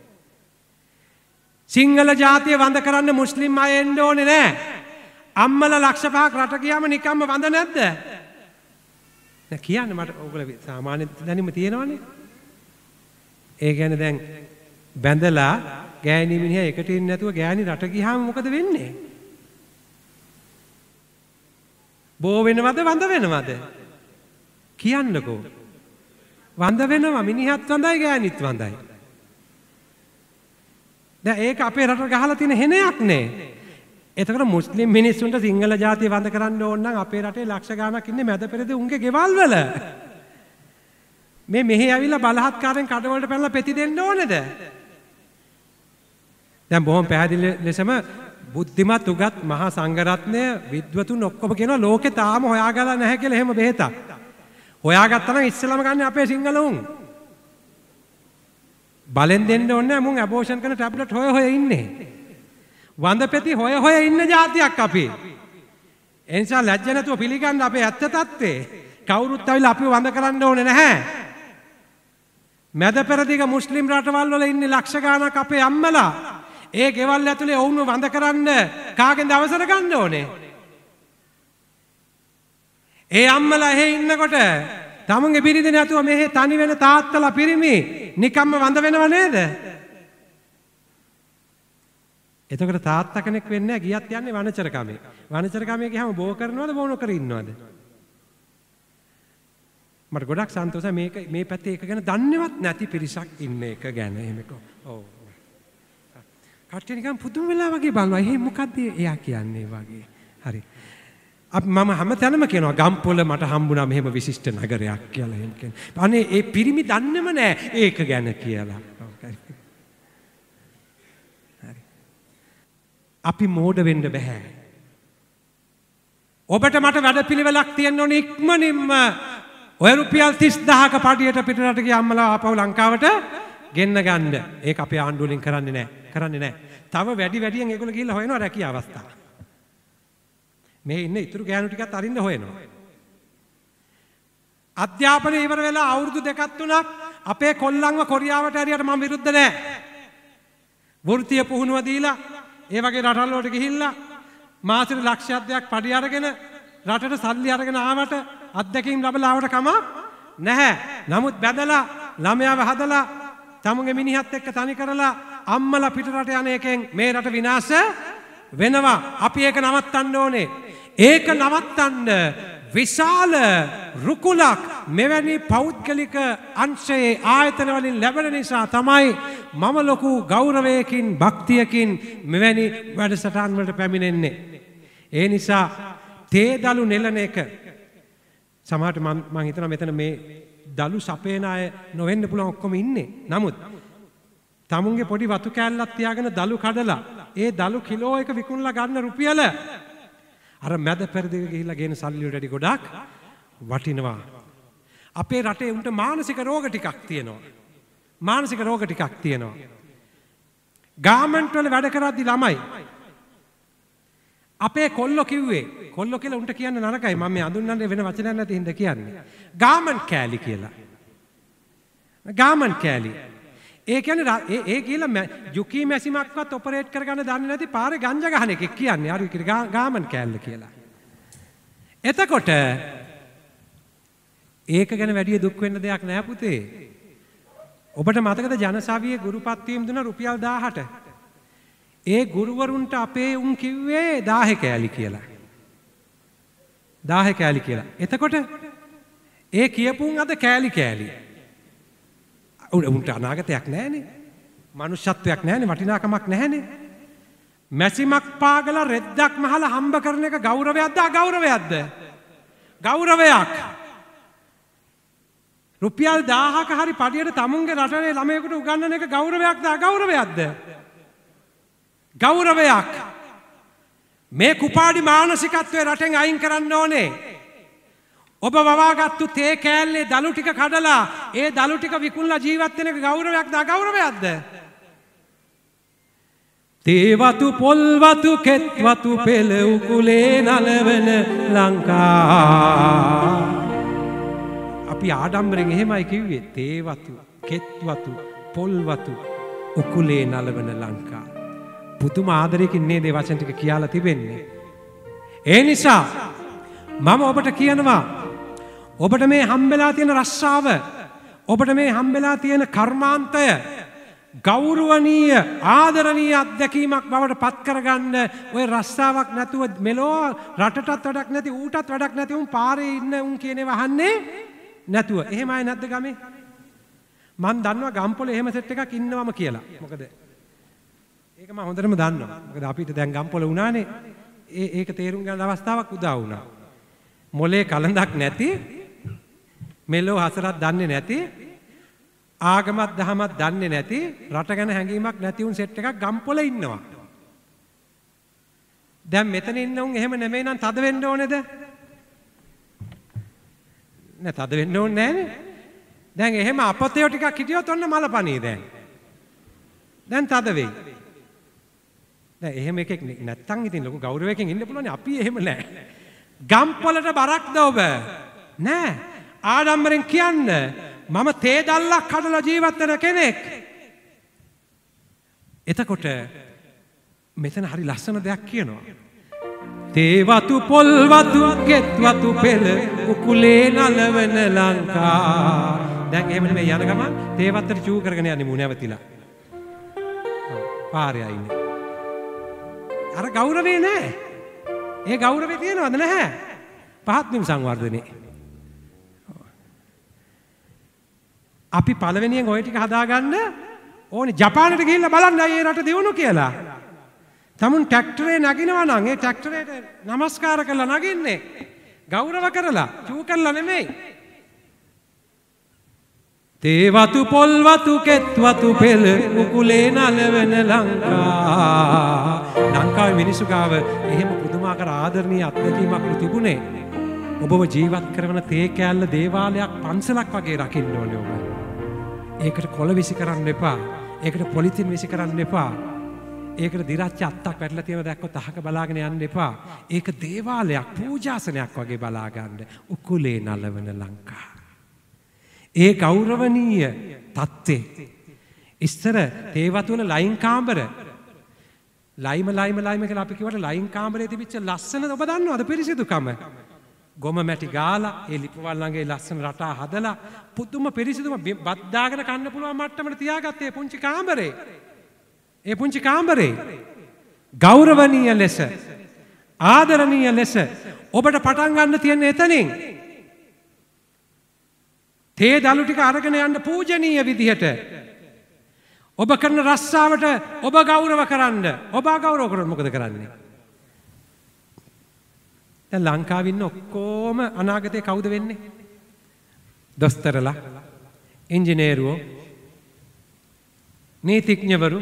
සිංහල ජාතිය වඳ කරන්න මුස්ලිම් අය එන්න ඕනේ නෑ. අම්මලා ලක්ෂ 5ක් රට ගියාම නිකම්ම වඳ නැද්ද? නෑ කියන්න මට ඔයගොල්ලෝ සාමාන්‍ය දැනීම තියෙනවනේ. ඒ කියන්නේ දැන් බැඳලා ගෑණි මිනිහා එකට ඉන්නේ නැතුව ගෑණි රට ගියාම මොකද වෙන්නේ? බෝ වෙනවද වඳ වෙනවද? කියන්නකෝ. වඳ වෙනවා, මිනිහත් වඳයි ගෑණිත් වඳයි. දැන් ඒක අපේ රට ගහලා තියෙන හෙනයක් නේ. එතකොට මුස්ලිම් මිනිස්සුන්ට සිංහල ජාතිය වඳ කරන්න ඕන නම් අපේ රටේ ලක්ෂ ගාණක් ඉන්නේ මැද පෙරදී උන්ගේ ගෙවල් වල. මේ මෙහි ඇවිල්ලා බලහත්කාරයෙන් කඩවලට පැනලා පෙති දෙන්න ඕනේද? දැන් බොහොම පැහැදිලි ලෙසම බුද්ධිමත් උගත් මහා සංඝරත්නය විද්වතුන් ඔක්කොම කියනවා ලෝකේ තාම හොයාගලා නැහැ කියලා එහෙම බෙහෙතක්. හොයාගත්තා නම් ඉස්සෙල්ලාම ගන්න අපේ සිංහල උන්. බලෙන් දෙන්න ඕනේ නැහැ මුන් ඇබෝෂන් කරන ටැබ්ලට් හොය ඉන්නේ. වඳපෙති හොය ඉන්න જાතියක් අපි. ඒ නිසා ලැජ්ජ නැතුව පිළිගන්න අපේ ඇත්ත తත්වේ. කවුරුත් ඇවිල්ලා අපිව වඳ කරන්න ඕනේ නැහැ. මැද පෙරදිග මුස්ලිම් රටවල් වල ඉන්නේ ලක්ෂ ගාණක් අපේ අම්මලා. ඒ ගෙවල් ඇතුලේ වුණු වඳ කරන්න කාගෙන්ද අවසර ගන්න ඕනේ? ඒ අම්මලා එහෙ ඉන්නකොට තමුන්ගේ බිරිඳ නැතුව මෙහෙ තනි වෙන තාත්තලා පිරිමි නිකම්ම වඳ වෙනව නේද? එතකොට තාත්තා කෙනෙක් වෙන්නේ නැහැ, ගියත් යන්නේ වනචර කමේ. වනචර කමේ ගියාම බෝ කරනවද බෝ නොකර ඉන්නවද? මට ගොඩක් සන්තෝෂයි මේ පැත්තේ එක ගැන දන්නේවත් නැති පිරිසක් ඉන්න එක ගැන එහෙමකෝ. ඔව්. කට්ටිය නිකන් පුදුම වෙලා වගේ බලනවා. එහෙ මොකද්ද එයා කියන්නේ වගේ. හරි. මම හැමතැනම කියනවා ගම්පොල මට හම්බුණා මෙහෙම විශිෂ්ට නගරයක් කියලා එහෙම කියනවා. අනේ ඒ පිරිමි දන්නේම නැහැ ඒක ගැන කියලා. අපි මෝඩ වෙන්න බෑ. ඔබට මට වැඩපිළිවෙලක් තියෙන්න ඕනේ ඉක්මනින්ම ඔය රුපියල් 30000ක පඩියට පිටරට ගිය අම්මලා ආපහු ලංකාවට ගෙන්න ගන්න. ඒක අපේ ආණ්ඩුව වලින් කරන්නේ නැහැ. තව වැඩියෙන් ඒගොල්ලෝ ගිහිල්ලා හොයනවා රැකියාව අවස්ථා. මේ ඉන්න ඉතුරු ගෑනු ටිකත් අරින්න හොයනවා. අධ්‍යාපනය ඉවර වෙලා අවුරුදු 2-3ක් අපේ කොල්ලන්ව කොරියාවට ඇරියට මම විරුද්ධ නැහැ. වෘත්තීය පුහුණුව දීලා ඒ වගේ රටවල් වලට ගිහිල්ලා මාසෙට ලක්ෂයක් දෙයක් පඩි අරගෙන රටට සල්ලි අරගෙන ආවට අත්දැකීම් ලැබලා ආවට කමක් නැහැ. නමුත් බැදලා ළමයාව හදලා තමුගේ මිනිහත් එක්ක තනි කරලා අම්මලා පිටරට යන එකෙන් මේ රට විනාශ වෙනවා. අපි ඒක නවත්තන්න ඕනේ. ඒක නවත්තන්න විශාල රුකුලක් මෙවැනි පෞද්ගලික අංශයේ ආයතන වලින් ලැබෙන නිසා තමයි මම ලොකු ගෞරවයකින් භක්තියකින් මෙවැනි වැඩසටහන් වලට පැමිණෙන්නේ. ඒ නිසා තේ දලු නෙලන එක සමහරට මම හිතනවා මෙතන මේ දලු සපේන අය නොවෙන්න පුළුවන් ඔක්කොම ඉන්නේ. නමුත් තමුන්ගේ පොඩි වතු කෑල්ලක් තියාගෙන දලු කඩලා ඒ දලු කිලෝ එක විකුණලා ගන්න රුපියල අර මැද පෙරදිග ගිහිල්ලා ගේන සල්ලි වලට වැඩි ගොඩක් වටිනවා. අපේ රටේ උන්ට මානසික රෝග ටිකක් තියෙනවා. ගාමන්ට් වල වැඩ කරද්දි ළමයි අපේ කොල්ලෝ කිව්වේ කොල්ලෝ කියලා උන්ට කියන්න නරකයි මම මේ අඳුන්නන්නේ වෙන වචනයක් නැති හින්දා කියන්නේ. ගාමන්ට් කෑලි කියලා. ගාමන්ට් කෑලි. ඒ කියන්නේ ඒ කියලා යුකී මැසිමක්වත් ඔපරේට් කරගන්න දන්නේ නැති පාරේ ගංජා ගහන එකෙක් කියන්නේ. අර ගාමන්ට් කෑල්ල කියලා. එතකොට ඒක ගැන වැඩි දුක් වෙන්න දෙයක් නෑ පුතේ. ඔබට මතකද ජනසවියේ ගුරුපත් වීම දුන්න රුපියල් 1000ට. ඒ ගුරුවරුන්ට අපේ උන් කිව්වේ 1000 කෑලි කියලා. 1000 කෑලි කියලා. එතකොට ඒ කියපුන් අද කෑලි. උන්ට අනාගතයක් නැහැනේ. මනුෂ්‍යත්වයක් නැහැනේ, වටිනාකමක් නැහැනේ. මැසිමක් පාගලා රෙද්දක් මහලා හම්බ කරන එක ගෞරවයක්ද අගෞරවයක්ද? ගෞරවයක්. රුපියල් 1000ක හරි පඩියට තමුන්ගේ රටේ ළමයෙකුට උගන්වන එක ගෞරවයක්ද අගෞරවයක්ද? ගෞරවයක්. මේ කුපාඩි මානසිකත්වයේ රටෙන් අයින් කරන්න ඕනේ. ඔබ වවාගත්තු තේ කෑල්ලේ දලු ටික කඩලා ඒ දලු ටික විකුණලා ජීවත් වෙන එක ගෞරවයක්ද අගෞරවයක්ද? තේ වතු පොල් වතු කෙත් වතු පෙළ උකුලේ නලවන ලංකා. අපි ආඩම්බරෙන් එහෙමයි කිව්වේ. තේ වතු කෙත් වතු පොල් වතු උකුලේ නලවන ලංකා. පුදුම ආදරයකින් නේද මේ වචන ටික කියලා තිබෙන්නේ. ඒ නිසා මම ඔබට කියනවා ඔබට මේ හම්බෙලා තියෙන රස්සාව, ඔබට මේ හම්බෙලා තියෙන කර්මාන්තය ගෞරවනීය ආදරණීය අත්දැකීමක් බවට පත් කරගන්න. ඔය රස්සාවක් නැතුව මෙලෝ රටටත් වැඩක් නැති ඌටත් වැඩක් නැති උන් පාරේ ඉන්න උන් කියනේ වහන්නේ නැතුව. එහෙමයි නැද්ද ගමේ? මම දන්නවා ගම්පොල එහෙම සෙට් එකක් ඉන්නවම කියලා. මොකද ඒක මම හොඳටම දන්නවා. මොකද අපිට දැන් ගම්පොල වුණානේ. ඒක තේරුම් ගන්න අවස්ථාවක් උදා වුණා. මොලේ කලඳක් නැති, මෙලෝ හසරක් දන්නේ නැති, ආගමත් දහමත් දන්නේ නැති, රට ගැන හැඟීමක් නැති උන් සෙට් එකක් ගම්පොල ඉන්නවා. දැන් මෙතන ඉන්න උන් එහෙම නෙමෙයි නම් තද වෙන්න ඕනේද? නෑ, තද වෙන්න ඕනේ නෑනේ. දැන් එහෙම අපතේ ටිකක් හිටියොත් ඔන්න මලපණී දැන් තද වෙයි. දැන් එහෙම එකෙක් නැත්තම් ඉතින් ලොකු ගෞරවයකින් ඉන්න පුළුවන්. අපි එහෙම නෑ. ගම්පොලට බරක්ද ඔබ? නෑ. ආඩම්බරෙන් කියන්න මම තේ දැල්ලක් කඩලා ජීවත් වෙන කෙනෙක්. එතකොට මෙතන හරි ලස්සන දෙයක් කියනවා. තේ වතු පොල් වතු කෙත් වතු පෙළ උකුලේ නලවන ලංකා. දැන් එහෙම නෙමෙයි යන ගමන් තේ වත්තට චූ කරගෙන යන්නේ මූ නැවතිලා. පාරේ ආන්නේ. අර ගෞරවේ නෑ. ඒ ගෞරවේ තියෙනවද නැහැ? පහත් වීම සංවර්ධනේ. අපි පළවෙනියෙන් ওই ටික හදාගන්න ඕනේ. ජපානට ගිහිල්ලා බලන්න අය රට දියුණු කියලා. තමුන් ට්‍රැක්ටරේ නගිනවා නම් ඒ ට්‍රැක්ටරේට নমස්කාර කරලා නගින්නේ. ගෞරව කරලා, චූ කරලා නෙමෙයි. තේ වතු පොල් වතු කෙත් වතු පෙළ උකුලේ නලවන ලංකා. ලංකාවේ මිනිස්සු ගාව එහෙම පුදුමාකාර ආදරණීය අත්දැකීමක් තිබුණේ. ඔබව ජීවත් කරන තේ කෑල්ල දේවාලයක් පන්සලක් වගේ රකින්න ඕනේ ඔබ. ඒකට කොළ විසි කරන්න එපා. ඒකට පොලිතින් විසි කරන්න එපා. ඒකට දිරච්ච අත්තක් වැටලා තියෙන දැක්කොත් අහක බලාගෙන යන්න එපා. ඒක දේවාලයක් පූජාසනයක් වගේ බලා ගන්න. උකුලේ නලවන ලංකා. ඒ ගෞරවනීය තත්ත්වේ ඉස්සර තේවතුල ලයින් කාමර ලයිම කියලා අපි කිව්වට ලයින් කාමරේ තිබිච්ච ලස්සන ඔබ දන්නවද පිරිසිදුකම? ගොම මැටි ගාලා ඒ ලිපවල් ළඟේ ලස්සන රටා හදලා පුදුම පිරිසිදුම බත් දාගෙන කන්න පුළුවන් මට්ටමට තියාගත්තේ පුංචි කාමරේ. ඒ පුංචි කාමරේ ගෞරවනීය ලෙස ආදරණීය ලෙස ඔබට පටන් ගන්න තියෙන එතනින් තේ දළු ටික අරගෙන යන්න පූජනීය විදිහට ඔබ කරන රස්සාවට ඔබ ගෞරව කරන්න. ඔබ අගෞරව කරොත් මොකද කරන්නේ? දැන් ලංකාවේ ඉන්න ඔක්කොම අනාගතේ කවුද වෙන්නේ? දොස්තරලා, ඉංජිනේරුවෝ, නීතිඥවරු.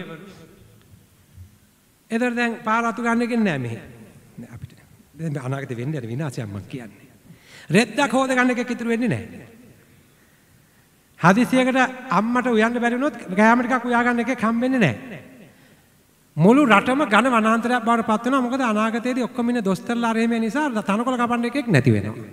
එතකොට දැන් පාර අතු ගන්න එකක් නෑ මෙහෙ. අපිට දැන් අනාගතේ වෙන්නේ අර විනාශයක් මම කියන්නේ. රෙද්දක් හොද ගන්න එකක් ඉතුරු වෙන්නේ නෑ. හදිසියකට අම්මට උයන්න බැරි වුණොත් ගෑම ටිකක් උයා ගන්න එකක් හම්බෙන්නේ නැහැ. මුළු රටම ඝන වනාන්තරයක් බවට පත් වෙනවා. මොකද අනාගතයේදී ඔක්කොම ඉන්නේ දොස්තරලා රේම නිසා තනකොළ කපන්න එකක් නැති වෙනවා.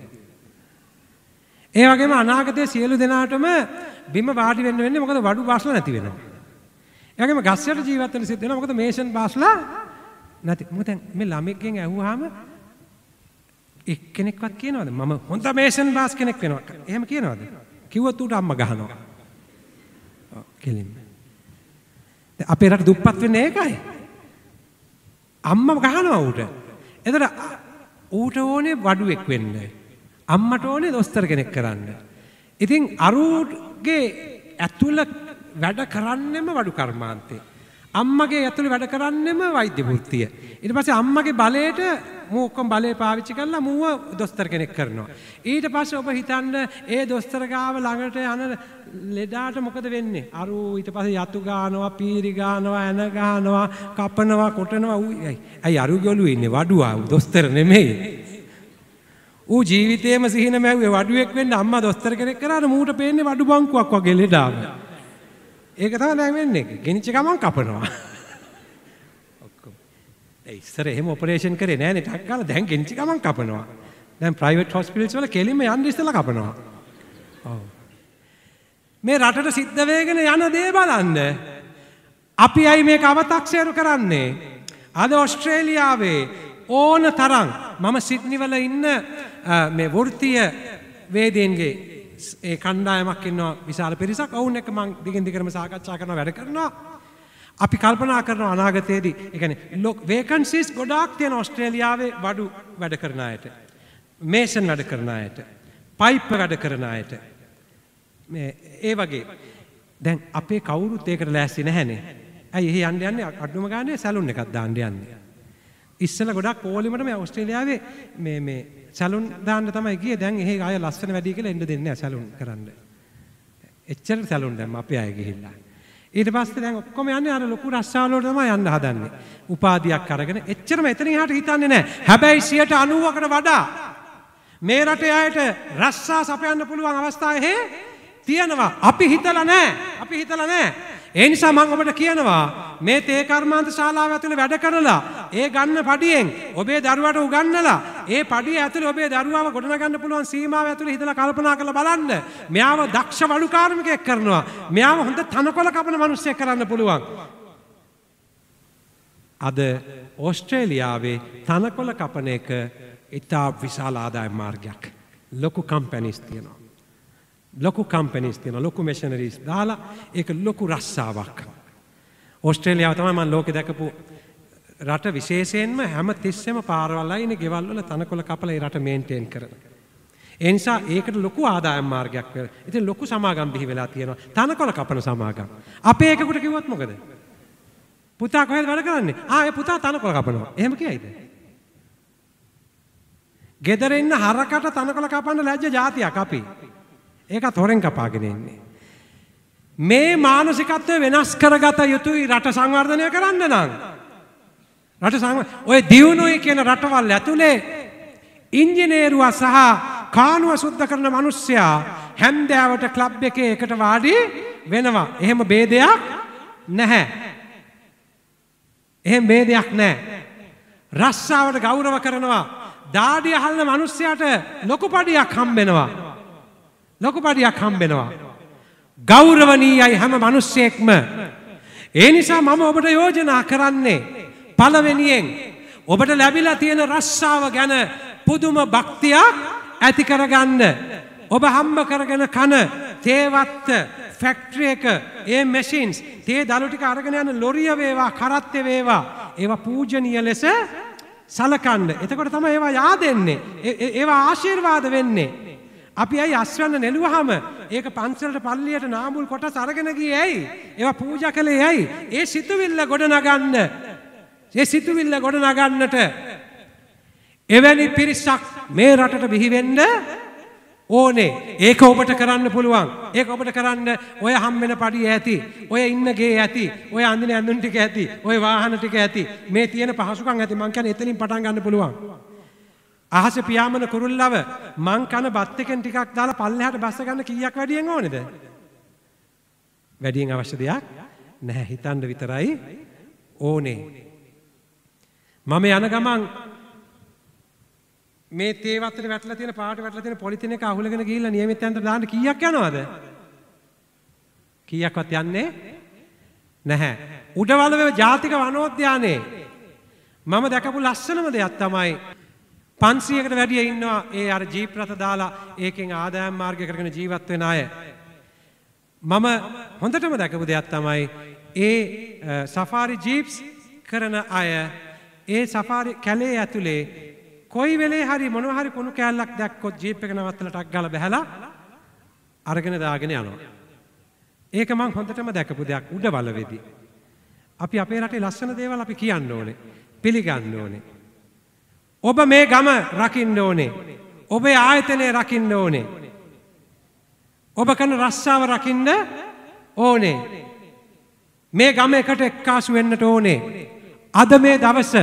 ඒ වගේම අනාගතයේ සියලු දෙනාටම බිම වාඩි වෙන්න වෙන්නේ මොකද වඩු බාස්ලා නැති වෙනවා. ඒ වගේම ගස්යට ජීවත් වෙන්න සිද්ධ වෙනවා. මොකද මේෂන් බාස්ලා නැති. මොකද මේ ළමෙක්ගෙන් ඇහුවාම එක්කෙනෙක්වත් කියනවද මම හොඳ මේෂන් බාස් කෙනෙක් වෙනවා. එහෙම කියනවද? කිව්වොත් උට අම්මා ගහනවා. ඔව් කෙලින්ම. අපේ රට දුප්පත් වෙන්නේ ඒකයි. අම්මා ගහනවා ඌට. එතකොට ඌට ඕනේ වඩුවෙක් වෙන්න. අම්මට ඕනේ දොස්තර කෙනෙක් කරන්න. ඉතින් අරුගේ ඇතුළ වැඩ කරන්නෙම වඩු කර්මාන්තේ. අම්මගේ ඇතුළේ වැඩ කරන්නෙම වෛද්‍ය වෘත්තිය. ඊට පස්සේ අම්මගේ බලයට මූ ඔක්කොම බලය පාවිච්චි කරලා මූව දොස්තර කෙනෙක් කරනවා. ඊට පස්සේ ඔබ හිතන්න ඒ දොස්තර ගාව ළඟට යන ලෙඩාට මොකද වෙන්නේ? අරු ඊට පස්සේ යතු ගානවා, පීරි ගානවා, ඇන ගානවා, කපනවා, කොටනවා. අයි අරුගේ ඔළුවේ ඉන්නේ වඩුවා. දොස්තර නෙමෙයි. ඌ ජීවිතේම සිහින මැව්වේ වඩුවෙක් වෙන්න අම්මා දොස්තර කෙනෙක් කරාට මූට පේන්නේ වඩු බංකුවක් වගේ ලෙඩාව. ඒක තමයි දැන් වෙන්නේ. ගෙනිච්ච ගමන් කපනවා. ඔක්කොම. ඒ ඉස්සර එහෙම ඔපරේෂන් කරේ නෑනේ ටක් ගාලා දැන් ගෙනිච්ච ගමන් කපනවා. දැන් ප්‍රයිවට් හොස්පිටල්ස් වල කෙලින්ම යන්න ඉස්සෙල්ලා කපනවා. ඔව්. මේ රටට සිද්ධ වෙගෙන යන දේ බලන්න. අපි අයි මේක අව탁සේරු කරන්නේ. අද ඕස්ට්‍රේලියාවේ ඕන තරම් මම සිඩ්නි වල ඉන්න මේ වෘත්තීය වේදීන්ගේ ඒ කණ්ඩායමක් ඉන්නවා විශාල පිරිසක්. ඔවුන් එක්ක මම දිගින් දිගටම සාකච්ඡා කරනවා වැඩ කරනවා. අපි කල්පනා කරනවා අනාගතයේදී ඒ කියන්නේ වේකන්සිස් ගොඩාක් තියෙන ඕස්ට්‍රේලියාවේ වඩු වැඩ කරන අයට, මේසන් වැඩ කරන අයට, පයිප් වැඩ කරන අයට. මේ ඒ වගේ දැන් අපේ කවුරුත් ඒකට ලෑස්ති නැහැනේ. ඇයි එහෙ යන්නේ අඩුම ගානේ සැලුන් එකක් දාන්න යන්නේ. ඉස්සෙල්ලා ගොඩක් පොලිමට මේ ඕස්ට්‍රේලියාවේ මේ සැලුන් දාන්න තමයි ගියේ. දැන් එහෙ ආය ලස්සන වැඩි කියලා එන්න දෙන්නේ නැහැ සැලුන් කරන්න. එච්චර සැලුන් දැම්ම අපේ අය ගිහිල්ලා. ඊට පස්සේ දැන් ඔක්කොම යන්නේ අර ලොකු රස්සාවල වලට තමයි යන්න හදන්නේ. උපාධියක් අරගෙන එච්චරම එතනින් එහාට හිතන්නේ නැහැ. හැබැයි 90%කට වඩා මේ රටේ අයට රස්සා සපයන්න පුළුවන් අවස්ථා එහෙ තියෙනවා. අපි හිතලා නැහැ. ඒ නිසා මම ඔබට කියනවා මේ තේ කර්මාන්ත ශාලාව ඇතුලේ වැඩ කරලා ඒ ගන්න පඩියෙන් ඔබේ දරුවාට උගන්වලා ඒ පඩිය ඇතුලේ ඔබේ දරුවාව ගොඩනගන්න පුළුවන් සීමාව ඇතුලේ හිතලා කල්පනා කරලා බලන්න. මෙයාව දක්ෂ වඩු කාර්මිකයෙක් කරනවා. මෙයාව හොඳ තනකොළ කපන මිනිහෙක් කරන්න පුළුවන්. අද ඕස්ට්‍රේලියාවේ තනකොළ කපන එක ඉතා විශාල ආදායම් මාර්ගයක්. ලොකු කම්පැනිස් තියෙනවා. ලොකු මෙෂනරීස් දාලා ඒක ලොකු රස්සාවක්. ඕස්ට්‍රේලියාව තමයි මම ලෝකේ දැකපු රට විශේෂයෙන්ම හැම තිස්සෙම පාරවල් අයිනේ ගෙවල් වල තනකොළ කපලා ඒ රට මේන්ටේන් කරන. ඒ නිසා ඒකට ලොකු ආදායම් මාර්ගයක් වෙනවා. ඉතින් ලොකු සමාගම් බිහි වෙලා තියෙනවා. තනකොළ කපන සමාගම්. අපේ එකකට කිව්වොත් මොකද? පුතා කොහෙද වැඩ කරන්නේ? ඒ පුතා තනකොළ කපනවා. එහෙම කියයිද? ගෙදර ඉන්න හරකට තනකොළ කපන්න ලැජ්ජ જાතියක් අපි. ඒකත් හොරෙන් කපාගෙන ඉන්නේ. මේ මානසිකත්වය වෙනස් කරගත යුතුයි රට සංවර්ධනය කරන්න නම්. ඔය දියුණුවයි කියන රටවල් ඇතුලේ ඉංජිනේරුවා සහ කානුව සුද්ධ කරන මිනිස්සයා හැන්දෑවට ක්ලබ් එකේ එකට වාඩි වෙනවා. එහෙම ભેදයක් නැහැ. එහෙම ભેදයක් නැහැ. රස්සාවට ගෞරව කරනවා. දාඩිය අහල්න මිනිස්සයාට ලොකු පඩියක් හම්බෙනවා. ලොකු පඩියක් හම්බෙනවා. ගෞරවණීයයි හැම මිනිස්සෙක්ම. ඒ නිසා මම ඔබට යෝජනා කරන්නේ පළවෙනියෙන් ඔබට ලැබිලා තියෙන රස්සාව ගැන පුදුම භක්තියක් ඇති කරගන්න. ඔබ හම්බ කරගෙන කන තේවත්ත ෆැක්ටරි එක ඒ මැෂින්ස් තේ දළු ටික අරගෙන යන ලොරිය වේවා කරත්තේ වේවා ඒවා පූජනීය ලෙස සලකන්න. එතකොට තමයි ඒවා yaadෙන්නේ. ඒවා ආශිර්වාද වෙන්නේ. අපි ඇයි අස්වැන්න නෙළුවහම ඒක පන්සලට පල්ලියට නාඹුල් කොටස් අරගෙන ගියේ ඇයි? ඒවා පූජා කළේ ඇයි? ඒ සිතුවිල්ල ගොඩනගන්න. ඒ සිතුවිල්ල ගොඩනගන්නට එවැනි පිරිසක් මේ රටට බිහි වෙන්න ඕනේ. ඒක ඔබට කරන්න පුළුවන්. ඒක ඔබට කරන්න ඔය හම්බෙන පඩිය ඇති. ඔය ඉන්න ගේ ඇති. ඔය අඳින ඇඳුම් ටික ඇති. ඔය වාහන ටික ඇති. මේ තියෙන පහසුකම් ඇති. මං කියන්නේ එතනින් පටන් ගන්න පුළුවන්. අහස පියාඹන කුරුල්ලව මං කන බත් එකෙන් ටිකක් දාලා පල්ලෙහාට බස්ස ගන්න කීයක් වැඩියෙන් ඕනේද? වැඩියෙන් අවශ්‍ය දෙයක් නැහැ. හිතන්න විතරයි ඕනේ. මම යන ගමන් මේ තේ වත්තේ වැටලා තියෙන පාට වැටලා තියෙන පොලිතින් එක අහුලගෙන ගිහිල්ලා නියමිතයන්ට දාන්න කීයක් යනවද? කීයක්වත් යන්නේ නැහැ. උඩවලවේ ජාතික වනෝද්‍යානයේ මම දැකපු ලස්සනම දෙයක් තමයි 500කට වැඩිය ඉන්නවා ඒ අර ජීප් රථ දාලා ඒකෙන් ආදායම් මාර්ගය කරගෙන ජීවත් වෙන අය. මම හොඳටම දැකපු දෙයක් තමයි ඒ සෆාරි ජීප්ස් කරන අය ඒ සෆාරි කැලේ ඇතුලේ කොයි වෙලේ හරි මොනවා හරි කුණු කෑල්ලක් දැක්කොත් ජීප් එක නවත්තලා ටක් ගාලා බහැලා අරගෙන දාගෙන යනවා. ඒක මම හොඳටම දැකපු දෙයක් උඩවලවේදී. අපි අපේ රටේ ලස්සන දේවල් අපි කියන්න ඕනේ. පිළිගන්න ඕනේ. ඔබ මේ ගම රකින්න ඕනේ. ඔබේ ආයතනය රකින්න ඕනේ. ඔබ කරන රස්සාව රකින්න ඕනේ. මේ ගම එකට එක්කාසු වෙන්නට ඕනේ. අද මේ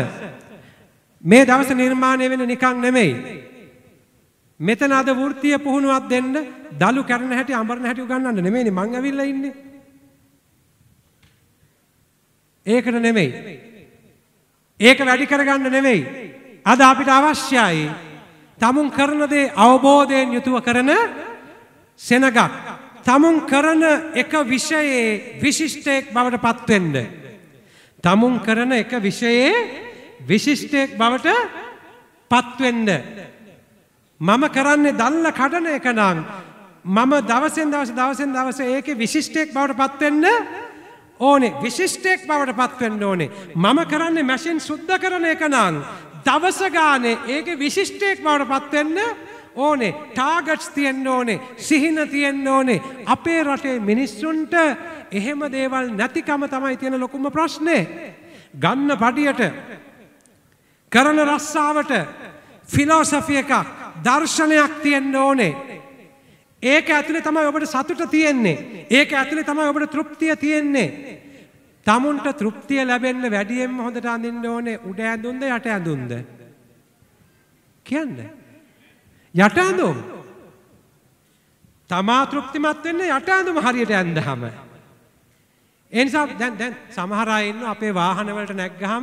දවස නිර්මාණය වෙන නිකන් නෙමෙයි. මෙතන අද වෘත්තීය පුහුණුවක් දෙන්න දලු කරන හැටි අඹරන හැටි උගන්වන්න නෙමෙයිනේ මං ඇවිල්ලා ඉන්නේ. ඒකට නෙමෙයි. ඒක වැඩි කරගන්න නෙමෙයි. අද අපිට අවශ්‍යයි තමුන් කරන දේ අවබෝධයෙන් යුතුව කරන සෙනගක්. තමුන් කරන එක විෂයේ විශිෂ්ටයක් බවට පත් වෙන්න. තමුන් කරන එක විෂයේ විශිෂ්ටයක් බවට පත් වෙන්න. මම කරන්නේ දල්ල කඩන එක නම් මම දවසෙන් දවස ඒකේ විශිෂ්ටයක් බවට පත් වෙන්න ඕනේ. විශිෂ්ටයක් බවට පත් වෙන්න ඕනේ. මම කරන්නේ මැෂින් සුද්ධ කරන එක නම් දවස ගානේ ඒකේ විශිෂ්ටයක් බවට පත් වෙන්න ඕනේ. ටාගට්ස් තියෙන්න ඕනේ. සිහින තියෙන්න ඕනේ. අපේ රටේ මිනිස්සුන්ට එහෙම දේවල් නැතිකම තමයි තියෙන ලොකුම ප්‍රශ්නේ. ගන්න පඩියට කරන රස්සාවට ෆිලොසොෆි එකක් දර්ශනයක් තියෙන්න ඕනේ. ඒක ඇතුලේ තමයි ඔබට සතුට තියෙන්නේ. ඒක ඇතුලේ තමයි ඔබට තෘප්තිය තියෙන්නේ. තමුන්ට තෘප්තිය ලැබෙන්න වැඩියෙන්ම හොඳට අඳින්න ඕනේ උඩ ඇඳුම්ද යට ඇඳුම්ද? කියන්නේ යට ඇඳුම්. තමා තෘප්තිමත් වෙන්න යට ඇඳුම හරියට ඇඳහම. ඒ නිසා දැන් සමහර අය ඉන්නවා අපේ වාහන වලට නැග්ගහම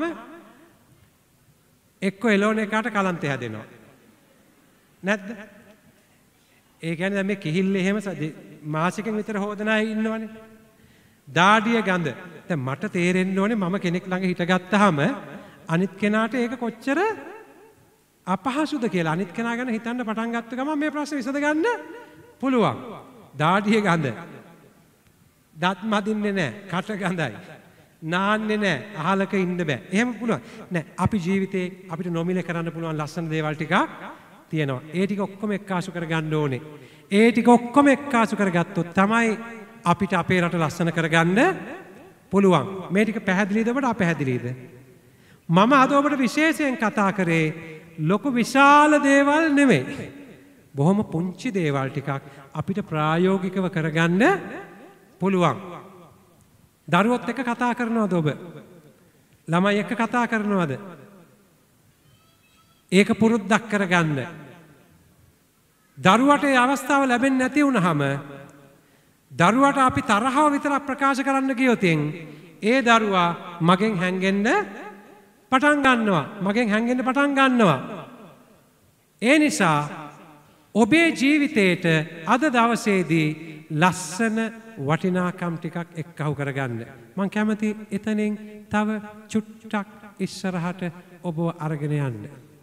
එක්ක එලෝන එකට කලන්තය හැදෙනවා. නැද්ද? ඒ කියන්නේ දැන් මේ කිහිල්ල එහෙම මාසිකෙන් විතර හොදන අය ඉන්නවනේ. දාඩිය ගඳ. දැන් මට තේරෙන්න ඕනේ මම කෙනෙක් ළඟ හිටගත්තාම අනිත් කෙනාට ඒක කොච්චර අපහසුද කියලා. අනිත් කෙනා ගැන හිතන්න පටන් ගත්ත ගමන් මේ ප්‍රශ්නේ විසඳ ගන්න පුළුවන්. දාඩිය ගඳ. දත් මදින්නේ නැහැ. කට ගඳයි. නාන්නේ නැහැ. අහලක ඉන්න බෑ. එහෙම පුළුවන්. නෑ අපි ජීවිතේ අපිට නොමිලේ කරන්න පුළුවන් ලස්සන දේවල් ටිකක් තියෙනවා. ඒ ටික ඔක්කොම එක්කාසු කරගන්න ඕනේ. ඒ ටික ඔක්කොම එක්කාසු කරගත්තොත් තමයි අපිට අපේ රට ලස්සන කරගන්න පුළුවන්. මේ ටික පැහැදිලිද ඔබට අපැහැදිලිද? මම අද ඔබට විශේෂයෙන් කතා කරේ ලොකු විශාල දේවල් නෙමෙයි. බොහොම පුංචි දේවල් ටිකක් අපිට ප්‍රායෝගිකව කරගන්න පුළුවන්. දරුවොත් එක්ක කතා කරනවද ඔබ? ළමයි එක්ක කතා කරනවද? ඒක පුරුද්දක් කරගන්න. දරුවට ඒ අවස්ථාව ලැබෙන්නේ නැති වුණාම දරුවට අපි තරහව විතරක් ප්‍රකාශ කරන්න ගියොත් ඒ දරුවා මගෙන් හැංගෙන්න පටන් ගන්නවා. ඒ නිසා ඔබේ ජීවිතේට අද දවසේදී ලස්සන වටිනාකම් ටිකක් එක්කහු කරගන්න. මං කැමති එතනින් තව චුට්ටක් ඉස්සරහට ඔබව අරගෙන යන්න.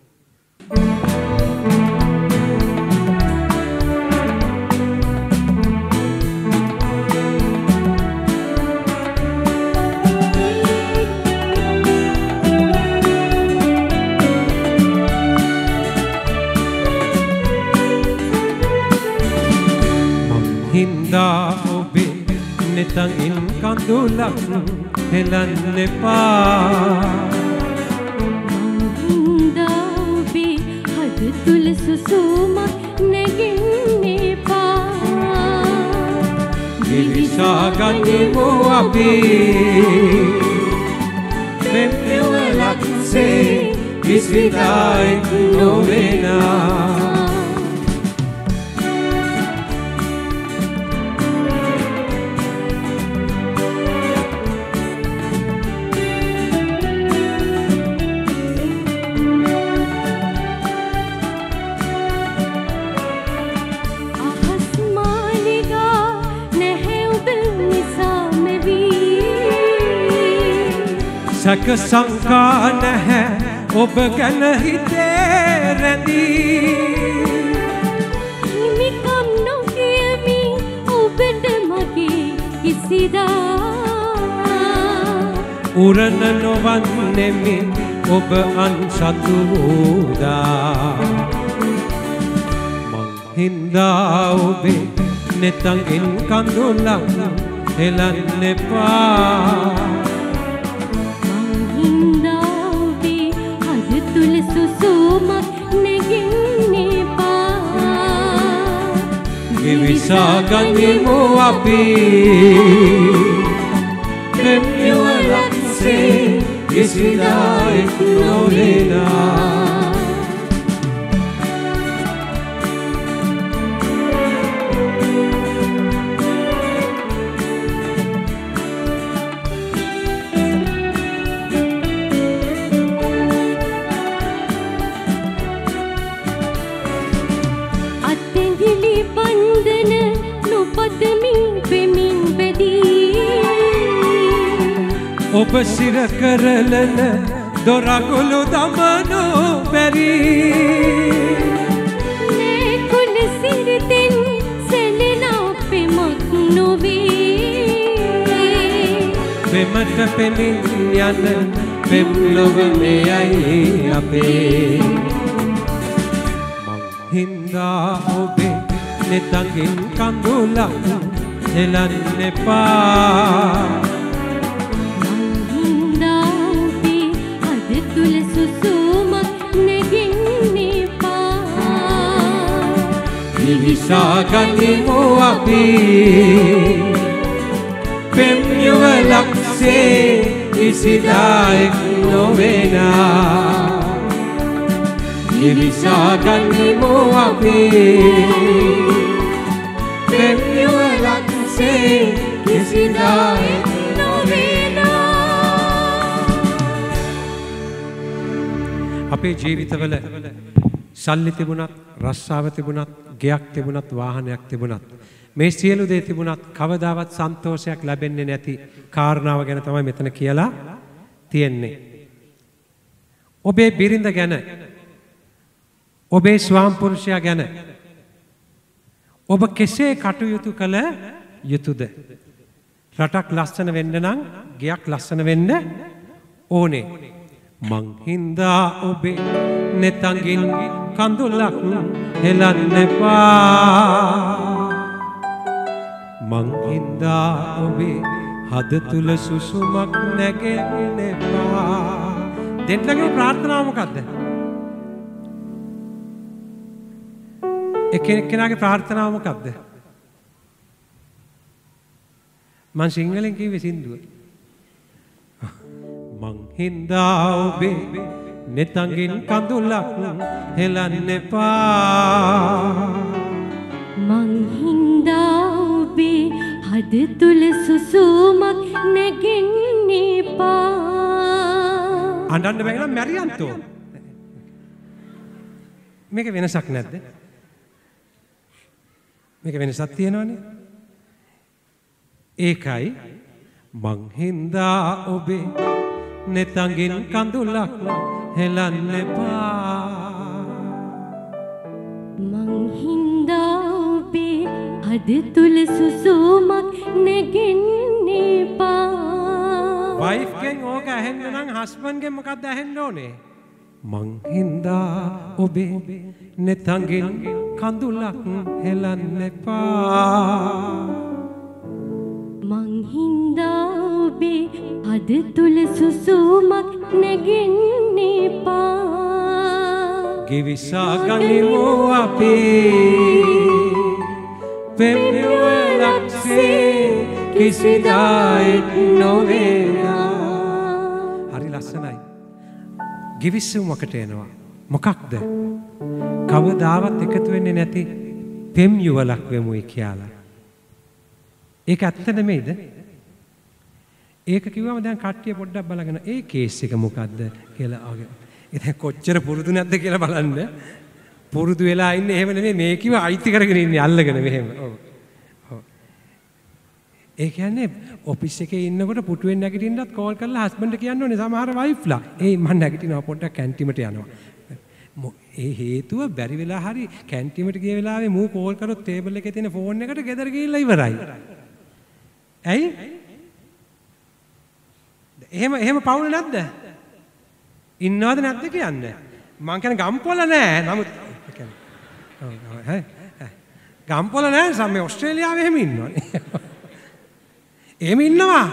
හින්දා ඔබේ නෙතන් කඳුලක් හෙලන්න එපා. හින්දා ඔබේ හද තුල සුසුමක් නැගෙන්න එපා. විවිසා ගනිමු අපි පෙම්වලක්සේ විසිදායික් නොවෙනා. සැක සංකා නැහැ ඔබ ගැන හිතේ රැඳී. හිමිකම් නොකියමි ඔබට මගේ කිසිදා. උරණ නොවන්නෙමි ඔබ අන්සතු වූදා. මං හින්දා ඔබේ නෙතන් කඳුලක් හෙලන්න එපා. සුසුමක් නැගෙන්න එපා. විවිසා ගනිමු අපි පෙම්වලක්සේ කිසිදායික් නොවෙනා. ඔබ සිර කරලන දොරගුළු දමනෝ බැරි. කුල සිරිතෙන් සැලෙන පෙමක් නොවේ. පෙමට පෙමින් යන පෙම්ලොව මෙයයි අපේ. මං හින්දා ඔබේ නෙතන් කඳුලක් හෙලන්න එපා. විවිසා ගනිමු අපි පෙම්වලක්සේ කිසිදායික් නොවෙනා. විවිසා ගනිමු අපි පෙම්වලක්සේ කිසිදායික් නොවෙනා. අපේ ජීවිතවල සල්ලි තිබුණත්, රස්සාව තිබුණත්, ගෙයක් තිබුණත්, වාහනයක් තිබුණත්, මේ සියලු දේ තිබුණත් කවදාවත් සන්තෝෂයක් ලැබෙන්නේ නැති කාරණාව ගැන තමයි මෙතන කියලා තියෙන්නේ. ඔබේ බිරිඳ ගැන, ඔබේ ස්වාමිපුරුෂයා ගැන ඔබ කෙසේ කටයුතු කළ යුතුද? රටක් ලස්සන වෙන්න නම් ගෙයක් ලස්සන වෙන්න ඕනේ. මං හින්දා ඔබේ නෙතන් කඳුලක් හෙලන්න එපා. මං හින්දා ඔබේ හද තුල සුසුමක් නැගෙන්න එපා. දෙන්නගේ ප්‍රාර්ථනාව මොකද්ද? එක්කෙනාගේ ප්‍රාර්ථනාව මොකද්ද? මං සිංහලෙන් කිව්වේ සින්දුව. මං හින්දා ඔබේ නෙතන් කඳුලක් හෙලන්න එපා. මං හින්දා ඔබේ හද තුල සුසුමක් නැගෙන්නේ පා. අඬන්න බෑ නම් මැරියන්තෝ. මේක වෙනසක් නැද්ද? මේක වෙනසක් තියෙනවනේ. ඒකයි මං හින්දා ඔබේ නෙතඟින් කඳුලක් හෙලන්න එපා. මං හින්දා ඔබේ හද තුල සුසුමක් නැගෙන්නේ පා. වයිෆ් ගෙන් ඕක ඇහෙන්න නම් හස්බන්ඩ් ගෙන් මොකක්ද ඇහෙන්න ඕනේ? මං හින්දා ඔබේ නෙතඟින් කඳුලක් හෙලන්න එපා. මං හින්දා ඔබේ හද තුල සුසුමක් නැගෙන්නේ පා. ගිවිසා ගනිමු අපි පෙම්වලක්සේ කිසිදායිත් නොවේනා. හරි ලස්සනයි. ගිවිසුමකට එනවා. මොකක්ද? කවදාවත් එකතු වෙන්නේ නැති පෙම් යුවලක් වෙමුයි කියලා. ඒක ඇත්ත නෙමෙයිද? ඒක කිව්වම දැන් කට්ටිය පොඩ්ඩක් බලගෙන ඒ කේස් එක මොකද්ද කියලා අහගෙන. ඉතින් කොච්චර පුරුදු නැද්ද කියලා බලන්න. පුරුදු වෙලා ඉන්නේ එහෙම නෙමෙයි මේ කිව්ව අයිති කරගෙන ඉන්නේ අල්ලගෙන මෙහෙම. ඔව්. ඔව්. ඒ කියන්නේ ඔෆිස් එකේ ඉන්නකොට පුටුවෙන් නැගිටින්නත් කෝල් කරලා හස්බන්ඩ් කියන්න ඕනේ සමහර වයිෆ්ලා. "ඒයි මම නැගිටිනවා පොඩ්ඩක් කැන්ටිමට යනවා." ඒ හේතුව බැරි වෙලා හරි කැන්ටිමට ගිය වෙලාවේ මූ කෝල් කරොත් ටේබල් එකේ තියෙන ෆෝන් එකට ගෙදර ගිහිල්ලා ඉවරයි. ඇයි? එහෙම පවුල නැද්ද? ඉන්නවද නැද්ද කියන්නේ? මං කියන්නේ ගම්පොල නෑ. නමුත් ගම්පොල නෑ සම්මේ ඕස්ට්‍රේලියාවේ එහෙම ඉන්නවනේ. එහෙම ඉන්නවා.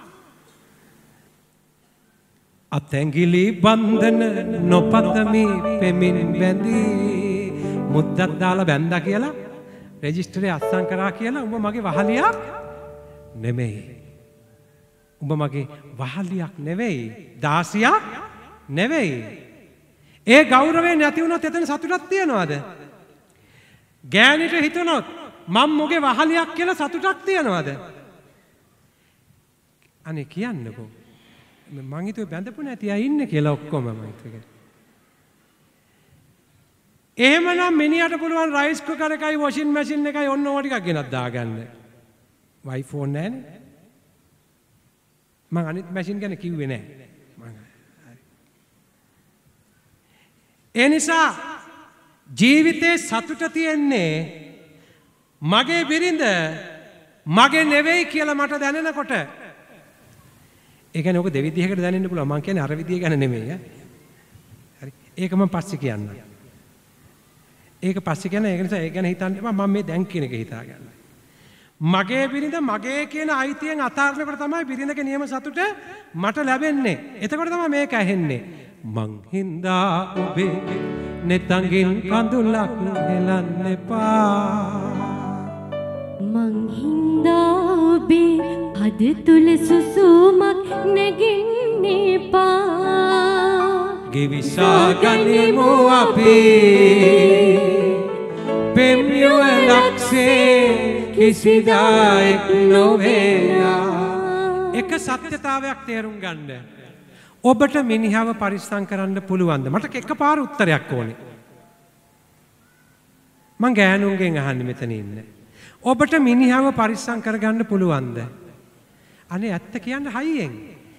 අතැඟිලි බන්ධන නොපතමි පෙමින් බැඳී මුද්දක් දාලා බැඳා කියලා රෙජිස්ටරේ අත්සන් කරා කියලා උඹ මගේ වහලියක් නෙමෙයි. උඹ මගේ වහලියක් නෙවෙයි. දාසියක් නෙවෙයි. ඒ ගෞරවය නැති වුණොත් එතන සතුටක් තියනවද? ගෑනිට හිතුනොත් මම මොගේ වහලියක් කියලා සතුටක් තියනවද? අනේ කියන්නකෝ. මං හිතුවේ බැඳපු නැති අය ඉන්නේ කියලා ඔක්කොම මම හිතුවේ. එහෙමනම් මිනිහට පුළුවන් රයිස් කුකර් එකයි වොෂින් මැෂින් එකයි ඔන්න ඕවා ටිකක් ගෙනත් දාගන්න. වයිෆ් ෆෝන් නැහැනේ. මං අනිත් මැෂින් ගැන කිව්වේ නැහැ. ඒ නිසා ජීවිතේ සතුට තියෙන්නේ මගේ බිරිඳ මගේ නෙවෙයි කියලා මට දැනෙනකොට. ඒ කියන්නේ ඔක දෙවිදිහකට දැනෙන්න පුළුවන්. මං කියන්නේ අර විදිය ගැන නෙමෙයි. හරි. ඒක මම පස්සේ කියන්නම්. ඒක පස්සේ කියන ඒක නිසා ඒක ගැන හිතන්න එපා. මම මේ දැන් කියන එක හිතාගන්නවා. මගේ බිරිඳ මගේ කියන අයිතියෙන් අතාරිනකොට තමයි බිරිඳගේ නියම සතුට මට ලැබෙන්නේ. එතකොට තමයි මේක ඇහෙන්නේ. මං හින්දා ඔබේ නෙතඟින් කඳුලක් හෙලන්න එපා. මං හින්දා ඔබේ හද තුල සුසුමක් නැගෙන්නේ එපා. ගිවිසා ගනිමු අපි පෙම් යුවලක්සේ කිසිදායික් නොවේනා. එක සත්‍යතාවයක් තේරුම් ගන්න. ඔබට මිනිහව පරිස්සම් කරන්න පුළුවන්ද? මට එකපාර උත්තරයක් ඕනේ. මං ගෑනුන්ගෙන් අහන්නේ මෙතන ඉන්න. ඔබට මිනිහව පරිස්සම් කරගන්න පුළුවන්ද? අනේ ඇත්ත කියන්න හයියෙන්.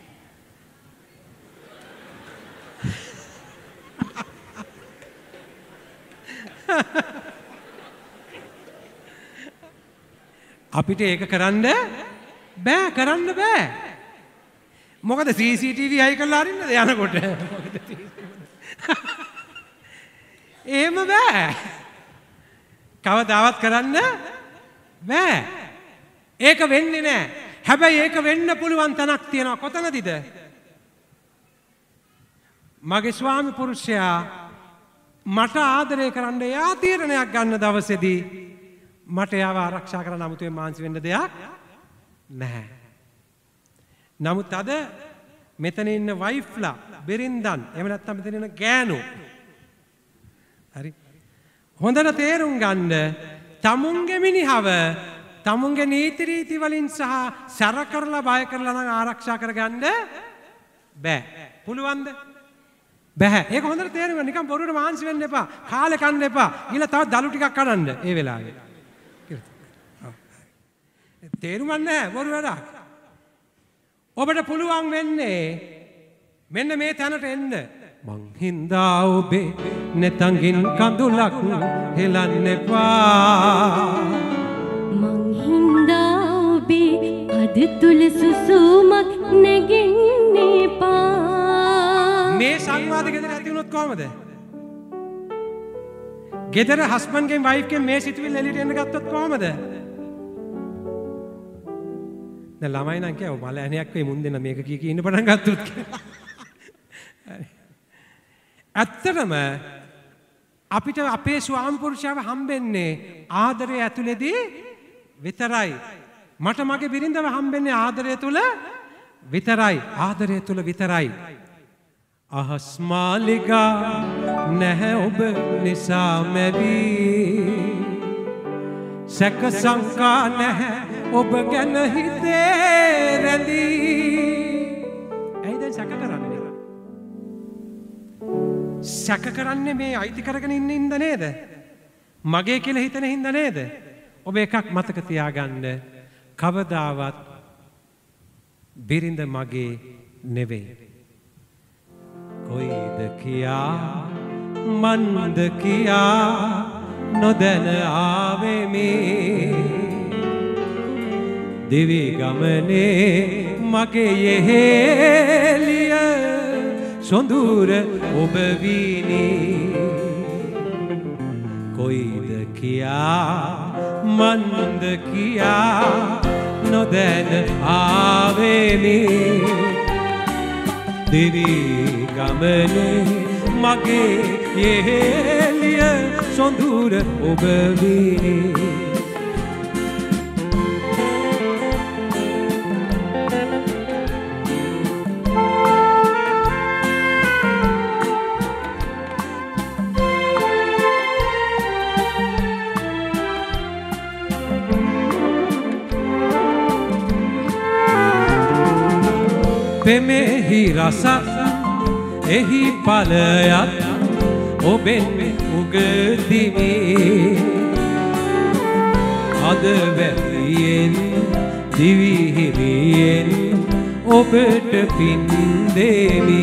අපිට ඒක කරන්න බෑ. මොකද CCTV හයි කරලා අරින්නද යනකොට? එහෙම බෑ. කවදාවත් කරන්න බෑ. ඒක වෙන්නේ නෑ. හැබැයි ඒක වෙන්න පුළුවන් තැනක් තියෙනවා. කොතනදද? මගේ ස්වාමි පුරුෂයා මට ආදරය කරන්න එයා තීරණයක් ගන්න දවසේදී මට එයාව ආරක්ෂා කරන්න 아무තේ මාන්සි වෙන්න දෙයක් නැහැ. නමුත් අද මෙතන ඉන්න වයිෆ්ලා බෙරින්දන් එහෙම නැත්නම් මෙතන ඉන්න ගෑනු හරි හොඳට තේරුම් ගන්න තමුන්ගේ මිනිහව තමුන්ගේ නීති රීති වලින් සහ සැර කරලා බය කරලා නම් ආරක්ෂා කරගන්න බෑ. පුළුවන්ද? බෑ. ඒක හොඳට තේරෙන්න නිකන් බොරුවට මාන්සි වෙන්න එපා. කාලේ කන්න එපා. ඊළඟ තව දලු ටිකක් කනන්න ඒ වෙලාවේ. තේරුම් නැහැ බොරු වැඩක්. ඔබට පුළුවන් වෙන්නේ මෙන්න මේ තැනට එන්න. මං හින්දා ඔබේ නැතංගින් කඳුලක් හෙලන්න එපා. මං හින්දා ඔබේ අද තුල සුසුමක් නැගින්න එපා. මේ සංවාද ගෙදර ඇති වුණොත් කොහමද? ගෙදර හස්බන්ඩ්ගෙන් වයිෆ්ගෙන් මේ සිතුවිල්ල එළියට එන්න ගත්තොත් කොහමද? දැන් ළමයි නම් කියව මල ඇණයක් වෙයි මුන් දෙන්න මේක කී කී ඉන්න පටන් ගත්තොත් කියලා. ඇත්තටම අපිට අපේ ස්වාමි පුරුෂයව හම්බෙන්නේ ආදරය ඇතුලේදී විතරයි. මට මගේ බිරිඳව හම්බෙන්නේ ආදරය තුල විතරයි. ආදරය තුල විතරයි. අහස් මාලිගා නැහැ ඔබ නිසා මැවි. සැක සංකා නැහැ ඔබ ගැන හිතේ රැඳී. ඇයි දැන් සැක කරන්නේ? සැක කරන්නේ මේ අයිති කරගෙන ඉන්න ඉඳ නේද? මගේ කියලා හිතන හින්දා නේද? ඔබ එකක් මතක තියාගන්න. කවදාවත් බිරිඳ මගේ නෙවෙයි. කොයිද කියා මන්ද කියා නොදැන ආවේ මේ දිවි ගමනේ මගේ යෙහෙලිය සොඳුර ඔබ වීනේ. කොයිද කියා මන්ද කියා නොදැන ආවේ මේ දිවි ගමනේ මගේ යෙහෙලිය සොඳුර ඔබ වීනේ. පෙමෙහි රසත් එහි ඵලයත් ඔබෙන් උගදිමේ. අද වැලියෙන් දිවි හිමියෙන් ඔබට පින් දෙමි.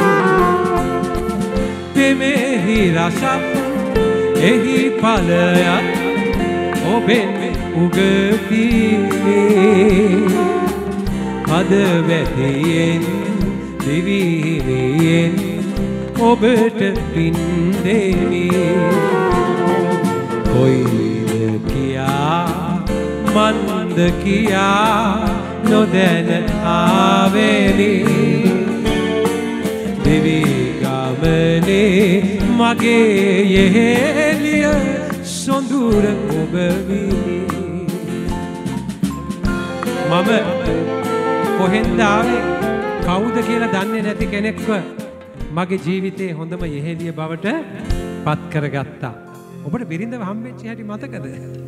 පෙමෙහි රසත් එහි ඵලයත් ඔබෙන් උගදිමේ. අද වැලියෙන් දිවි හිමියෙන් ඔබට පින් දෙමි. කොයිද කියා මන්ද කියා නොදැන ආවේනි. දිවි ගමනේ මගේ යෙහෙලිය සොඳුර ඔබ වී. මම කොහෙන්ද ආවේ කවුද කියලා දන්නේ නැති කෙනෙක්ව මගේ ජීවිතේ හොඳම යෙහෙලිය බවට පත් කරගත්තා. ඔබට බිරිඳව හම්බෙච්ච හැටි මතකද?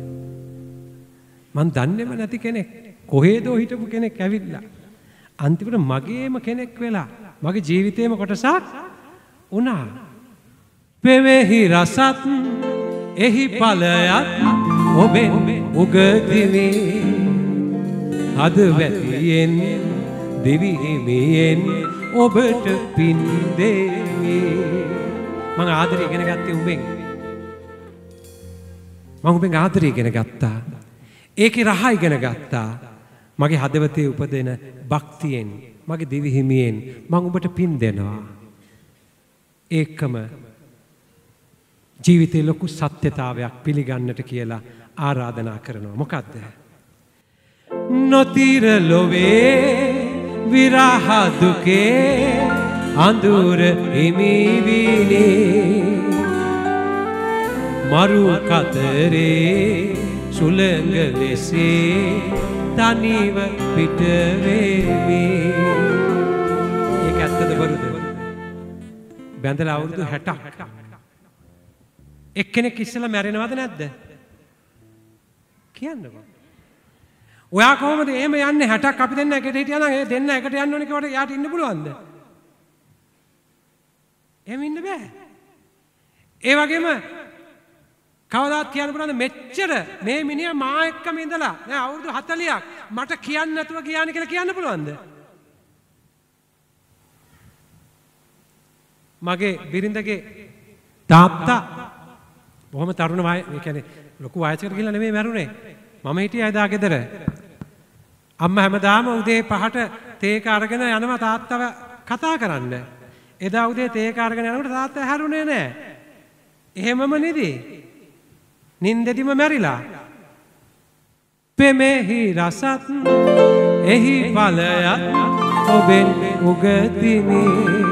මං දන්නේම නැති කෙනෙක් කොහෙදෝ හිටපු කෙනෙක් ඇවිල්ලා අන්තිමට මගේම කෙනෙක් වෙලා මගේ ජීවිතේම කොටසක් වුණා. පෙමෙහි රසත් එහි ඵලයත් ඔබෙන් උගදිමි. අද වැලියෙන් දිවි හිමියෙන් ඔබට පින් දෙමි. මං ආදරය ඉගෙන ගත්තේ උඹෙන්. මං උඹෙන් ආදරය ඉගෙන ගත්තා. ඒකේ රහ ඉගෙන ගත්තා. මගේ හදවතේ උපදින භක්තියෙන් මගේ දිවි හිමියෙන් මං උඹට පින් දෙනවා. ඒකම ජීවිතේ ලොකු සත්‍යතාවයක් පිළිගන්නට කියලා ආරාධනා කරනවා. මොකද්ද? නොතිර ලොවේ විරහ දුකේ අඳුර හිමි වීනේ. මරු කතරේ සුළඟ ලෙසේ තනිව පිට වෙමි. ඒක ඇත්තද බරුද? බැඳලා අවුරුදු 60ක් එක්කෙනෙක් ඉස්සලා මැරෙනවද නැද්ද? කියන්න බෑ. ඔයා කොහොමද එහෙම යන්නේ 60ක් අපි දෙන්න එකට හිටියා නම් ඒ දෙන්න එකට යන්න ඕනේ කියවට යාට ඉන්න පුළුවන්ද? එහෙම ඉන්න බෑ. ඒ වගේම කවදාත් කියන්න පුළුවන්ද මෙච්චර මේ මිනිහා මා එක්කම ඉඳලා දැන් අවුරුදු 40ක් මට කියන්න නැතුව ගියානේ කියලා කියන්න පුළුවන්ද? මගේ බිරිඳගේ තාත්තා බොහොම තරුණ ඒ කියන්නේ ලොකු වයසකට ගිහිල්ලා නෙමෙයි මැරුණේ. මම හිටියා එදා ගෙදර. අම්මා හැමදාම උදේ 5ට තේක අරගෙන යනවා තාත්තව කතා කරන්න. එදා උදේ තේක අරගෙන යනකොට තාත්තා හැරුණේ නැහැ. එහෙමම නෙදී. නින්දෙදිම මැරිලා. පෙමෙහි රසත් එහි ඵලයත් ඔබෙන් උගතිමි.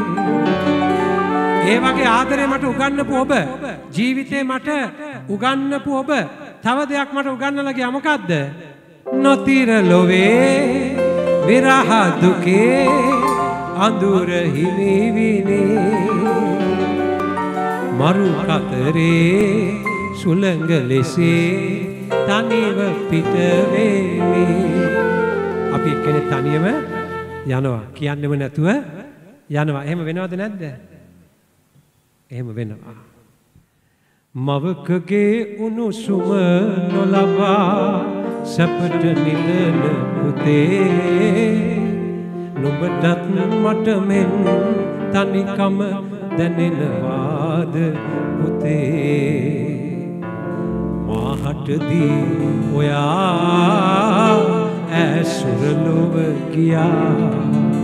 ඒ වගේ ආදරේ මට උගන්වපු ඔබ ජීවිතේ මට උගන්වපු ඔබ තව දෙයක් මට උගන්වලා ගියා මොකද්ද? නොතිර ලොවේ විරහ දුකේ අඳුර හිමි විනේ මරු කතරේ සුළඟ ලෙසේ තනිව පිට වෙමි. අපි එක්කෙනෙක් තනියම යනවා කියන්නෙම නැතුව යනවා. එහෙම වෙනවද නැද්ද? එහෙම වෙනවා. මවකගේ උණුසුම නොලබා සැපට නිදන පුතේ නුඹටත් මට මෙන් තනිකම දැනෙනවාද පුතේ මාහටදී ඔයා ඇසුරලොව ගියා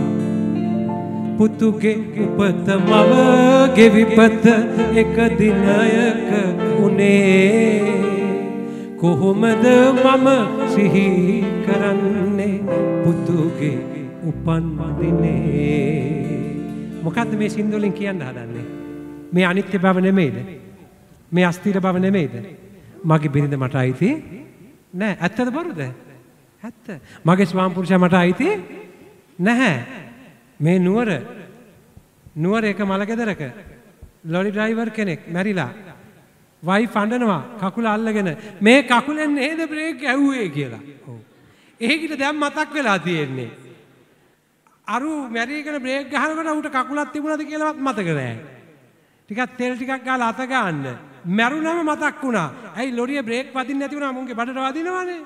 පුතුගේ උපත මවගේ විපත එක දිනයක උනේ කොහොමද මම සිහි කරන්නේ පුතුගේ උපන් දිනේ. මොකද්ද මේ සින්දුවලින් කියන්න හදන්නේ? මේ අනිත්‍ය බව නෙමෙයිද? මේ අස්තිර බව නෙමෙයිද? මගේ බිරිඳ මට අයිති නෑ. ඇත්තද බොරුද? ඇත්ත. මගේ ස්වාම පුරුෂයා මට අයිති නැහැ. මේ නුවර එක මලගෙදරක ලොරි ඩ්‍රයිවර් කෙනෙක් මැරිලා වයිෆ් අඬනවා කකුල අල්ලගෙන මේ කකුලෙන් නේද බ්‍රේක් ඇහුවේ කියලා. ඔව්. ඒකිට දැන් මතක් වෙලා තියෙන්නේ. අරු මැරිගෙන බ්‍රේක් ගහනකොට උට කකුලක් තිබුණාද කියලාවත් මතක නැහැ. ටිකක් තෙල් ටිකක් ගාලා අත ගන්න. මැරුණම මතක් වුණා. ඇයි ලොරියේ බ්‍රේක් වදින්න නැති වුණා මුන්ගේ බඩට වදිනවනේ.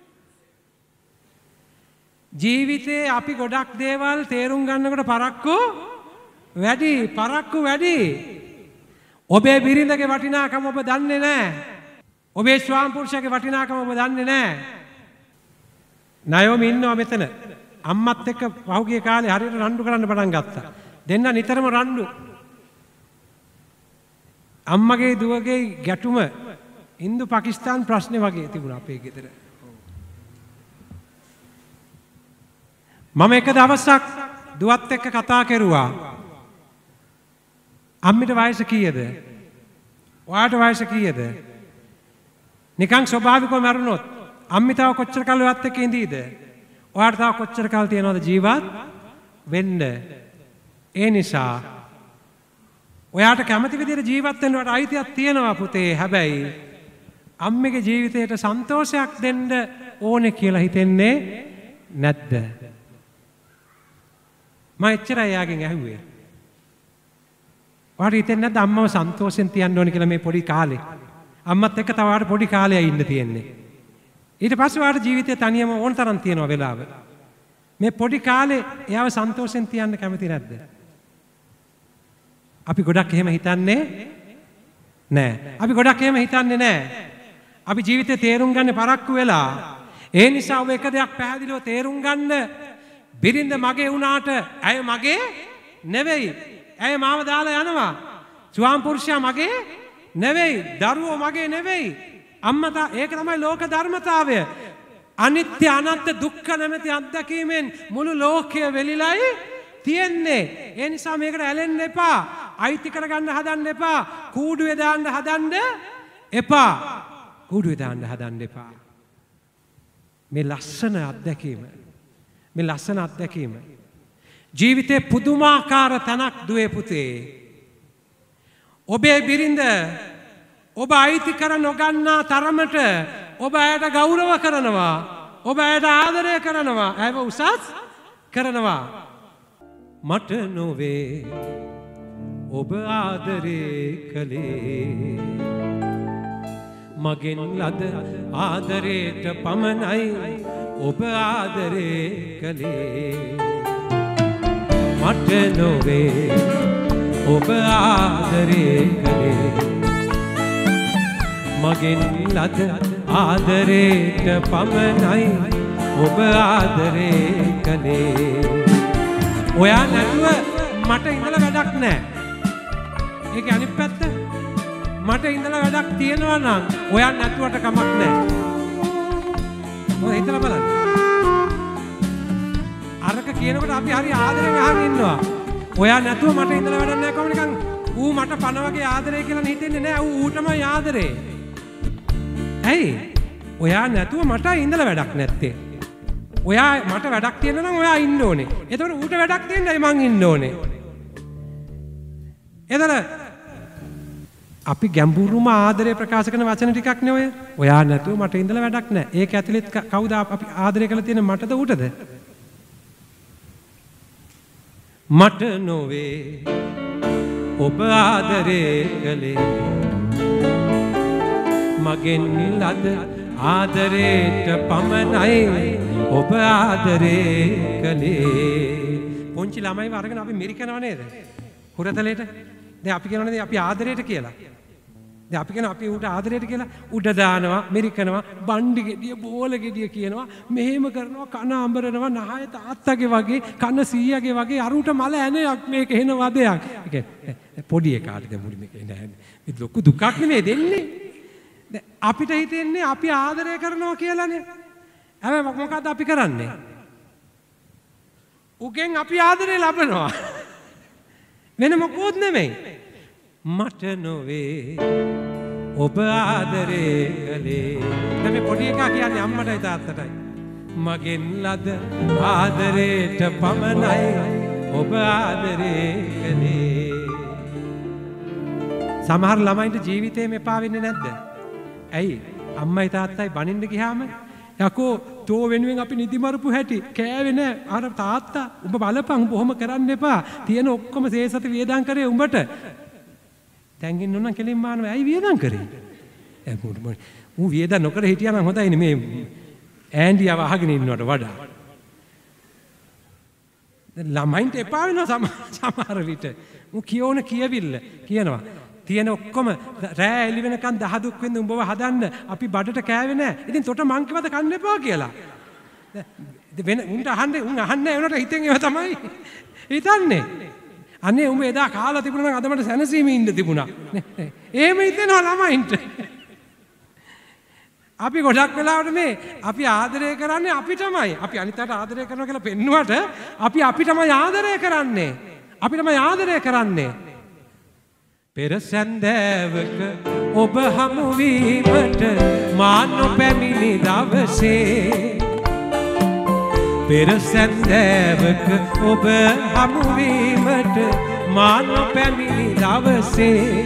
ජීවිතේ අපි ගොඩක් දේවල් තේරුම් ගන්නකොට පරක්කු වැඩි. ඔබේ බිරිඳගේ වටිනාකම ඔබ දන්නේ නැහැ. ඔබේ ස්වාම පුරුෂයාගේ වටිනාකම ඔබ දන්නේ නැහැ. ණයෝමි ඉන්නවා මෙතන. අම්මත් එක්ක පහුගිය කාලේ හරියට රණ්ඩු කරන්න පටන් ගත්තා. දෙන්න නිතරම රණ්ඩු. අම්මගේ දුවගේ ගැටුම ඉන්දු පාකිස්තාන් ප්‍රශ්නේ වගේ තිබුණා අපේ ගෙදර. මම එක දවසක් දුවත් එක්ක කතා කරුවා. අම්මිට වයස කීයද? ඔයාට වයස කීයද? නිකන් ස්වභාවිකව මරුණොත් අම්මි තව කොච්චර කල් ඔයත් එක්ක ඉඳීද? ඔයාට තව කොච්චර කල් තියනවද ජීවත් වෙන්න? ඒ නිසා ඔයාට කැමති විදිහට ජීවත් වෙන්න ඔයාට අයිතියක් තියෙනවා පුතේ. හැබැයි අම්මිගේ ජීවිතයට සන්තෝෂයක් දෙන්න ඕනේ කියලා හිතෙන්නේ නැද්ද? මම එච්චරයි යාගෙන් ඇහුවේ. ඔයාට හිතෙන්නේ නැද්ද අම්මව සන්තෝෂෙන් තියන්න ඕනේ කියලා මේ පොඩි කාලේ? අම්මත් එක්ක තව ඔයාට පොඩි කාලයක් ඉන්න තියෙන්නේ. ඊට පස්සේ ඔයාට ජීවිතේ තනියම ඕන තරම් තියෙනවා වෙලාව. මේ පොඩි කාලේ එයාව සන්තෝෂෙන් තියන්න කැමති නැද්ද? අපි ගොඩක් එහෙම හිතන්නේ නෑ. අපි ජීවිතේ තේරුම් ගන්න පරක්කු වෙලා. ඒ නිසා ඔබ එක දෙයක් පැහැදිලිව තේරුම් ගන්න. බිරිඳ මගේ වුණාට ඇය මගේ නෙවෙයි. ඇය මාව දාලා යනවා. ස්වාම පුරුෂයා මගේ නෙවෙයි. දරුවෝ මගේ නෙවෙයි. අම්මා ඒක තමයි ලෝක ධර්මතාවය. අනිත්‍ය අනත්ත දුක්ඛ නැමැති අත්දැකීමෙන් මුළු ලෝකය වෙලිලයි තියෙන්නේ. ඒ නිසා මේකට ඇලෙන්න එපා. අයිති කරගන්න හදන්න එපා. කූඩුවේ දාන්න හදන්න එපා. මේ ලස්සන අත්දැකීම ජීවිතේ පුදුමාකාර තනක් දුවේ පුතේ. ඔබේ බිරිඳ ඔබ අයිති කර නොගන්නා තරමට ඔබ ඇයට ගෞරව කරනවා. ඔබ ඇයට ආදරය කරනවා. ඇයව උසස් කරනවා. මට නොවේ ඔබ ආදරේ කළේ මගෙන් ලද ආදරේට පමණයි ඔබ ආදරේ කළේ මට නොවේ ඔබ ආදරේ කළේ මගෙන් ලද ආදරේට පමණයි ඔබ ආදරේ කළේ ඔයා නැතුව මට ඉඳලා වැඩක් නැහැ. ඒක අනිත් පැත්ත. මට ඉඳලා වැඩක් තියෙනවා නම් ඔයා නැතුවට කමක් නැහැ. ඔය හිතලා බලන්න. අරක කියනකොට අපි හරි ආදරෙන් අහගෙන ඉන්නවා. ඔයා නැතුව මට ඉඳලා වැඩක් නැහැ කොහොම නිකන් ඌ මට පණ වගේ ආදරේ කියලා හිතෙන්නේ නැහැ. ඌටමයි ආදරේ. ඇයි? ඔයා නැතුව මට ඉඳලා වැඩක් නැත්තේ. ඔයා මට වැඩක් තියෙනවා නම් ඔයා ඉන්න ඕනේ. එතකොට ඌට වැඩක් තියෙන්නයි මං ඉන්න ඕනේ. එතන අපි ගැඹුරුම ආදරය ප්‍රකාශ කරන වචන ටිකක් නේ ඔය. ඔයා නැතුව මට ඉඳලා වැඩක් නැහැ. ඒක ඇතුළෙත් කවුද අපි ආදරය කරලා තියෙන්නේ මටද ඌටද? මට නොවේ ඔබ ආදරේ කළේ මගෙන් ලද ආදරේට පමණයි ඔබ ආදරේ කළේ. පොන්චි ළමයිව අරගෙන අපි මිරිකනවා නේද? හුරතලේට. දැන් අපි කියනවානේ අපි ආදරේට කියලා. දැන් අපි කියනවා අපි ඌට ආදරේට කියලා උඩ දානවා, මිරිකනවා, බණ්ඩි ගෙඩිය, බෝල ගෙඩිය කියනවා, මෙහෙම කරනවා, කන අඹරනවා, නහය තාත්තගේ වගේ, කන සීයාගේ වගේ අරුට මල ඇනයක් මේක එන වදයක්. ඒ කියන්නේ පොඩි එකාට දැන් මුලි මේක නෑ. මේ ලොකු දුකක් නෙමෙයි දෙන්නේ. දැන් අපිට හිතෙන්නේ අපි ආදරය කරනවා කියලානේ. හැබැයි මොකක්ද අපි කරන්නේ? උගෙන් අපි ආදරය ලබනවා. වෙන මොකොත් නෙමෙයි. මට නොවේ ඔබ ආදරේ කළේ. දැන් මේ පොඩි එකා කියන්නේ අම්මටයි තාත්තටයි. මගෙන් ලද ආදරේට පමණයි ඔබ ආදරේ කළේ. සමහර ළමයින්ට ජීවිතේ මෙපා වෙන්නේ නැද්ද? ඇයි? අම්මයි තාත්තයි බනින්න ගියාම යකෝ තෝ වෙනුවෙන් අපි නිදි මරපු හැටි කෑවේ නෑ. අර තාත්තා උඹ බලපන් උඹ ඔහොම කරන්න එපා. තියෙන ඔක්කොම සේසත වියදම් කරේ උඹට. දැන් ඉන්න උනම් කෙලින්ම ආනවා. ඇයි වියදම් කරේ? ඌ වියදම් නොකර හිටියා නම් හොඳයි නේ මේ ඈන්ඩියව අහගෙන ඉන්නවට වඩා. දැන් ළමයින්ට එපා වෙනවා සමහර විට. ඌ කියෝන කියවිල්ල කියනවා. තියෙන ඔක්කොම රෑ එළි වෙනකන් දහ දුක් වෙන්න උඹව හදන්න අපි බඩට කෑවේ නෑ. ඉතින් තොට මං කිව්වද කන්න එපා කියලා. වෙන උන්ට අහන්නේ උන් අහන්නේ උනට හිතෙන් ඒව තමයි හිතන්නේ. අනේ උඹ එදා කාලා තිබුණා නම් අද මට සැනසීමේ ඉන්න තිබුණා. එහෙම හිතෙනවා ළමයින්ට. අපි ගොඩක් වෙලාවට මේ අපි ආදරය කරන්නේ අපිටමයි. අපි අනිත්ට ආදරය කරනවා කියලා පෙන්නුවට අපි අපිටමයි ආදරය කරන්නේ. අපිටමයි ආදරය කරන්නේ. පෙර සැන්දෑවක ඔබ හමු වීමට මා නොපැමිණි දවසේ පෙර සැන්දෑවක ඔබ හමු වීමට මා නොපැමිණි දවසේ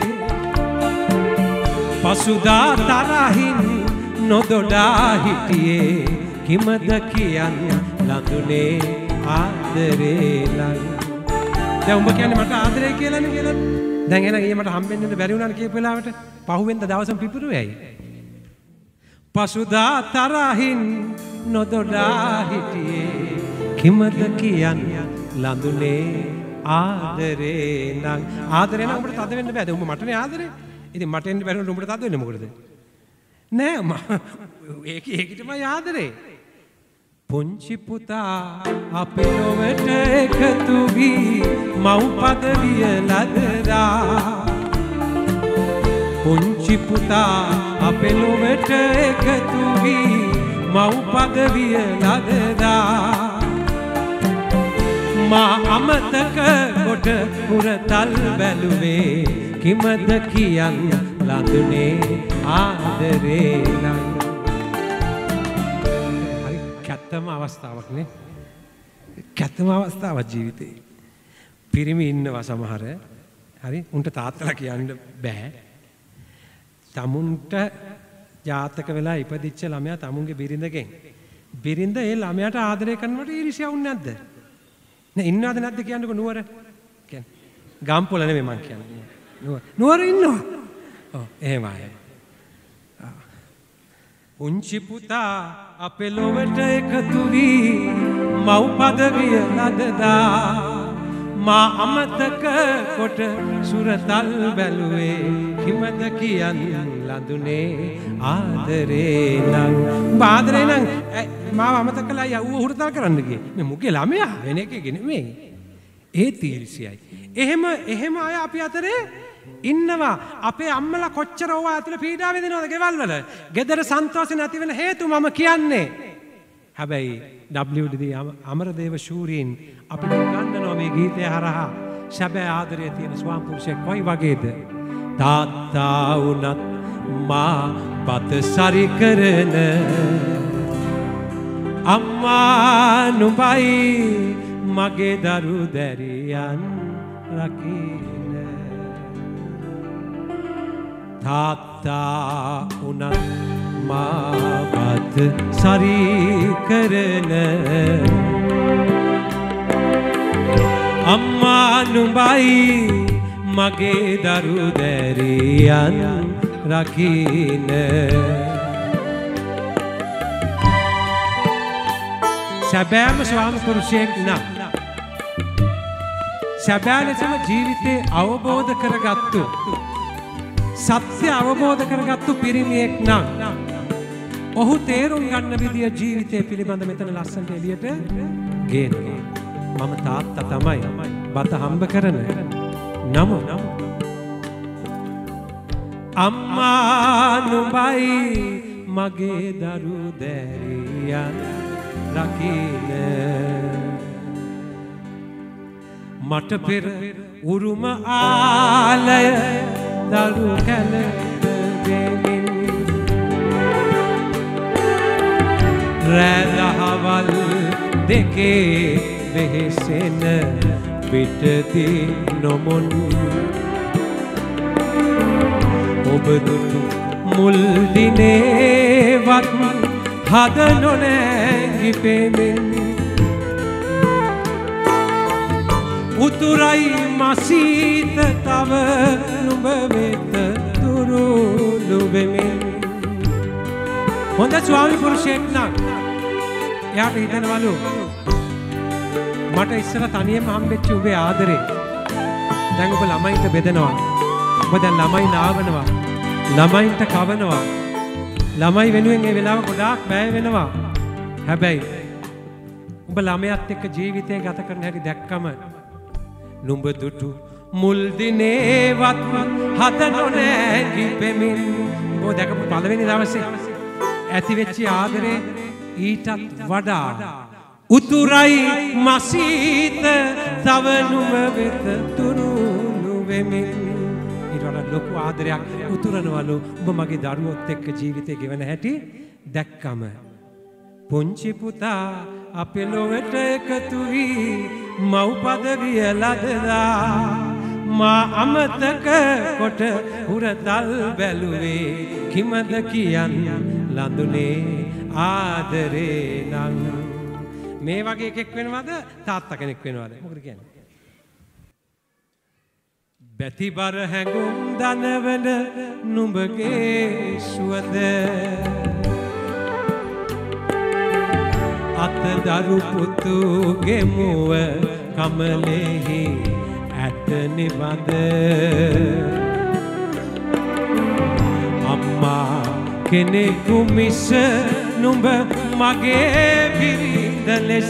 පසුදා තරහින් නොදොඩා හිටියේ කිමද කියන්න ලඳුනේ ආදරේ ලං. දැන් උඹ කියන්නේ මට ආදරේ කියලානේ කියලා. දැන් එහෙනම් ඊයේ මට හම්බෙන්න බැරි වුණානේ කියපු වෙලාවට පහුවෙන්ද දවසම පිපුරුවේ ඇයි? පසුදා තරහින් නොදොඩා හිටියේ කිමද කියන්න ලඳුනේ ආදරේ නම්. ආදරේ නම් උඹට තද වෙන්න බෑද? උඹ මටනේ ආදරේ. ඉතින් මට එන්න බැරි වුණොත් උඹට තද වෙන්නේ මොකටද? නෑ ඒකිටමයි ආදරේ. පුංචි පුතා අපේ ලොවට එකතු වී මව් පදවිය ලදරා. පුංචි පුතා අපේ ලොවට එකතු වී මව් පදවිය ලදරා. මා අමතක කොට පුරතල් බැලුවේ කිමද කියන්න ලඳුනේ ආදරේ නම්. කැත්තම අවස්ථාවක් නේ. කැත්තම අවස්ථාවක් ජීවිතේ. පිරිමි ඉන්නවා සමහර. හරි උන්ට තාත්තලා කියන්න බෑ. තමුන්ට ජාතක වෙලා ඉපදිච්ච ළමයා තමුන්ගේ බිරිඳගෙන් බිරිඳ ඒ ළමයාට ආදරය කරනවට ඊර්ෂ්‍යාවක් නැද්ද? නේ ඉන්නවද නැද්ද කියන්නකෝ නුවර? කියන්නේ ගම්පොල නෙමෙයි මං කියන්නේ. නුවර ඉන්නවා. ඔව් එහෙමයි. පුංචි පුතා අපේ ලොවට එකතු වී මව් පදවිය ලදදා මා අමතක කොට සුරතල් බැලුවේ කිමද කියන් ලඳුනේ ආදරේ නම් බාදරේ නම් මාව අමතක කළා යව්ව හුරතල් කරන්න ගියේ මේ මුගේ ළමයා වෙන එකෙක් නෙමෙයි ඒ තීර්ෂයයි එහෙම අය අපි අතරේ ඉන්නවා අපේ අම්මලා කොච්චර ඕවා ඇතුලේ පීඩා විඳිනවද ගෙවල් වල ගෙදර සන්තෝෂ නැති වෙන හේතු මම කියන්නේ හැබැයි WD අමරදේව ශූරීන් අපිට උගන්වනවා මේ ගීතය හරහා සැබෑ ආදරය තියෙන ස්වාම පුරුෂයෙක් කොයි වගේද තාත්තා වුණත් මා පත සරි කරන අම්මා නුඹයි මගේ දරු දැරියන් රකින්න තාත්තා වුණත් මාපත් සරි කරන අම්මා නුඹයි මගේ දරු දැරියන් රකින්න සැබෑම ස්වාමි පුරුෂයෙක් නම් සැබෑ ලෙසම ජීවිතේ අවබෝධ කරගත්තු සත්‍ය අවබෝධ කරගත්තු පිරිමියෙක් නම් ඔහු තේරුම් ගන්න විදිය ජීවිතය පිළිබඳ මෙතන ලස්සනට එළියට ගේනවා. මම තාත්තා තමයි බත හම්බ කරන නම අම්මා නුඹයි මගේ දරු දැරියන් රකින්න මට පෙර උරුම ආලය දරු කැල දෙමින් රැදහවල් දෙකේ වෙහෙසෙන පිටදී නොමුන් ඔබ දුටු මුල් දිනේවත් හද නොනැගි පෙමින් උතුරයි මසීත තව නුඹ වෙත තුරුළු වෙමින් හොඳ ස්වාමි පුරුෂයෙක් නම් එයාට හිතනවලු මට ඉස්සර තනියම හම්බෙච්ච උඹේ ආදරේ දැන් ඔබ ළමයින්ට බෙදනවා ඔබ දැන් ළමයි නාවනවා ළමයින්ට කවනවා ළමයි වෙනුවෙන් ඒ වෙලාව ගොඩාක් බය වෙනවා හැබැයි ඔබ ළමයාත් එක්ක ජීවිතය ගත කරන හැටි දැක්කම නුඹ දුටු මුල් දිනේවත් හද නොනැගි පෙමින් ඔබ දැකපු පළවෙනි දවසේ ඇතිවෙච්ච ආදරේ ඊටත් වඩා උතුරයි මසීත තව නුඹ වෙත තුරුළු වෙමින් ඊට වඩා ලොකු ආදරයක් උතුරනවලු ඔබ මගේ දරුවොත් එක්ක ජීවිතේ ගෙවන හැටි දැක්කම පුංචි පුතා අපේ ලොවට එකතු වී මව් පදවිය ලදලා මා අමතක කොට හුරතල් බැලුවේ කිමද කියන් ලඳුනේ ආදරේ නම් මේ වගේ එකෙක් වෙනවද තාත්තා කෙනෙක් වෙනවද මොකද කියන්නේ බැතිබර හැඟුම් දනවන නුඹගේ සුවඳ අතදරු පුතුගේ මුව කමලෙහි ඇත නිබඳ අම්මා කෙනෙකු මිස නුඹ මගේ බිරිඳ ලෙස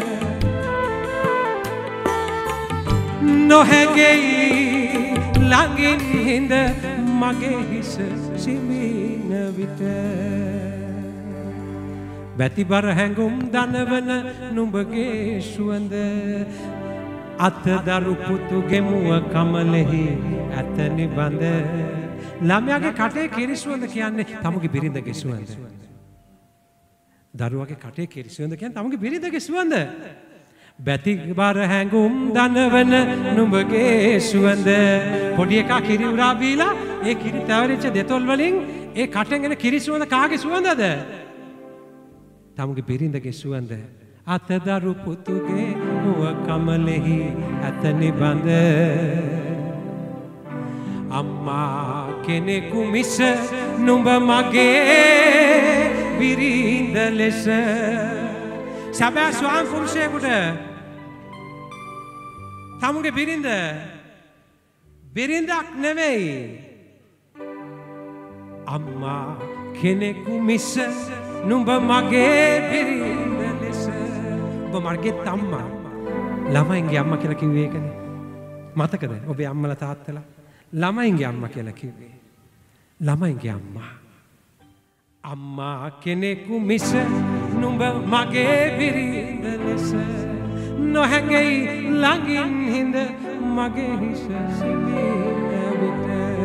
නොහැගෙයි ළඟින් හිඳ මගේ හිස සිමින විට බැතිබර හැඟුම් දනවන නුඹගේ සුවඳ අතදරු පුතුගේ මුව කමලෙහි ඇත නිබඳ ළමයාගේ කටේ කිරි සුවඳ කියන්නේ තමුගේ බිරිඳගේ සුවඳ දරුවගේ කටේ කිරි සුවඳ කියන්නේ තමුගේ බිරිඳගේ සුවඳ බැති බර හැඟුම් දනවන නුඹගේ සුවඳ පොඩි එකා කිරි උරා බීලා ඒ කිරි තවරිච්ච දෙතොල් වලින් ඒ කටෙන් එන කිරි සුවඳ කාගේ සුවඳද? තමුගේ බිරිඳගේ සුවඳ. අතදරු පුතුගේ මුව කමලෙහි ඇත නිබඳ අම්මා කෙනෙකු මිස නුඹ මගේ බිරිඳ ලෙස. සැබෑ ස්වාම පුරුෂයෙකුට තමුගේ බිරිඳක් නෙවෙයි. අම්මා කෙනෙකු මිස නුඹ මගේ බිරිඳ ලෙස. ඔබ මගේ අම්මා ළමයින්ගේ අම්මා කියලා කිව්වේ ඒකනේ. මතකද? ඔබේ අම්මලා තාත්තලා ළමයින්ගේ අම්මා කියලා කිව්වේ. ළමයින්ගේ අම්මා. අම්මා කෙනෙකු මිස නුඹ මගේ බිරිඳ ලෙස නොහැඟෙයි ළඟින් හිඳ මගේ හිස සිවින විට.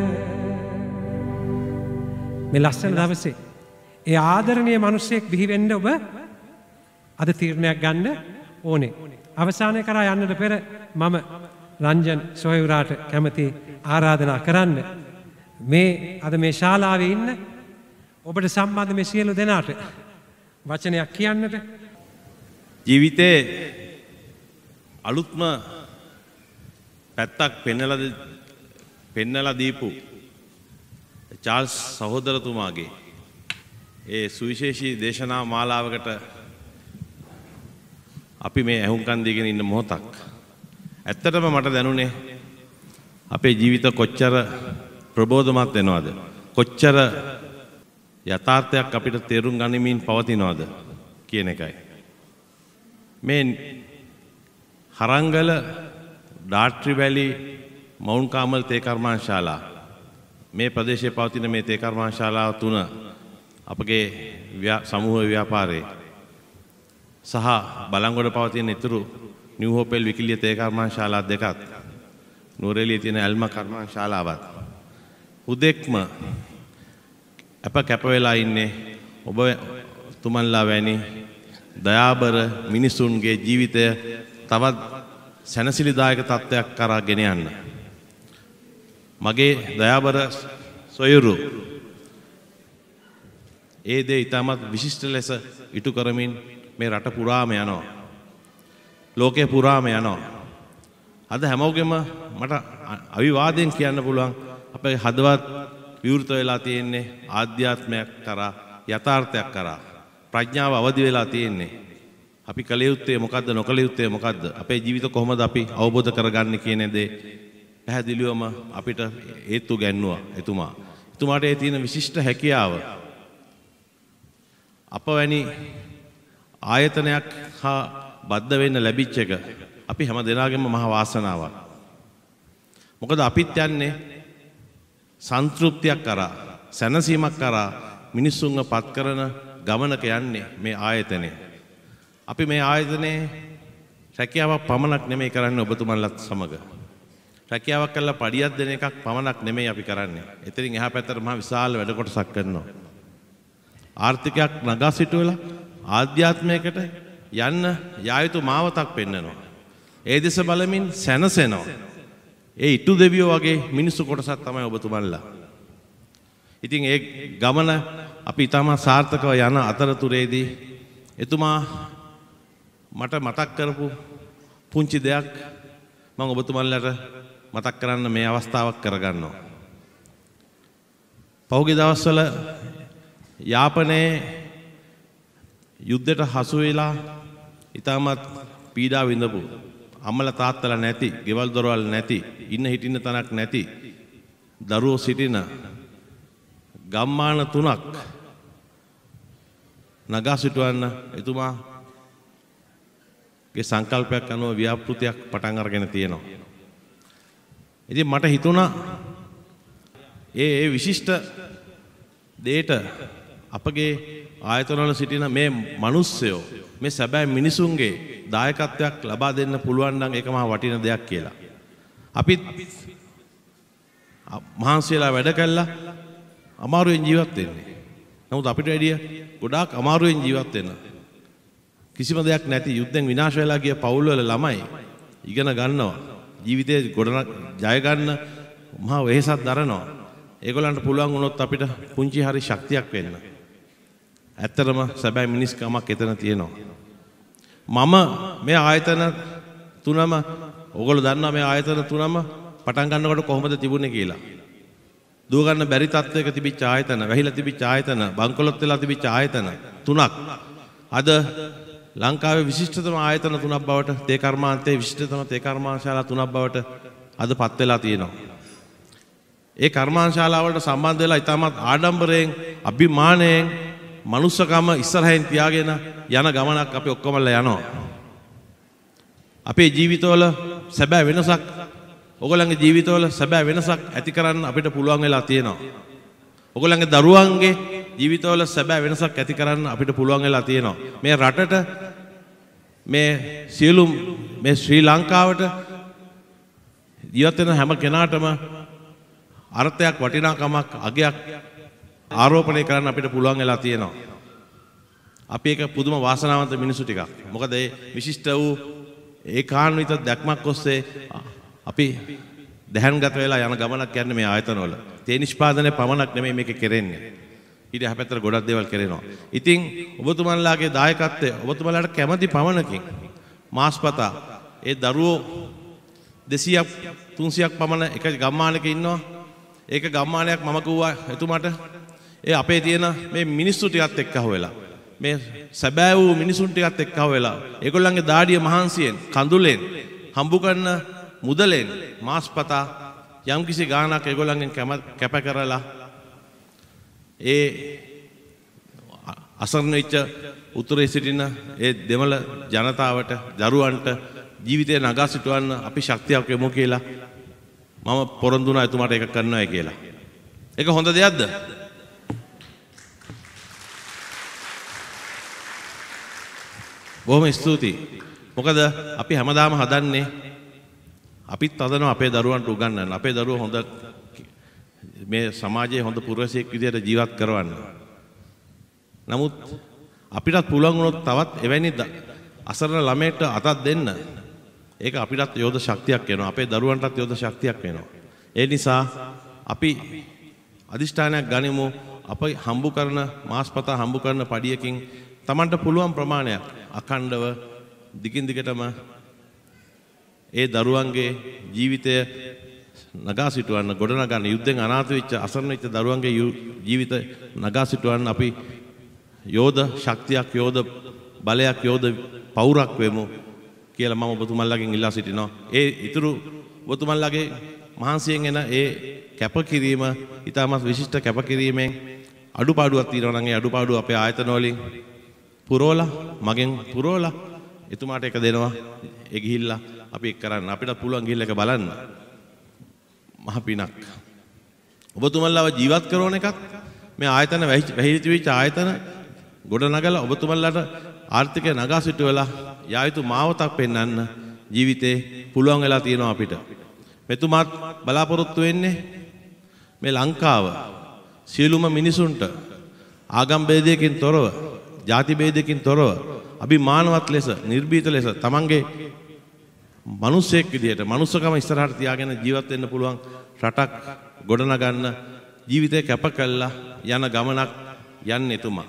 මේ ලස්සන දවසේ ඒ ආදරණීය මිනිසෙක් බිහි වෙන්න ඔබ අද තීරණයක් ගන්න ඕනේ. අවසානය කරා යන්නට පෙර මම රංජන් සොයුරාට කැමති ආරාධනා කරන්න මේ අද මේ ශාලාවේ ඉන්න ඔබට සම්බන්ධ මේ සියලු දෙනාට වචනයක් කියන්නට. ජීවිතේ අලුත්ම පැත්තක් පෙන්නලා දීපු චාල්ස් සහෝදරතුමාගේ ඒ සුවිශේෂී දේශනා මාලාවකට අපි මේ ඇහුම්කන් දීගෙන ඉන්න මොහොතක් ඇත්තටම මට දැනුනේ අපේ ජීවිත කොච්චර ප්‍රබෝධමත් වෙනවද, කොච්චර යථාර්ථයක් අපිට තේරුම් ගනිමින් පවතිනවද කියන එකයි. මේ හරංගල ඩාට්‍රි වැලි මවුන් කාමල් තේ කර්මාන්තශාලා මේ ප්‍රදේශයේ පවතින මේ තේ කර්මාන්තශාලාව තුන අපගේ සමූහ ව්‍යාපාරයේ සහ බලංගොඩ පවතින ඉතුරු නිව් හෝපෙල් විකිලිය තේ කර්මාන්තශාලා දෙකත් නුවරඑළියේ තියෙන ඇල්ම කර්මාන්තශාලාවත් උදෙක්ම අප කැප වෙලා ඉන්නේ ඔබ තුමන්ලා වැනි දයාබර මිනිසුන්ගේ ජීවිතය තවත් සැනසිලිදායක තත්ත්වයක් කරා ගෙන යන්න. මගේ දයාබර සොයුරු ඒ දේ ඉතාමත් විශිෂ්ට ලෙස ඉටු කරමින් මේ රට පුරාම යනවා. ලෝකේ පුරාම යනවා. අද හැමෝගෙම මට අවිවාදයෙන් කියන්න පුළුවන් අපේ හදවත් විවෘත වෙලා තියෙන්නේ ආධ්‍යාත්මයක් කරා, යථාර්ථයක් කරා. ප්‍රඥාව අවදි වෙලා තියෙන්නේ. අපි කළ යුත්තේ මොකද්ද, නොකළ යුත්තේ මොකද්ද, අපේ ජීවිත කොහොමද අපි අවබෝධ කරගන්නේ කියන දේ පැහැදිලිවම අපිට හේතු ගැන්නුවා එතුමා. එතුමාට ඒ තියෙන විශිෂ්ට හැකියාව අප වැනි ආයතනයක් හා බද්ධ වෙන්න ලැබිච්ච එක අපි හැම දෙනාගේම මහා වාසනාවක්. මොකද අපිත් යන්නේ සන්තෘප්තියක් කරා, සැනසීමක් කරා මිනිස්සුන්ව පත් කරන ගමනක යන්නේ මේ ආයතනය. අපි මේ ආයතනයේ රැකියාවක් පමණක් නෙමෙයි කරන්නේ ඔබතුමන්ලත් සමග. රැකියාවක් කළා පඩියක් දෙන එකක් පමණක් නෙමෙයි අපි කරන්නේ. එතනින් එහා පැත්තට මහා විශාල වැඩ කොටසක් කරනවා. ආර්ථිකයක් නගා සිටුවලා ආධ්‍යාත්මයකට යන්න යායුතු මාවතක් පෙන්වනවා. ඒ දෙස බලමින් සැනසෙනවා. ඒ ඉටු දෙවියෝ වගේ මිනිස්සු කොටසක් තමයි ඔබතුමන්ලා. ඉතින් ඒ ගමන අපි ඊටම සාර්ථකව යන අතරතුරේදී එතුමා මට මතක් කරපු පුංචි දෙයක් මම ඔබතුමන්ලට මතක් කරන්න මේ අවස්ථාවක් කරගන්නවා. පහුගිය දවස්වල යාපනයේ යුද්ධයට හසු වෙලා ඊටමත් පීඩා විඳපු අම්මලා තාත්තලා නැති, ගෙවල් දොරවල් නැති, ඉන්න හිටින්න තැනක් නැති දරුවෝ සිටින ගම්මාන 3ක් නගා සිටවන්න එතුමාගේ සංකල්පයක් අනුව ව්‍යාපෘතියක් පටන් අරගෙන තියෙනවා. ඉතින් මට හිතුණා ඒ විශිෂ්ට දෙයට අපගේ ආයතනවල සිටින මේ මිනිස්සයෝ මේ සැබෑ මිනිසුන්ගේ දායකත්වයක් ලබා දෙන්න පුළුවන් නම් ඒක මහා වටින දෙයක් කියලා. අපිත් මහන්සියලා වැඩ කළා අමාරුවෙන් ජීවත් වෙන්නේ. නමුත් අපිට වැඩිය ගොඩාක් අමාරුවෙන් ජීවත් වෙන කිසිම දෙයක් නැති යුද්ධෙන් විනාශ වෙලා ගිය පවුල් වල ළමයි ඉගෙන ගන්නවා. ජීවිතේ ගොඩනග ජය ගන්න මහා වෙහෙසක් දරනවා. ඒගොල්ලන්ට පුළුවන් වුණොත් අපිට පුංචි හරි ශක්තියක් වෙන්න. ඇත්තටම සැබෑ මිනිස්කමක් එතන තියෙනවා. මම මේ ආයතන තුනම ඔයගොල්ලෝ දන්නවා මේ ආයතන තුනම පටන් ගන්නකොට කොහොමද තිබුණේ කියලා. දුව ගන්න බැරි තත්වයක තිබිච්ච ආයතන, වැහිලා තිබිච්ච ආයතන, බංකොලොත් වෙලා තිබිච්ච ආයතන තුනක්. අද ලංකාවේ විශිෂ්ටතම ආයතන තුනක් බවට තේ කර්මාන්තයේ විශිෂ්ටතම තේ කර්මාන්තශාලා තුනක් බවට අද පත් වෙලා තියෙනවා. ඒ කර්මාන්තශාලාවලට සම්බන්ධ වෙලා ඉතාමත් ආඩම්බරයෙන්, අභිමානයෙන්, මනුස්සකම ඉස්සරහින් තියාගෙන යන ගමනක් අපි ඔක්කොමලා යනවා. අපේ ජීවිතවල සැබෑ වෙනසක්, ඔයගොල්ලන්ගේ ජීවිතවල සැබෑ වෙනසක් ඇති කරන්න අපිට පුළුවන් වෙලා තියෙනවා. ඔයගොල්ලන්ගේ දරුවන්ගේ ජීවිතවල සැබෑ වෙනසක් ඇති කරන්න අපිට පුළුවන් වෙලා තියෙනවා. මේ රටට, මේ සියලු මේ ශ්‍රී ලංකාවට ජීවත් වෙන හැම කෙනාටම අර්ථයක්, වටිනාකමක්, අගයක් ආරෝපණය කරන්න අපිට පුළුවන් වෙලා තියෙනවා. අපි එක පුදුම වාසනාවන්ත මිනිසු ටිකක්. මොකද ඒ විශිෂ්ට වූ ඒකාන්විත දැක්මක් ඔස්සේ අපි දැහන්ගත වෙලා යන ගමනක් යන්නේ මේ ආයතනවල. තේ නිෂ්පාදනය පමණක් නෙමෙයි මේක කෙරෙන්නේ. ඊට හැපැත්තට ගොඩක් දේවල් කරනවා. ඉතින් ඔබතුමන්ලාගේ දායකත්වය ඔබතුමන්ලාට කැමති පමණකින් මාස්පතා ඒ දරුවෝ 200ක් 300ක් පමණ එක ගම්මානයක ඉන්නවා. ඒක ගම්මානයක් මම කිව්වා එතුමාට ඒ අපේ තියෙන මේ මිනිස්සු ටිකත් එක්ක අහුවෙලා මේ සැබෑ වූ මිනිසුන් ටිකත් එක්ක අහුවෙලා ඒගොල්ලන්ගේ දාඩිය මහන්සියෙන් කඳුලෙන් හම්බු කරන මුදලෙන් මාස්පතා යම්කිසි ගාණක් ඒගොල්ලන්ගෙන් කැප කරලා ඒ අසරණ වෙච්ච උතුරේ සිටින ඒ දෙමළ ජනතාවට, දරුවන්ට ජීවිතේ නගා සිටවන්න අපි ශක්තියක් යොමු කියලා මම පොරොන්දු වුණා එතුමාට ඒක කරන්නයි කියලා. ඒක හොඳ දෙයක්ද? බොහොම ස්තුතියි. මොකද අපි හැමදාම හදන්නේ අපිත් හදනවා අපේ දරුවන්ට උගන්වන්න. අපේ දරුවෝ හොඳ මේ සමාජයේ හොඳ පුරවැසියෙක් විදියට ජීවත් කරවන්න. නමුත් අපිටත් පුළුවන් වුණොත් තවත් එවැනි අසරණ ළමයට අතක් දෙන්න. ඒක අපිටත් යෝධ ශක්තියක් වෙනවා. අපේ දරුවන්ටත් යෝධ ශක්තියක් වෙනවා. ඒ නිසා අපි අදිෂ්ඨානයක් ගනිමු. අපි හම්බු කරන මාස්පතා හම්බු කරන පඩියකින් Tamanට පුළුවන් ප්‍රමාණයක් අඛණ්ඩව දිගින් දිගටම ඒ දරුවන්ගේ ජීවිතය නගා සිටවන්න, ගොඩනගන්න, යුද්ධෙන් අනාථ වෙච්ච අසරණ වෙච්ච දරුවන්ගේ ජීවිත නගා සිටවන්න අපි යෝධ ශක්තියක්, යෝධ බලයක්, යෝධ පෞරක් වෙමු කියලා මම ඔබතුමන්ලාගෙන් ඉල්ලා සිටිනවා. ඒ ඉතුරු ඔබතුමන්ලාගේ මහන්සියෙන් එන ඒ කැපකිරීම ඉතාමත් විශිෂ්ට කැපකිරීමෙන් අඩුපාඩුවක් තියෙනවා නම් ඒ අඩුපාඩුව අපේ ආයතන වලින් පුරවලා, මගෙන් පුරවලා එතුමාට එක දෙනවා. ඒ ගිහිල්ලා අපි ඒක කරන්න. අපිට පුළුවන් ගිහිල්ලා ඒක බලන්න. මහ පිනක්. ඔබතුමන්ලාව ජීවත් කරන එකත් මේ ආයතන වැහිච්ච ආයතන ගොඩ නගලා ඔබතුමන්ලාට ආර්ථිකය නගා සිටුවලා යා යුතු මාවතක් පෙන්වන්න ජීවිතේ පුළුවන් වෙලා තියෙනවා අපිට. මෙතුමාත් බලාපොරොත්තු වෙන්නේ මේ ලංකාව සියලුම මිනිසුන්ට ආගම් ભેදයකින් තොරව, ಜಾති ભેදයකින් තොරව, අභිමානවත් ලෙස, නිර්භීත ලෙස තමන්ගේ මිනිසෙක් විදියට මනුස්සකම ඉස්සරහට තියාගෙන ජීවත් වෙන්න පුළුවන් රටක් ගොඩනගන්න ජීවිතේ කැප කළා යන ගමනක් යන්නේ එතුමා.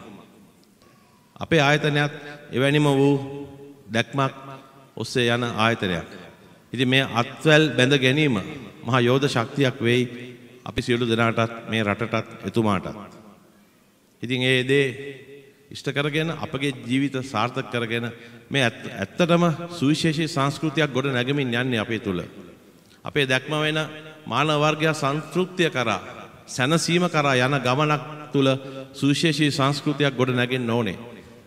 අපේ ආයතනයත් එවැනිම වූ දැක්මක් ඔස්සේ යන ආයතනයක්. ඉතින් මේ අත්වැල් බැඳ ගැනීම මහා යෝධ ශක්තියක් වෙයි අපි සියලු දෙනාටත්, මේ රටටත්, එතුමාටත්. ඉතින් ඒ දේ ඉෂ්ට කරගෙන අපගේ ජීවිත සාර්ථක කරගෙන මේ ඇත්තටම සුවිශේෂී සංස්කෘතියක් ගොඩ නැගෙමින් යන්නේ අපේ තුල. අපේ දැක්ම වෙන මානව වර්ගය සංස්කෘතිය කරා, සැනසීම කරා යන ගමනක් තුල සුවිශේෂී සංස්කෘතියක් ගොඩ නැගෙන්න ඕනේ.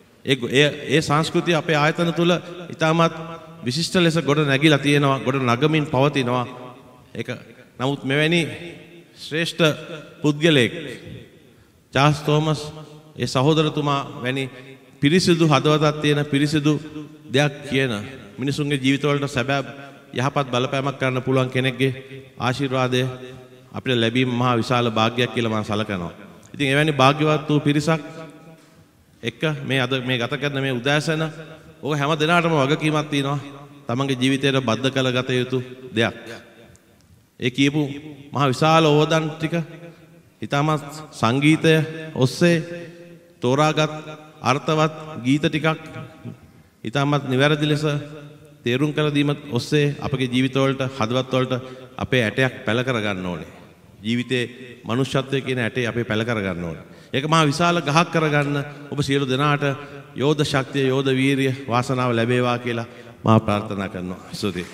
ඒ සංස්කෘතිය අපේ ආයතන තුල ඉතාමත් විශිෂ්ට ලෙස ගොඩ නැගිලා තියෙනවා, ගොඩ නගමින් පවතිනවා. ඒක නමුත් මෙවැනි ශ්‍රේෂ්ඨ පුද්ගලයෙක් චාල්ස් තෝමස් ඒ සහෝදරතුමා වැනි පිරිසිදු හදවතක් තියෙන, පිරිසිදු දෙයක් කියන, මිනිසුන්ගේ ජීවිතවලට සැබෑ යහපත් බලපෑමක් කරන්න පුළුවන් කෙනෙක්ගේ ආශිර්වාදය අපිට ලැබීම මහා විශාල වාග්යක් කියලා මම සලකනවා. ඉතින් එවැනි වාග්යවත් වූ පිරිසක් එක්ක මේ අද මේ ගත කරන මේ උදෑසන ඕක හැම දිනාටම වගකීමක් තියෙනවා. තමන්ගේ ජීවිතයට බද්ධ කරගත යුතු දෙයක්. ඒ කියපු මහ විශාල ඕවදන් ටික ඊටමත් සංගීතය ඔස්සේ තෝරාගත් අර්ථවත් ගීත ටිකක් ඊටමත් නිවැරදි ලෙස තේරුම් කර දීම ඔස්සේ අපගේ ජීවිතවලට හදවත් වලට අපේ ඇටයක් පැල කර ගන්න ඕනේ. ජීවිතේ මනුෂ්‍යත්වයේ කියන ඇටේ අපේ පැල කර ගන්න ඕනේ. ඒක මහ විශාල ගහක් කරගන්න ඔබ සියලු දෙනාට යෝධ ශක්තිය යෝධ වීරිය වාසනාව ලැබේවා කියලා මා ප්‍රාර්ථනා කරනවා. ස්තුතියි.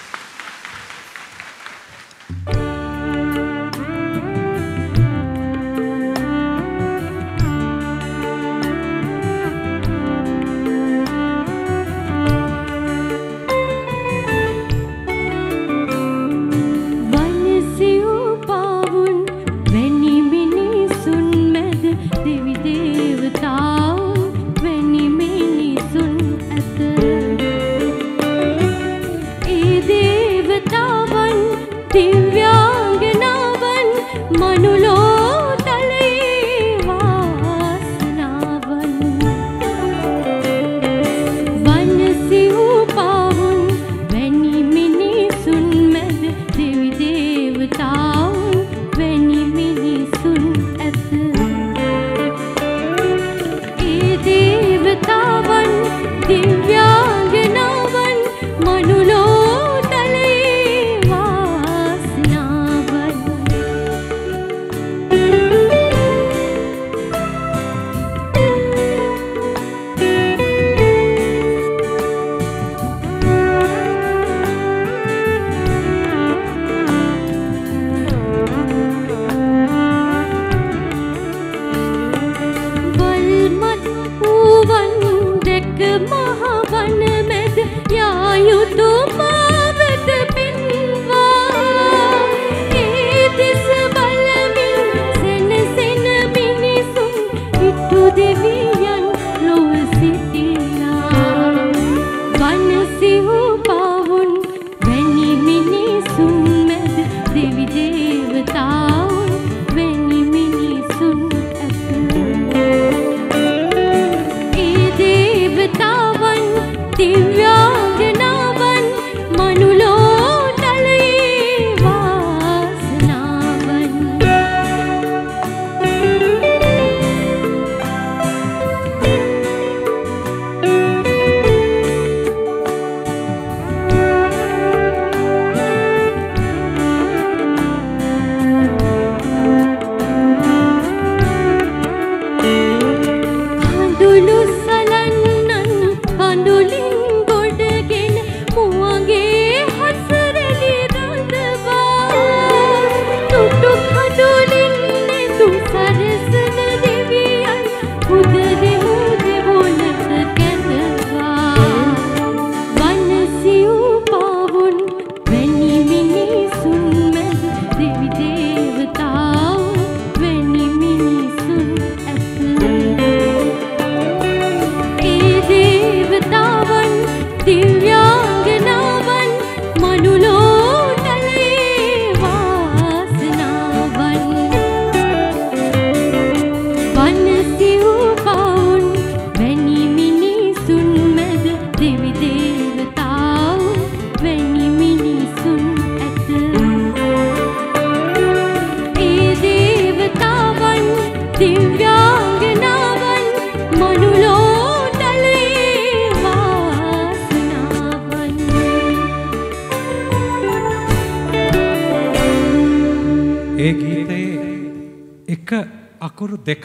අකුරු දෙකක්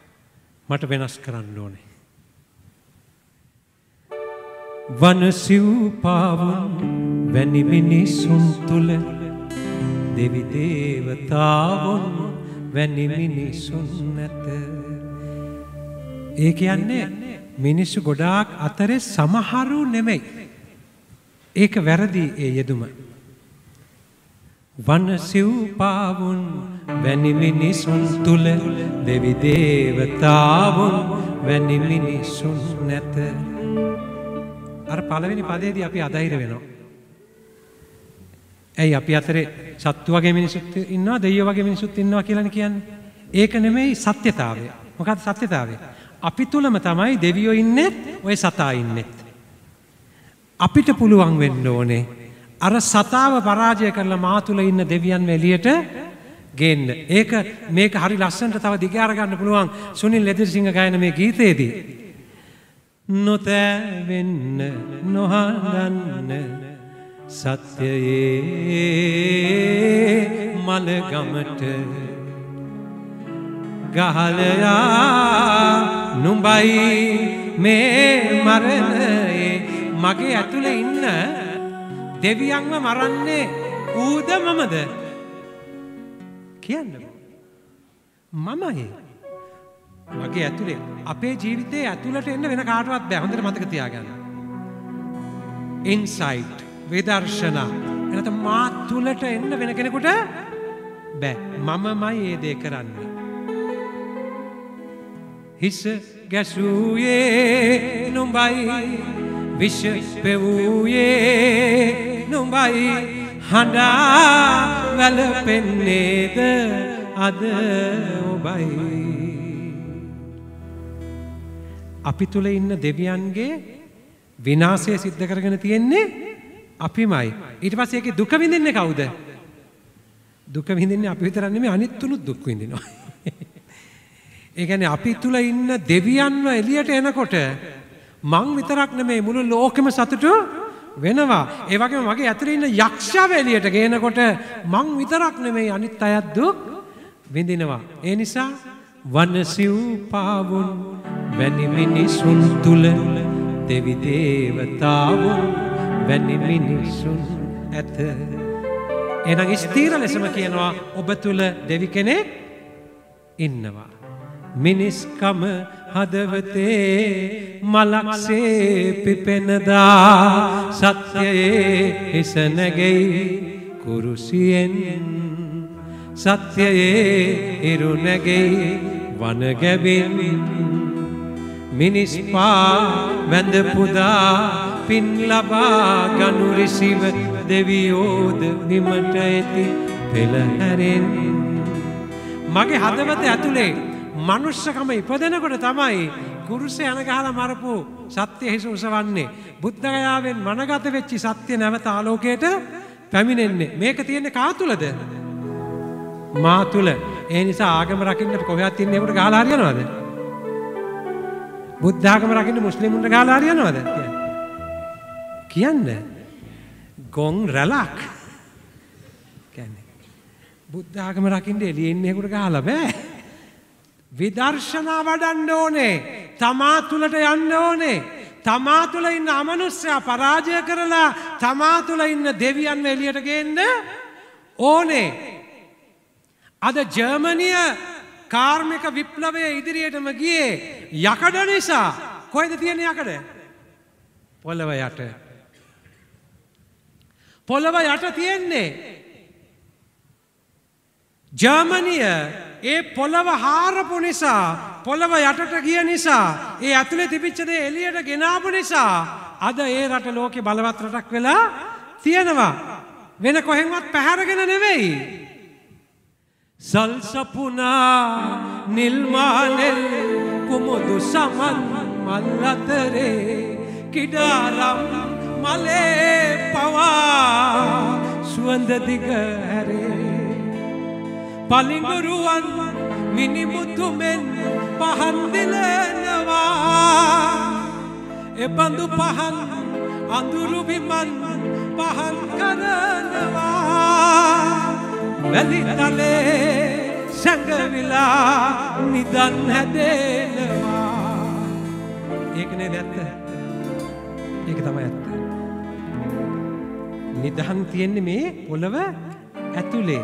මට වෙනස් කරන්න ඕනේ. වනසිව් පාවුන් වැනි මිනිසුන් තුල දෙවි දේවතාවුන් වැනි මිනිසුන් නැත. ඒ කියන්නේ මිනිස්සු ගොඩාක් අතරේ සමහරු නෙමෙයි. ඒක වැරදි ඒ යෙදුම. වනසිව් පාවුන් වැනි මිනිසුන් තුල දෙවි දේවතාවුන් වැනි මිනිසුන් නැත. අර පළවෙනි පදයේදී අපි අධෛර්ය වෙනවා. ඇයි අපි අතරේ සත්තු වගේ මිනිස්සුත් ඉන්නවා දෙවියෝ වගේ මිනිස්සුත් ඉන්නවා කියලානේ කියන්නේ. ඒක නෙමෙයි සත්‍යතාවය. මොකක්ද සත්‍යතාවය? අපි තුලම තමයි දෙවියෝ ඉන්නේ ඔය සතා ඉන්නේ. අපිට පුළුවන් වෙන්න ඕනේ අර සතාව පරාජය කරලා මා තුල ඉන්න දෙවියන් එළියට ගේන්න. ඒක මේක හරි ලස්සනට තව දිගාර ගන්න පුළුවන් සුනිල් ලෙදිරිසිංහ ගායන මේ ගීතයේදී. නොතැවෙන්න නොහඬන්න සත්‍යයේ මලගමට ගහලයා නුඹයි මේ මරණයේ මගේ ඇතුලේ ඉන්න දෙවියන්ව මරන්නේ ඌද මමද කියන්න මමයි මගේ ඇතුලේ අපේ ජීවිතයේ ඇතුළට එන්න වෙන කාටවත් බෑ. හොඳට මතක තියාගන්න. ඉන්සයිට් විදර්ශනා එනත මා තුළට එන්න වෙන කෙනෙකුට බෑ. මමමයි ඒ දේ කරන්නේ. හිස ගැසුයේ නුඹයි විෂ පෙවුයේ නුඹයි හඬා වැළපෙන්නේද අද ඔබයි. අපි තුල ඉන්න දෙවියන්ගේ විනාශය සිද්ධ කරගෙන තියෙන්නේ අපිමයි. ඊට පස්සේ ඒකේ දුක විඳින්නේ කවුද? දුක විඳින්නේ අපි විතරක් නෙමෙයි අනිත් තුනුත් දුක් විඳිනවා. ඒ කියන්නේ අපි තුල ඉන්න දෙවියන්ව එළියට එනකොට මං විතරක් නෙමෙයි මුළු ලෝකෙම සතුටු වෙනවා. ඒ වගේම මගේ ඇතුලේ ඉන්න යක්ෂයව එළියට ගේනකොට මං විතරක් නෙමෙයි අනිත් අයත් දුක් විඳිනවා. ඒ නිසා වනසිව් පාවුන් වැනි මිනිසුන් තුල දෙවි දේවතාවුන් වැනි මිනිසුන් ඇත. එනං ස්ථීර ලෙසම කියනවා ඔබ තුල දෙවි කෙනෙක් ඉන්නවා. මිනිස්කම හදවතේ මලක්සේ පිපෙනදා සත්‍යයේ හිස නැගෙයි කුරුසියෙන් සත්‍යයේ ඉරු නැගෙයි වනගැබින් මිනිස් පා වැඳ පුදා පින් ලබා ගනු රිසිව දෙවියෝද නිමට ඇති පෙළහැරෙන් මගේ හදවත ඇතුලේ මනුෂ්‍යකම ඉපදෙනකොට තමයි කුරුසේ යන ගහලා මරපු සත්‍ය හිස උසවන්නේ. බුද්ධ ගයාවෙන් මනගත වෙච්ච සත්‍ය නැවත ආලෝකයට පැමිණෙන්නේ. මේක තියෙන්නේ කා තුලද? මා තුල. ඒ නිසා ආගම රකින්න කොහෙවත් ඉන්න ඒකට ගහලා හරියනවද? බුද්ධ ආගම රකින්න මුස්ලිමුන්ට ගහලා හරියනවද? කියන්න. ගොන් රැලක්. කියන්නේ බුද්ධ ආගම රකින්න එළියේ ඉන්න ඒකට ගහලා බෑ. විදර්ශනා වඩන්න ඕනේ. තමා තුලට යන්න ඕනේ. තමා තුල ඉන්න අමනුෂ්‍යයා පරාජය කරලා තමා තුල ඉන්න දෙවියන් එළියට ගේන්න ඕනේ. අද ජර්මනිය කාර්මික විප්ලවයේ ඉදිරියටම ගියේ යකඩ නිසා. කොහෙද තියෙන්නේ යකඩ? පොළව යට. පොළව යට තියෙන්නේ. ජර්මනිය ඒ පොළව හාරපු නිසා පොළව යටට ගිය නිසා ඒ ඇතුලේ තිබිච්ච දේ එළියට ගෙනාපු නිසා අද ඒ රට ලෝකේ බලවත් රටක් වෙලා තියෙනවා. වෙන කොහෙන්වත් පැහැරගෙන නෙවෙයි. සල්සපුනා නිල්මානෙල් කුමුදු සමන් මල් අතරේ කිඩාරම් මලේ පවා සුවඳ දිග හැරේ පලිඟුරුවන් මිනිමුතුමෙන් පහන් දිලනවා එබඳු පහන් අඳුරු විමන් පහන් කරනවා වැලිතලේ සැඟවිලා නිදන් හැදෙනවා. ඒක නේද ඇත්ත? ඒක තමයි ඇත්ත. නිදන් තියෙන්නේ මේ පොළව ඇතුලේ.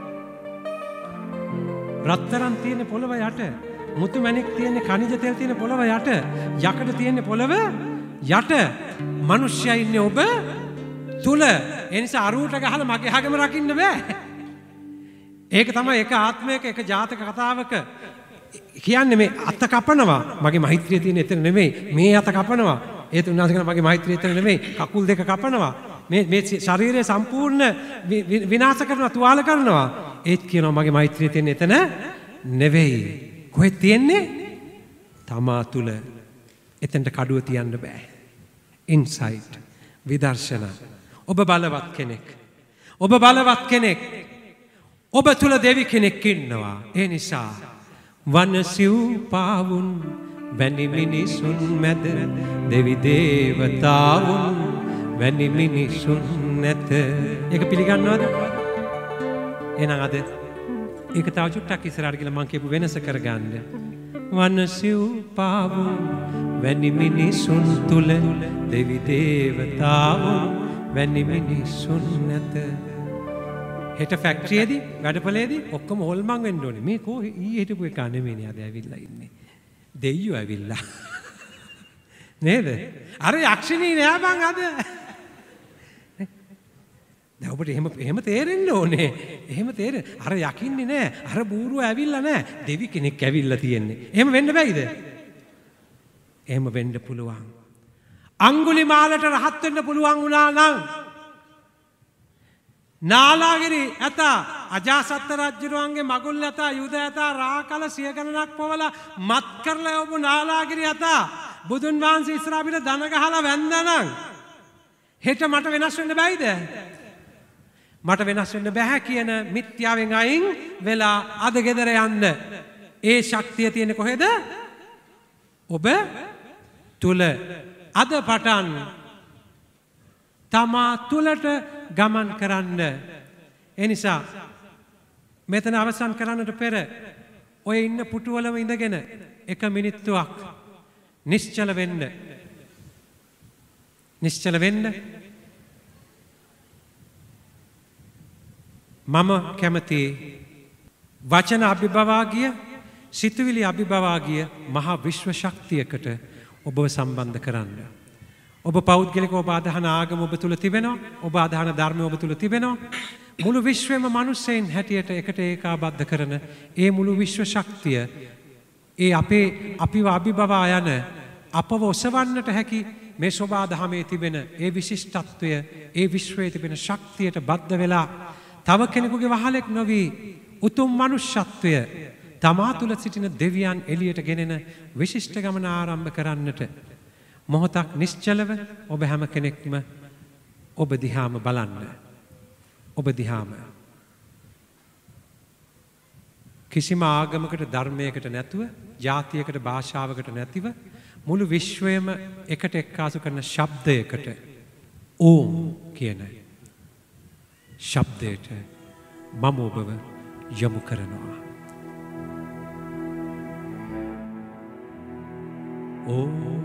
රත්තරන් තියෙන පොළව යට, මුතු මැණික් තියෙන ඛනිජ තෙල් තියෙන පොළව යට, යකඩ තියෙන පොළව යට. මිනිස්සයා ඉන්නේ ඔබ තුල. ඒ නිසා අරුවට ගහලා මගේ හගම රකින්න බෑ. ඒක තමයි එක ආත්මයක එක ජාතක කතාවක කියන්නේ මේ අත කපනවා. මගේ මෛත්‍රිය තියෙන එතන නෙමෙයි. මේ අත කපනවා. ඒ තුන්වහන්සේ කියන මගේ මෛත්‍රිය එතන නෙමෙයි. කකුල් දෙක කපනවා. මේ ශරීරය සම්පූර්ණ විනාශ කරනවා, තුවාල කරනවා. ඒත් කියනවා මගේ මෛත්‍රිය තියෙන එතන නෙවෙයි. කොහෙද තියෙන්නේ? තමා තුල. එතනට කඩුව තියන්න බෑ. ඉන්සයිට් විදර්ශනා. ඔබ බලවත් කෙනෙක්. ඔබ බලවත් කෙනෙක්. ඔබ තුල දෙවි කෙනෙක් ඉන්නවා. ඒ නිසා වනසිව් පාවුන් වැනි මිනිසුන් මැද දෙවි දේවතාවුන් වැනි මිනිසුන් නැත. ඒක පිළිගන්නවද? එහෙනම් අද ඒක තව චුට්ටක් ඉස්සරහට ගිහලා මම කියපු වෙනස කරගන්න. වනසිව් පාවුන් වැනි මිනිසුන් තුල දෙවි දේවතාවුන් වැනි මිනිසුන් නැත. හෙට ෆැක්ටරියේදී වැඩපළේදී ඔක්කොම හොල්මන් වෙන්න ඕනේ. මේ කෝ ඊයේ හිටපු එක නෙමෙයිනේ අද ඇවිල්ලා ඉන්නේ. දෙයියෝ ඇවිල්ලා. නේද? අර යක්ෂණී නෑ බං අද. දැන් ඔබට එහෙම තේරෙන්න ඕනේ. එහෙම තේරෙන්න. අර යකින්නේ නෑ. අර බූරුව ඇවිල්ලා නෑ. දෙවි කෙනෙක් ඇවිල්ලා තියෙන්නේ. එහෙම වෙන්න බැයිද? එහෙම වෙන්න පුළුවන්. අඟුලිමාලට රහත් වෙන්න පුළුවන් වුණා නම් නාලාගිරි ඇත අජාසත් රජුරුවන්ගේ මගුල් ඇත යුද ඇත රාකල සිය ගණනක් පොවලා මත් කරලා ඔබ නාලාගිරි ඇත බුදුන් වහන්සේ ඉස්සරහ අපිට දන ගහලා වැන්දනම් හෙට මට වෙනස් වෙන්න බැයිද? මට වෙනස් වෙන්න බෑ කියන මිත්‍යාවෙන් අයින් වෙලා අද ගෙදර යන්න. ඒ ශක්තිය තියෙන්නේ කොහෙද? ඔබ තුල. අද පටන් තමා තුලට ගමන් කරන්න. ඒ නිසා මෙතන අවසන් කරන්නට පෙර ඔය ඉන්න පුටුවලම ඉඳගෙන එක මිනිත්තුවක් නිශ්චල වෙන්න. නිශ්චල වෙන්න. මම කැමති වචන අභිභවාගිය සිතුවිලි අභිභවාගිය මහා විශ්ව ශක්තියකට ඔබව සම්බන්ධ කරන්න. ඔබ පෞද්ගලිකව ඔබ අදහන ආගම ඔබ තුල තිබෙනවා. ඔබ අදහන ධර්මය ඔබ තුල තිබෙනවා. මුළු විශ්වෙම මිනිස්සෙන් හැටියට එකට ඒකාබද්ධ කරන ඒ මුළු විශ්ව ශක්තිය ඒ අපිව අභිභවා යන අපව ඔසවන්නට හැකි මේ සෝබා දහමේ තිබෙන ඒ විශිෂ්ටත්වය ඒ විශ්වයේ තිබෙන ශක්තියට බද්ධ වෙලා තව කෙනෙකුගේ වහලෙක් නොවි උතුම් මනුෂ්‍යත්වය තමා තුල සිටින දෙවියන් එළියට ගෙනෙන විශිෂ්ට ගමන ආරම්භ කරන්නට මොහොතක් නිශ්චලව ඔබ හැම කෙනෙක්ම ඔබ දිහාම බලන්න. ඔබ දිහාම කිසිම ආගමකට ධර්මයකට නැතුව ජාතියකට භාෂාවකට නැතිව මුළු විශ්වයම එකට එක්කාසු කරන ශබ්දයකට ඕම් කියන ශබ්දයට මම ඔබව යොමු කරනවා. ඕම්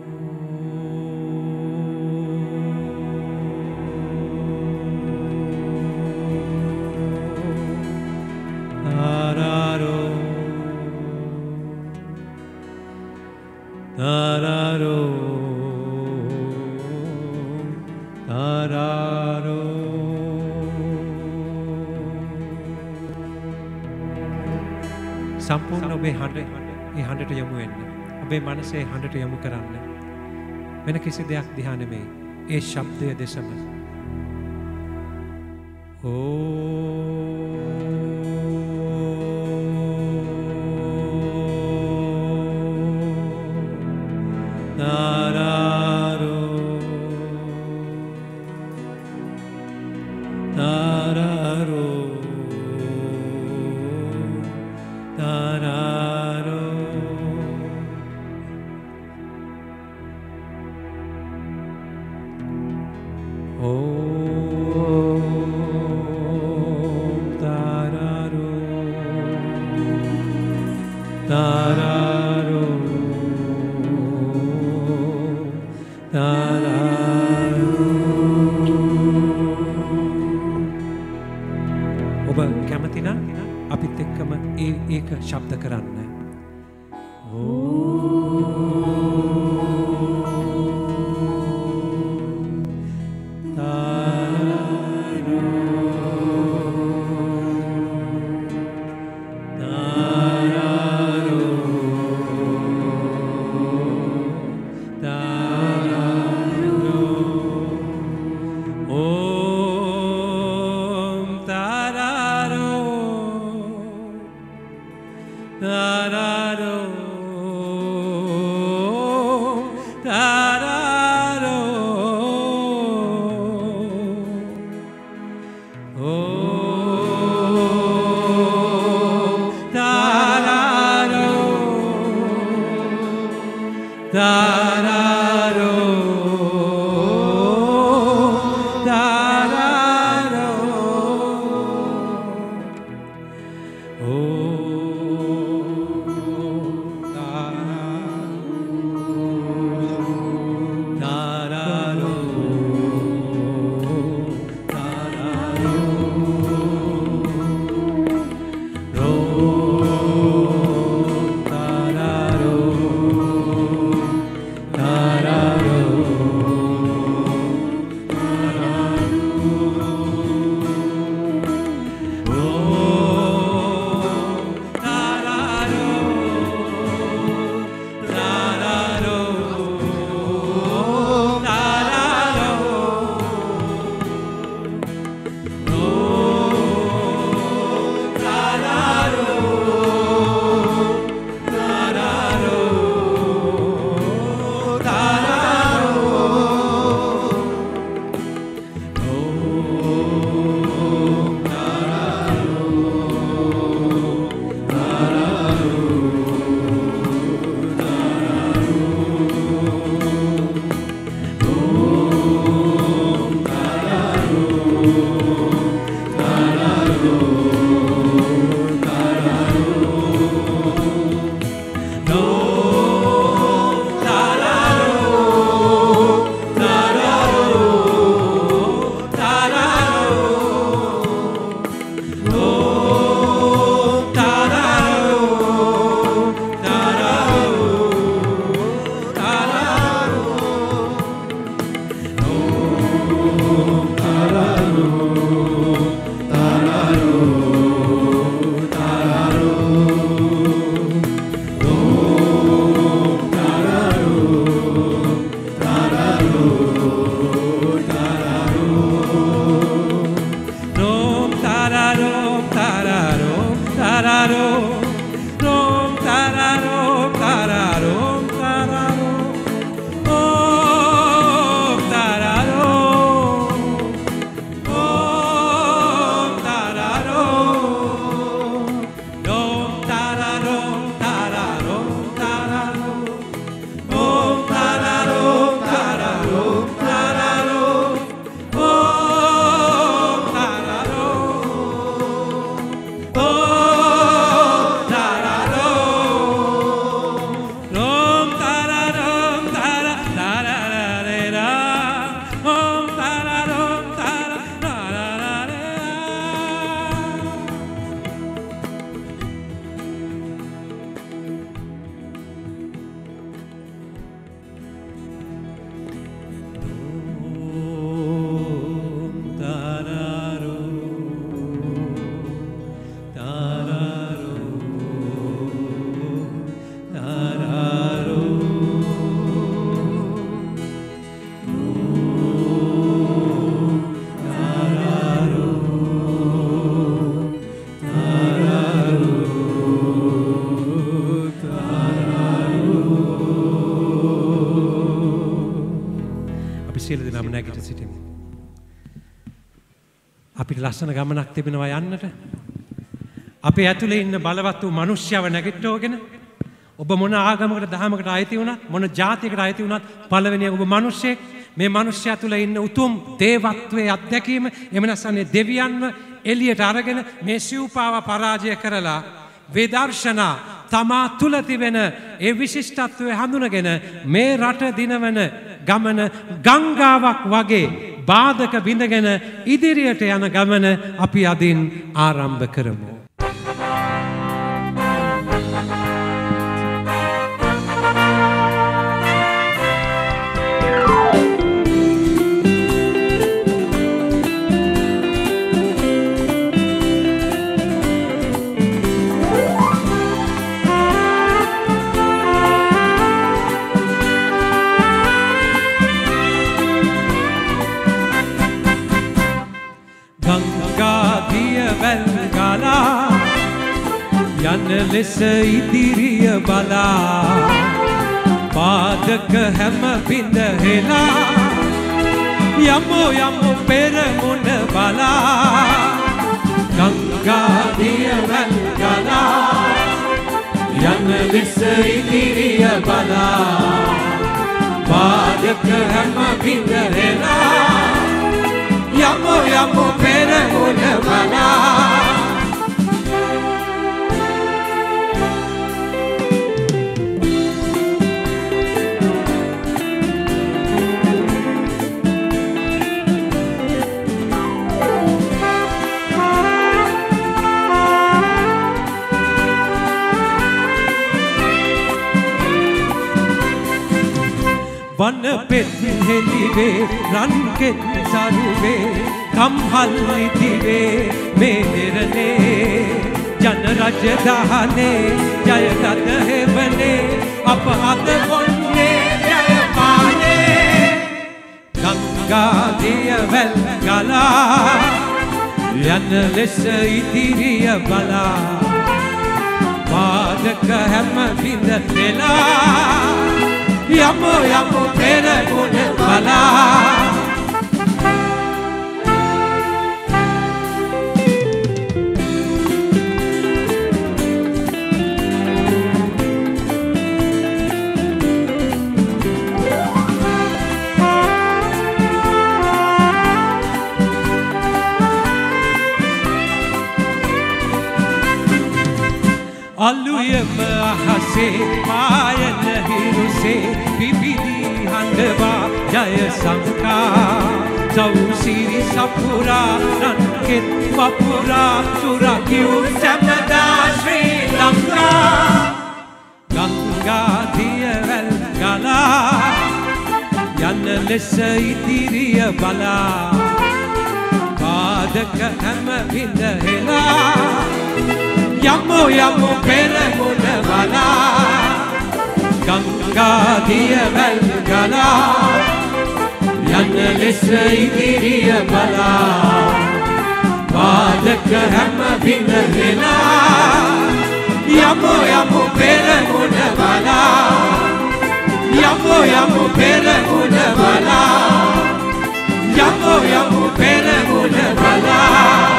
සම්පූර්ණ ඔබේ ඒ හඬට යොමු වෙන්න. ඔබේ මනසේ හඬට යොමු කරන්න. වෙන කිසි දෙයක් දිහා නෙමෙයි. ඒ ශබ්දය දෙසම. ඔබ කැමති නම් අපිත් එක්කම ඒක ශබ්ද කරන්න. අපිට ලස්සන ගමනක් තිබෙනවා යන්නට. අපේ ඇතුලේ ඉන්න බලවත් වූ මිනිස්යව නැගිටවගෙන ඔබ මොන ආගමකට දහමකට අයිති වුණත් මොන ජාතියකට අයිති වුණත් පළවෙනිය ඔබ මිනිස්සෙක්. මේ මිනිස්යා තුල ඉන්න උතුම් දේවත්වයේ අත්දැකීම එම නැසන්නේ දෙවියන්ව එළියට අරගෙන මේ සිව්පාව පරාජය කරලා වේදර්ශනා තමා තුල තිබෙන ඒ විශිෂ්ටත්වය හඳුනගෙන මේ රට දිනවන ගමන ගංගාවක් වගේ බාධක බිඳගෙන ඉදිරියට යන ගමන අපි අදින් ආරම්භ කරමු. යන ලෙස ඉදිරිය බලා පාදක හැම බිඳ හෙලා යමෝ යමෝ පෙරමුණ බලා ගංගා දියවැල් ගලා යන ලෙස ඉදිරිය බලා පාදක හැම බිඳෙලා යමු යමු පෙරමුණ බලා වන පෙත් හෙලිවේ රන් කෙත් සරුවේ කම්හල්ලි දිවේ මේ දෙරනේ ජන රජ දහනේ ජයගත හෙවනේ අප අද බොන්නේ ජය පානේ ගංගා දියවැල් ගලා යන ලෙස ඉදිරිය බලා පාදක හැම බිඳ වෙලා යමු යමු පෙරමුණ බලා අලුයම අහසේ පායන හිරුසේ පිපිදී හඬවා ජය සංකා සෞසිරි සපුරා රන්කෙත් වපුරා සුරකිව් සැමදා ශ්‍රී ලංකා ගංගා දියවැල් ගලා යන ලෙස ඉදිරිය බලා පාදක හැම බිඳෙලා යමු යමු පෙරමුණ බලා ගංගා දියවැල් ගලා යන ලෙස ඉදිරිය බලා පාදක හැම බිඳෙලා යමු යමු පෙරමුණ බලා යමු යමු පෙරමුණ බලා යමු යමු පෙරමුණ බලා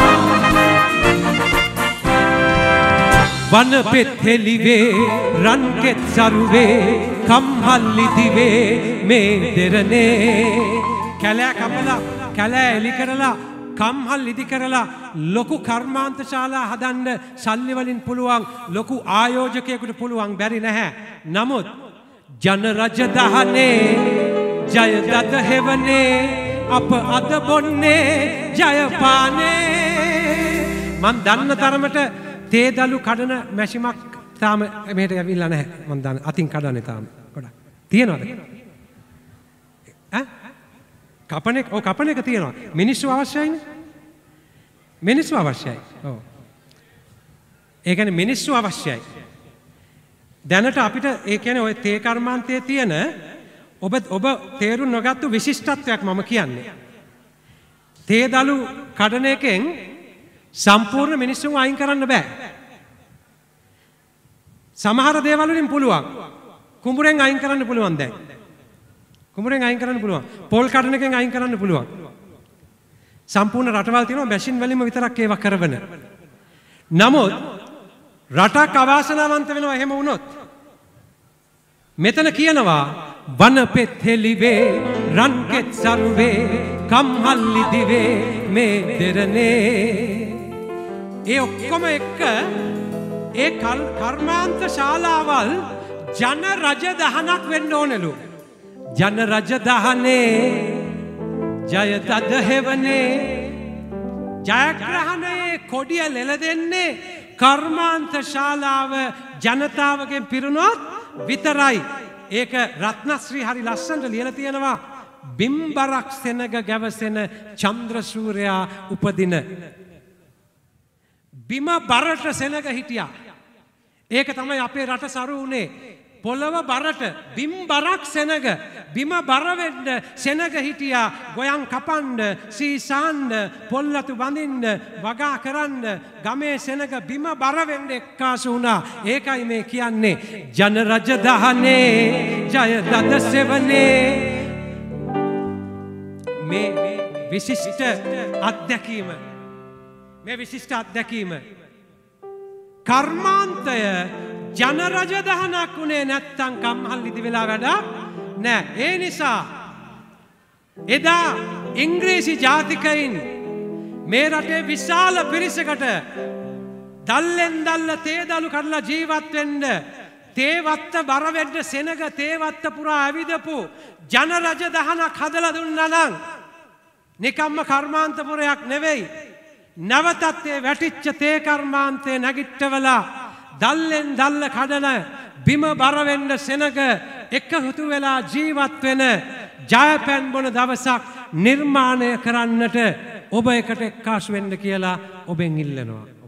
වන පෙත් හෙලිවේ රන් කෙත් සරුවේ කම්හල්ලි දිවේ මේ දෙරනේ කැලෑ කපලා කැලෑ එලි කරලා කම්හල් ඉදි කරලා ලොකු කර්මාන්ත ශාලා හදන්න සල්ලි වලින් පුළුවන් ලොකු ආයෝජකයෙකුට පුළුවන් බැරි නැහැ නමුත් ජන රජ දහනේ ජය දත හෙවනේ අප අද බොන්නේ ජය පානේ මන් දන්න තරමට තේදලු කඩන මැෂිමක් තාම මෙහෙට ඇවිල්ලා නැහැ මම දන්න අතින් කඩන්නේ තාම ගොඩක් තියනවද ඈ කපන එක තියනවා මිනිස්සු අවශ්‍යයිනේ මිනිස්සු අවශ්‍යයි ඔව් ඒ කියන්නේ මිනිස්සු අවශ්‍යයි දැනට අපිට ඒ කියන්නේ ඔය තේ කර්මාන්තයේ තියෙන ඔබ තේරුම් නොගත්තු විශිෂ්ටත්වයක් මම කියන්නේ තේදලු කඩන එකෙන් සම්පූර්ණ මිනිස්සුන් අයින් කරන්න බෑ. සමහර දේවල් වලින් පුළුවන්. කුඹුරෙන් අයින් කරන්න පුළුවන් දැන්. කුඹුරෙන් අයින් කරන්න පුළුවන්. පොල් කඩන එකෙන් අයින් කරන්න පුළුවන්. සම්පූර්ණ රටවල් තියෙනවා මැෂින් වලින්ම විතරක් ඒවා කරවන. නමුත් රටක් අවාසනාවන්ත වෙනවා එහෙම වුණොත්. මෙතන කියනවා වන පෙත් හෙලිවේ රන් කෙත් සරුවේ කම්හල්ලි දිවේ මේ දෙරනේ ඒ ඔක්කොම එක්ක ඒ කර්මාන්ත ශාලාවල් ජන රජ දහනක් වෙන්න ඕනලු ජන රජ දහනේ ජය දද හෙවනේ ජයග්‍රහණයේ කොඩිය ලෙල දෙන්නේ කර්මාන්ත ශාලාව ජනතාවගෙන් පිරුණොත් විතරයි ඒක රත්නශ්‍රී හරි ලස්සනට ලියලා තියෙනවා බිම්බරක් සෙනග ගැවසෙන චන්ද්‍ර සූර්යයා උපදින බිම බරට සෙනග හිටියා ඒක තමයි අපේ රට සරු උනේ පොළව බරට බිම් බරක් සෙනග බිම බර වෙන්න සෙනග හිටියා ගොයන් කපන්න සීසාන්න පොල්ලතු බඳින්න වගා කරන්න ගමේ සෙනග බිම බර වෙන්න එක්කාසු වුණා ඒකයි මේ කියන්නේ ජන රජ දහනේ ජය දද සෙවනේ මේ විශිෂ්ට අත්දැකීම මේ විශිෂ්ට අත්දැකීම කර්මාන්තය ජන රජ දහනක් උනේ නැත්තම් කම්හල් ඉදි වෙලා වැඩක් නෑ. ඒ නිසා එදා ඉංග්‍රීසි ජාතිකයින් මේ රටේ විශාල පිරිසකට දල්ලෙන් දල්ල තේදලු කරලා ජීවත් වෙන්න තේවත්ත බර වෙන්න සෙනග තේවත්ත පුරා ඇවිදපු ජනරජ දහනක් හදලා දුන්නා නම් නිකම්ම කර්මාන්තපුරයක් නෙවෙයි. නවතත් ඒ වැටිච්ච තේ කර්මාන්තේ නැගිට්ටවලා දල්ලෙන් දල්ල කඩන බිම බර වෙන්න සෙනග එකහුතු වෙලා ජීවත් වෙන ජයපැන් බොන දවසක් නිර්මාණය කරන්නට ඔබ එකට එක්කාසු වෙන්න කියලා ඔබෙන් ඉල්ලනවා.